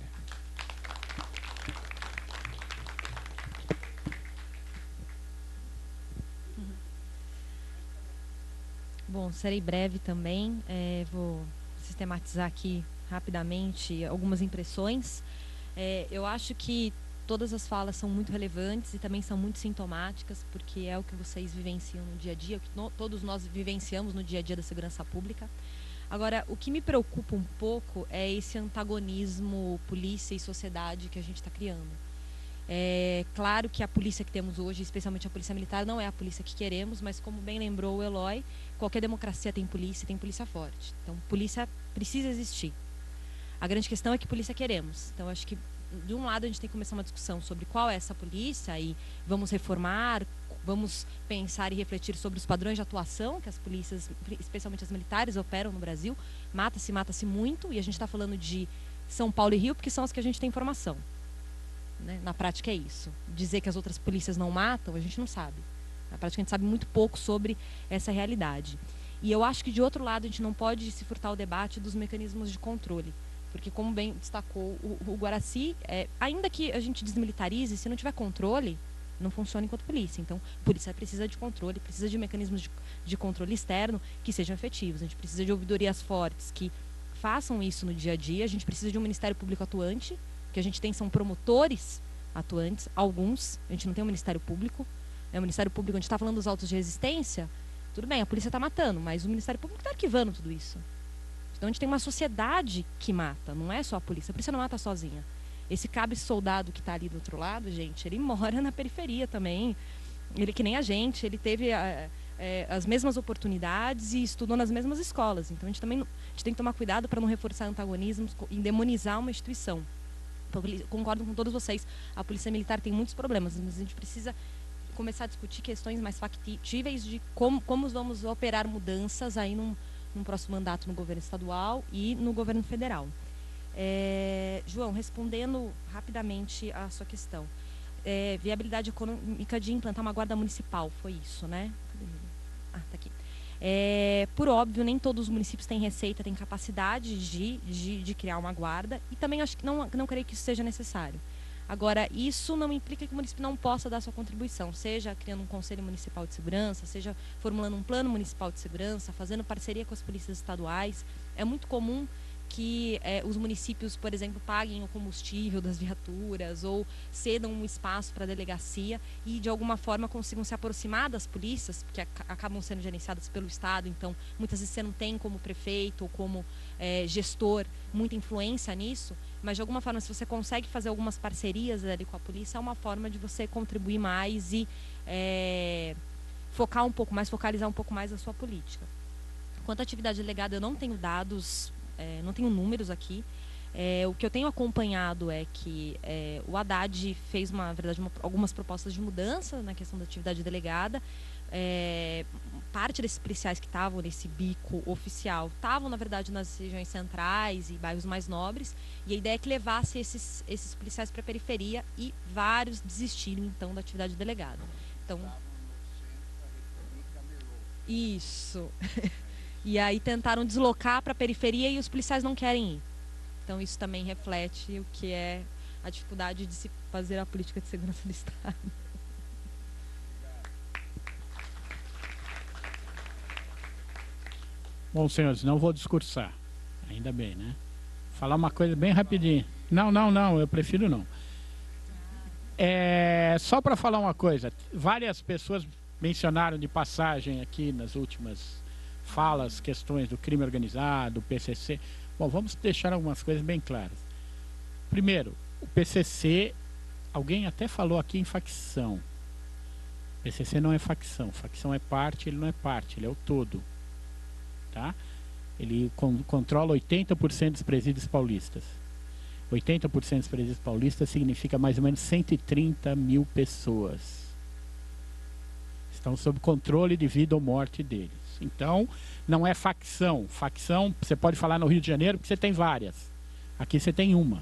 Bom, serei breve também. É, vou sistematizar aqui rapidamente algumas impressões. É, eu acho que todas as falas são muito relevantes e também são muito sintomáticas, porque é o que vocês vivenciam no dia a dia, o que no, todos nós vivenciamos no dia a dia da segurança pública. Agora, o que me preocupa um pouco é esse antagonismo polícia e sociedade que a gente está criando. É claro que a polícia que temos hoje, especialmente a polícia militar, não é a polícia que queremos, mas como bem lembrou o Eloy, qualquer democracia tem polícia e tem polícia forte. Então, polícia precisa existir. A grande questão é que polícia queremos. Então, acho que de um lado a gente tem que começar uma discussão sobre qual é essa polícia e vamos reformar, vamos pensar e refletir sobre os padrões de atuação que as polícias, especialmente as militares, operam no Brasil. Mata-se, mata-se muito, e a gente está falando de São Paulo e Rio porque são as que a gente tem informação, né? Na prática é isso. Dizer que as outras polícias não matam, a gente não sabe. Na prática a gente sabe muito pouco sobre essa realidade. E eu acho que de outro lado a gente não pode se furtar o debate dos mecanismos de controle. Porque, como bem destacou o, o Guaraci, é, ainda que a gente desmilitarize, se não tiver controle, não funciona enquanto polícia. Então, a polícia precisa de controle, precisa de mecanismos de, de controle externo que sejam efetivos. A gente precisa de ouvidorias fortes que façam isso no dia a dia. A gente precisa de um Ministério Público atuante, que a gente tem são promotores atuantes, alguns. A gente não tem um Ministério Público. É o Ministério Público, a gente está falando dos autos de resistência, tudo bem, a polícia está matando, mas o Ministério Público está arquivando tudo isso. Então a gente tem uma sociedade que mata, não é só a polícia. A polícia não mata sozinha. Esse cabo soldado que está ali do outro lado, gente, ele mora na periferia também. Ele que nem a gente, ele teve é, é, as mesmas oportunidades e estudou nas mesmas escolas. Então a gente também a gente tem que tomar cuidado para não reforçar antagonismos e demonizar uma instituição. Concordo com todos vocês, a Polícia Militar tem muitos problemas, mas a gente precisa começar a discutir questões mais factíveis de como, como vamos operar mudanças aí num, num próximo mandato no governo estadual e no governo federal. É, João, respondendo rapidamente a sua questão, é, viabilidade econômica de implantar uma guarda municipal, foi isso, né? Ah, tá aqui. É, por óbvio, nem todos os municípios têm receita, têm capacidade de, de, de criar uma guarda, e também acho que não, não creio que isso seja necessário. Agora, isso não implica que o município não possa dar sua contribuição, seja criando um conselho municipal de segurança, seja formulando um plano municipal de segurança, fazendo parceria com as polícias estaduais. É muito comum que é, os municípios, por exemplo, paguem o combustível das viaturas ou cedam um espaço para a delegacia e, de alguma forma, consigam se aproximar das polícias, porque ac acabam sendo gerenciadas pelo Estado. Então, muitas vezes você não tem como prefeito ou como é, gestor muita influência nisso, mas, de alguma forma, se você consegue fazer algumas parcerias ali com a polícia, é uma forma de você contribuir mais e é, focar um pouco mais, focalizar um pouco mais a sua política. Quanto à atividade delegada, eu não tenho dados... É, não tenho números aqui. É, o que eu tenho acompanhado é que é, o Haddad fez, uma, na verdade, uma, algumas propostas de mudança na questão da atividade delegada. É, parte desses policiais que estavam nesse bico oficial estavam, na verdade, nas regiões centrais e bairros mais nobres. E a ideia é que levasse esses, esses policiais para a periferia e vários desistiram, então, da atividade delegada. Então, isso. E aí tentaram deslocar para a periferia e os policiais não querem ir. Então isso também reflete o que é a dificuldade de se fazer a política de segurança do Estado. Bom, senhores, não vou discursar. Ainda bem, né? Falar uma coisa bem rapidinho. Não, não, não, eu prefiro não. É, só para falar uma coisa. Várias pessoas mencionaram de passagem aqui nas últimas falas, questões do crime organizado, do P C C. Bom, vamos deixar algumas coisas bem claras. Primeiro, o P C C, alguém até falou aqui em facção. O P C C não é facção. Facção é parte, ele não é parte, ele é o todo. Tá? Ele con controla oitenta por cento dos presídios paulistas. oitenta por cento dos presídios paulistas significa mais ou menos cento e trinta mil pessoas. Estão sob controle de vida ou morte deles. Então, não é facção. Facção, você pode falar no Rio de Janeiro, porque você tem várias. Aqui você tem uma.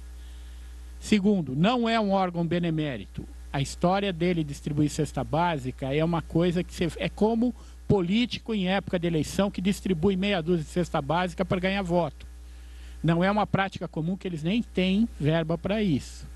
Segundo, não é um órgão benemérito. A história dele distribuir cesta básica é uma coisa que você, é como político em época de eleição que distribui meia dúzia de cesta básica para ganhar voto. Não é uma prática comum, que eles nem têm verba para isso.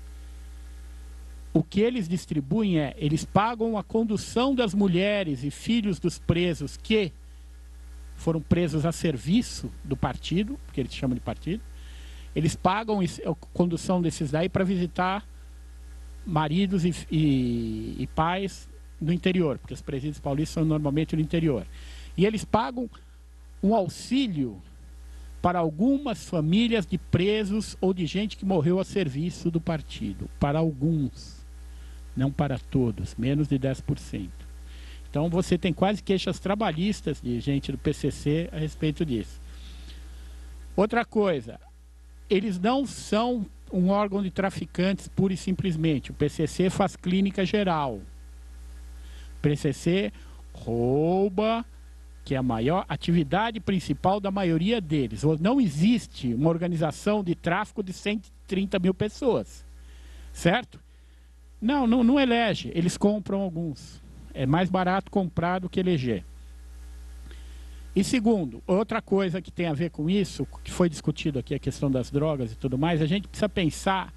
O que eles distribuem é, eles pagam a condução das mulheres e filhos dos presos que foram presos a serviço do partido, porque eles chamam de partido. Eles pagam a condução desses daí para visitar maridos e, e, e pais no interior, porque os presídios paulistas são normalmente no interior. E eles pagam um auxílio para algumas famílias de presos ou de gente que morreu a serviço do partido. Para alguns. Não para todos, menos de dez por cento. Então você tem quase queixas trabalhistas de gente do P C C a respeito disso. Outra coisa, eles não são um órgão de traficantes pura e simplesmente. O P C C faz clínica geral. O P C C rouba, que é a maior atividade principal da maioria deles. Não existe uma organização de tráfico de cento e trinta mil pessoas. Certo? Não, não, não elege, eles compram alguns. É mais barato comprar do que eleger. E segundo, outra coisa que tem a ver com isso, que foi discutido aqui, a questão das drogas e tudo mais, a gente precisa pensar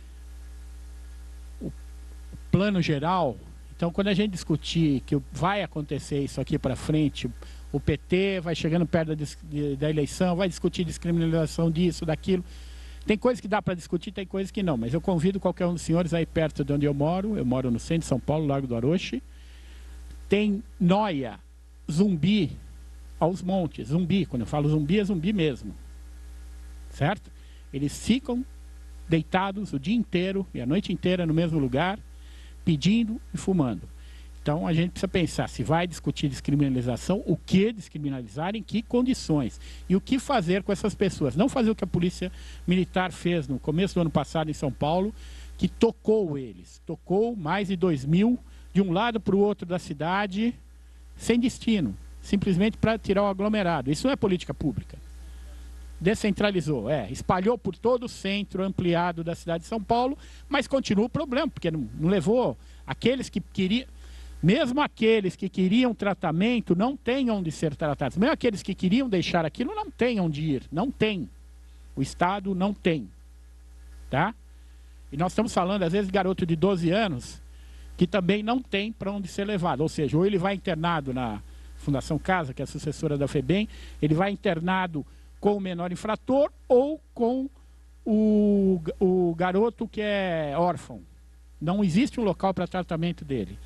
o plano geral. Então, quando a gente discutir que vai acontecer isso aqui para frente, o P T vai chegando perto da, da eleição, vai discutir descriminalização disso, daquilo. Tem coisas que dá para discutir, tem coisas que não. Mas eu convido qualquer um dos senhores aí perto de onde eu moro. Eu moro no centro de São Paulo, Largo do Aroche. Tem noia, zumbi, aos montes. Zumbi, quando eu falo zumbi, é zumbi mesmo. Certo? Eles ficam deitados o dia inteiro e a noite inteira no mesmo lugar, pedindo e fumando. Então a gente precisa pensar se vai discutir descriminalização, o que descriminalizar, em que condições e o que fazer com essas pessoas. Não fazer o que a polícia militar fez no começo do ano passado em São Paulo, que tocou eles, tocou mais de dois mil de um lado para o outro da cidade, sem destino, simplesmente para tirar o aglomerado. Isso não é política pública. Descentralizou, é, espalhou por todo o centro ampliado da cidade de São Paulo, mas continua o problema, porque não, não levou aqueles que queriam. Mesmo aqueles que queriam tratamento não têm onde ser tratados. Mesmo aqueles que queriam deixar aquilo não têm onde ir. Não tem. O Estado não tem. Tá? E nós estamos falando, às vezes, de garoto de doze anos que também não tem para onde ser levado. Ou seja, ou ele vai internado na Fundação Casa, que é a sucessora da FEBEM, ele vai internado com o menor infrator ou com o, o garoto que é órfão. Não existe um local para tratamento dele.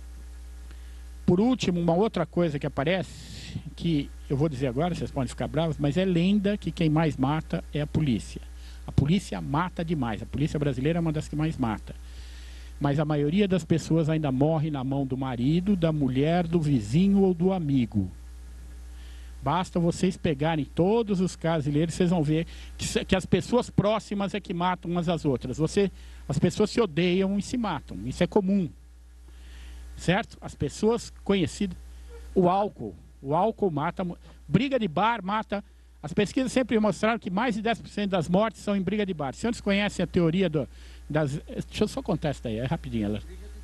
Por último, uma outra coisa que aparece, que eu vou dizer agora, vocês podem ficar bravos, mas é lenda que quem mais mata é a polícia. A polícia mata demais. A polícia brasileira é uma das que mais mata. Mas a maioria das pessoas ainda morre na mão do marido, da mulher, do vizinho ou do amigo. Basta vocês pegarem todos os casos e lerem, vocês vão ver que, que as pessoas próximas é que matam umas às outras. Você, as pessoas se odeiam e se matam. Isso é comum. Certo? As pessoas conhecidas, o álcool, o álcool mata, briga de bar mata, as pesquisas sempre mostraram que mais de dez por cento das mortes são em briga de bar. Se vocês conhecem a teoria do, das... Deixa eu só contar isso daí, é rapidinho. Ela.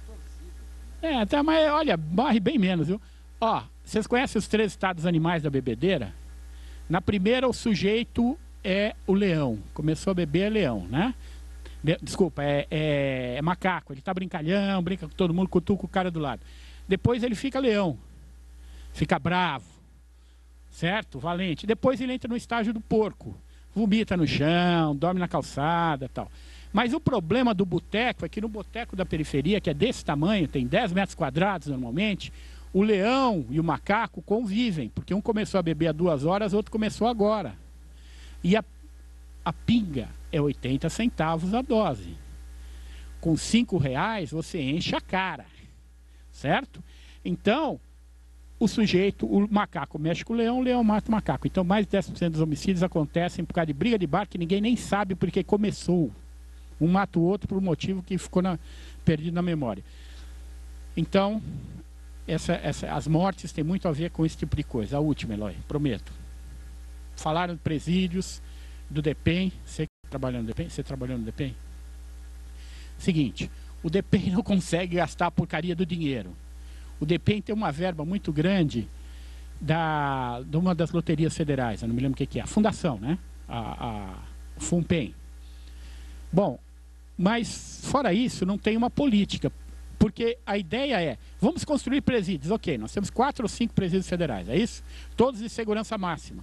É, até, mas olha, morre bem menos, viu? Ó, vocês conhecem os três estados animais da bebedeira? Na primeira, o sujeito é o leão, começou a beber é leão, né? Desculpa, é, é, é macaco, ele está brincalhão, brinca com todo mundo, cutuca o cara do lado. Depois ele fica leão, fica bravo, certo? Valente. Depois ele entra no estágio do porco, vomita no chão, dorme na calçada e tal. Mas o problema do boteco é que no boteco da periferia, que é desse tamanho, tem dez metros quadrados normalmente, o leão e o macaco convivem, porque um começou a beber há duas horas, o outro começou agora. E a, a pinga é oitenta centavos a dose. Com cinco reais você enche a cara, certo? Então, o sujeito, o macaco mexe com o leão, o leão mata o macaco. Então, mais de dez por cento dos homicídios acontecem por causa de briga de bar que ninguém nem sabe porque começou. Um mata o outro por um motivo que ficou na, perdido na memória. Então, essa, essa, as mortes têm muito a ver com esse tipo de coisa. A última, Eloy, prometo. Falaram de presídios, do DEPEN. Você trabalhando no DEPEN? Você trabalhando no DEPEN? Seguinte, o DEPEN não consegue gastar a porcaria do dinheiro. O DEPEN tem uma verba muito grande da, de uma das loterias federais, eu não me lembro o que, que é, a fundação, né? A, a FUNPEN. Bom, mas fora isso, não tem uma política, porque a ideia é, vamos construir presídios, ok, nós temos quatro ou cinco presídios federais, é isso? Todos de segurança máxima.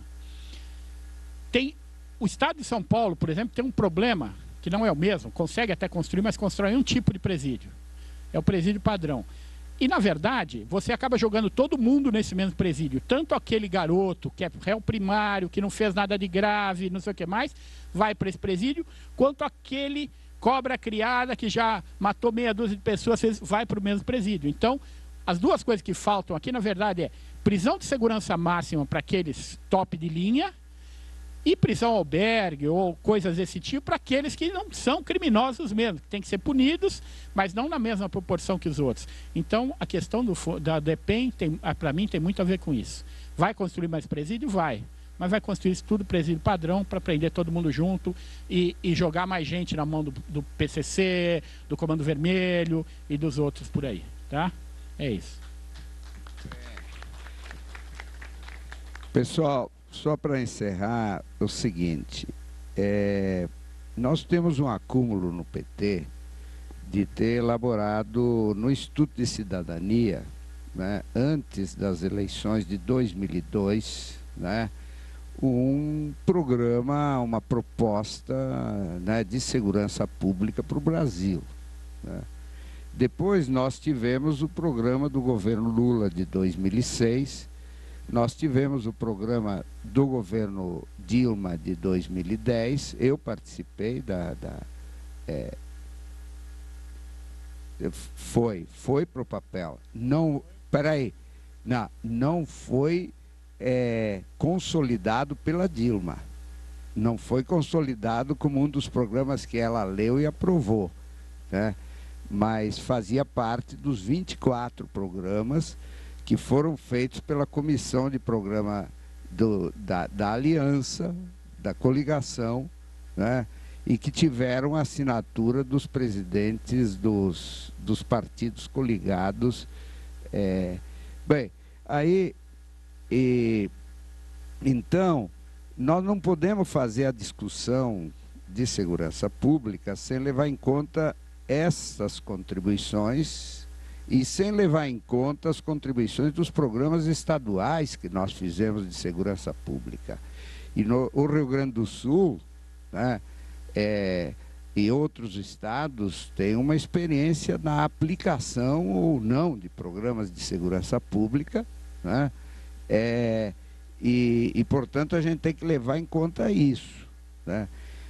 Tem, o estado de São Paulo, por exemplo, tem um problema, que não é o mesmo, consegue até construir, mas constrói um tipo de presídio. É o presídio padrão. E, na verdade, você acaba jogando todo mundo nesse mesmo presídio. Tanto aquele garoto que é réu primário, que não fez nada de grave, não sei o que mais, vai para esse presídio, quanto aquele cobra criada que já matou meia dúzia de pessoas, vai para o mesmo presídio. Então, as duas coisas que faltam aqui, na verdade, é prisão de segurança máxima para aqueles top de linha e prisão albergue ou coisas desse tipo para aqueles que não são criminosos mesmo, que têm que ser punidos, mas não na mesma proporção que os outros. Então, a questão do, da DEPEN, para mim, tem muito a ver com isso. Vai construir mais presídio? Vai. Mas vai construir isso tudo presídio padrão para prender todo mundo junto e, e jogar mais gente na mão do, do P C C, do Comando Vermelho e dos outros por aí. Tá? É isso. Pessoal, só para encerrar, o seguinte, é, nós temos um acúmulo no P T de ter elaborado no Instituto de Cidadania, né, antes das eleições de dois mil e dois, né, um programa, uma proposta, né, de segurança pública para o Brasil, né. Depois nós tivemos o programa do governo Lula de dois mil e seis, nós tivemos o programa do governo Dilma de dois mil e dez, eu participei da... da é, foi, foi para o papel. Não, peraí, não, não foi é, consolidado pela Dilma. Não foi consolidado como um dos programas que ela leu e aprovou, né? Mas fazia parte dos vinte e quatro programas que foram feitos pela Comissão de Programa do, da, da Aliança, da Coligação, né? E que tiveram a assinatura dos presidentes dos, dos partidos coligados. É, bem, aí, e, então, nós não podemos fazer a discussão de segurança pública sem levar em conta essas contribuições e sem levar em conta as contribuições dos programas estaduais que nós fizemos de segurança pública. E no o Rio Grande do Sul, né, é, e outros estados têm uma experiência na aplicação ou não de programas de segurança pública, né, é, e, e, portanto, a gente tem que levar em conta isso, né.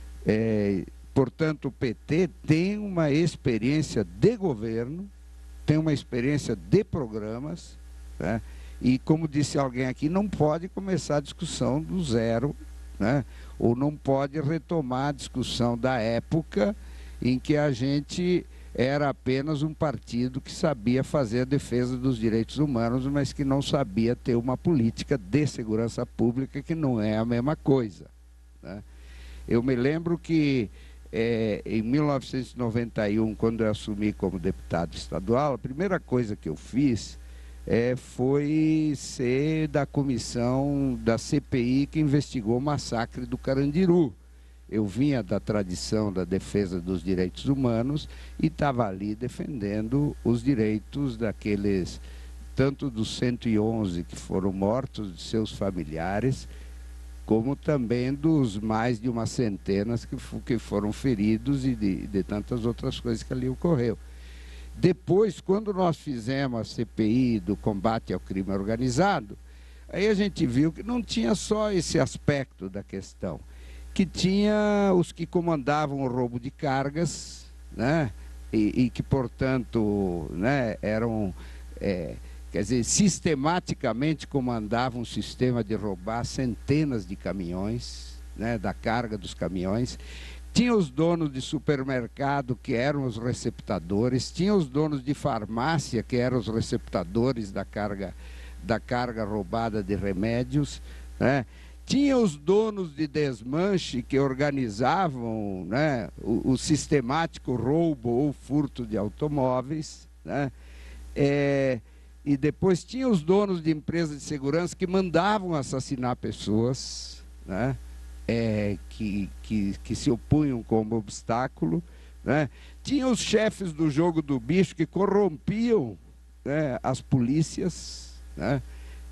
É, portanto, o P T tem uma experiência de governo, tem uma experiência de programas, né? E, como disse alguém aqui, não pode começar a discussão do zero, né? Ou não pode retomar a discussão da época em que a gente era apenas um partido que sabia fazer a defesa dos direitos humanos, mas que não sabia ter uma política de segurança pública, que não é a mesma coisa, né? Eu me lembro que É, em mil novecentos e noventa e um, quando eu assumi como deputado estadual, a primeira coisa que eu fiz é, foi ser da comissão da C P I que investigou o massacre do Carandiru. Eu vinha da tradição da defesa dos direitos humanos e estava ali defendendo os direitos daqueles, tanto dos cento e onze que foram mortos, de seus familiares, como também dos mais de uma centena que, que foram feridos e de, de tantas outras coisas que ali ocorreu. Depois, quando nós fizemos a C P I do combate ao crime organizado, aí a gente viu que não tinha só esse aspecto da questão, que tinha os que comandavam o roubo de cargas, né, e, e que, portanto, né, eram... É, quer dizer, sistematicamente comandavam um sistema de roubar centenas de caminhões, né, da carga dos caminhões. Tinha os donos de supermercado, que eram os receptadores, tinha os donos de farmácia, que eram os receptadores da carga, da carga roubada de remédios, né? Tinha os donos de desmanche, que organizavam, né, o, o sistemático roubo ou furto de automóveis, né? É, e depois tinha os donos de empresas de segurança que mandavam assassinar pessoas, né, é, que, que, que se opunham como obstáculo, né? Tinha os chefes do jogo do bicho que corrompiam, né, as polícias, né?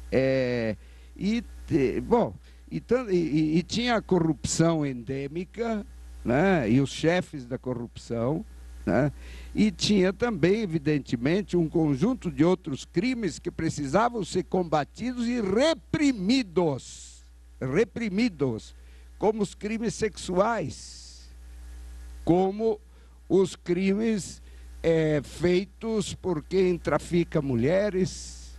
É, e, bom, e, e, e tinha a corrupção endêmica, né, e os chefes da corrupção, né? E tinha também, evidentemente, um conjunto de outros crimes que precisavam ser combatidos e reprimidos, reprimidos, como os crimes sexuais, como os crimes é, feitos por quem trafica mulheres,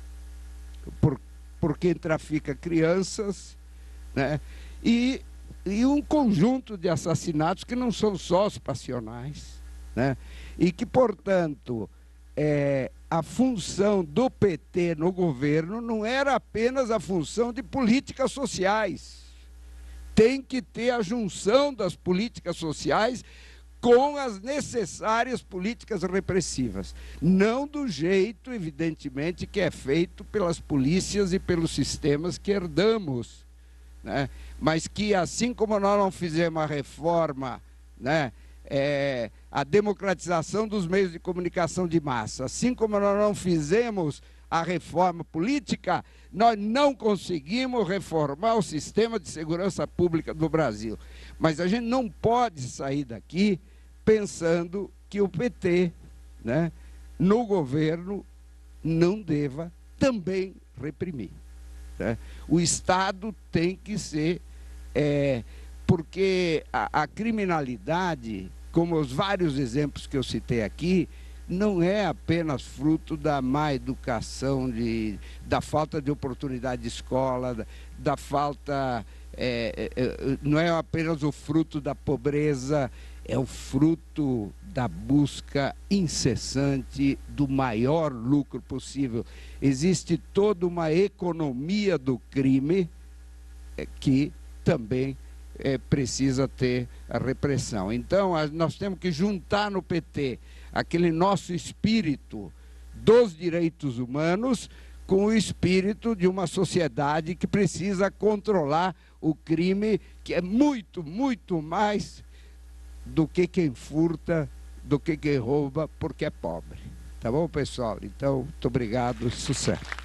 por, por quem trafica crianças, né? E, e um conjunto de assassinatos que não são só os passionais, né? E que, portanto, é, a função do P T no governo não era apenas a função de políticas sociais. Tem que ter a junção das políticas sociais com as necessárias políticas repressivas. Não do jeito, evidentemente, que é feito pelas polícias e pelos sistemas que herdamos, né? Mas que, assim como nós não fizemos a reforma, né, é, a democratização dos meios de comunicação de massa, assim como nós não fizemos a reforma política, nós não conseguimos reformar o sistema de segurança pública do Brasil. Mas a gente não pode sair daqui pensando que o P T, né, no governo, não deva também reprimir, né? O Estado tem que ser... É, porque a, a criminalidade, como os vários exemplos que eu citei aqui, não é apenas fruto da má educação, de, da falta de oportunidade de escola, da, da falta... É, é, não é apenas o fruto da pobreza, é o fruto da busca incessante do maior lucro possível. Existe toda uma economia do crime é, que também é, precisa ter a repressão. Então, a, nós temos que juntar no P T aquele nosso espírito dos direitos humanos com o espírito de uma sociedade que precisa controlar o crime, que é muito, muito mais do que quem furta, do que quem rouba, porque é pobre. Tá bom, pessoal? Então, muito obrigado, sucesso.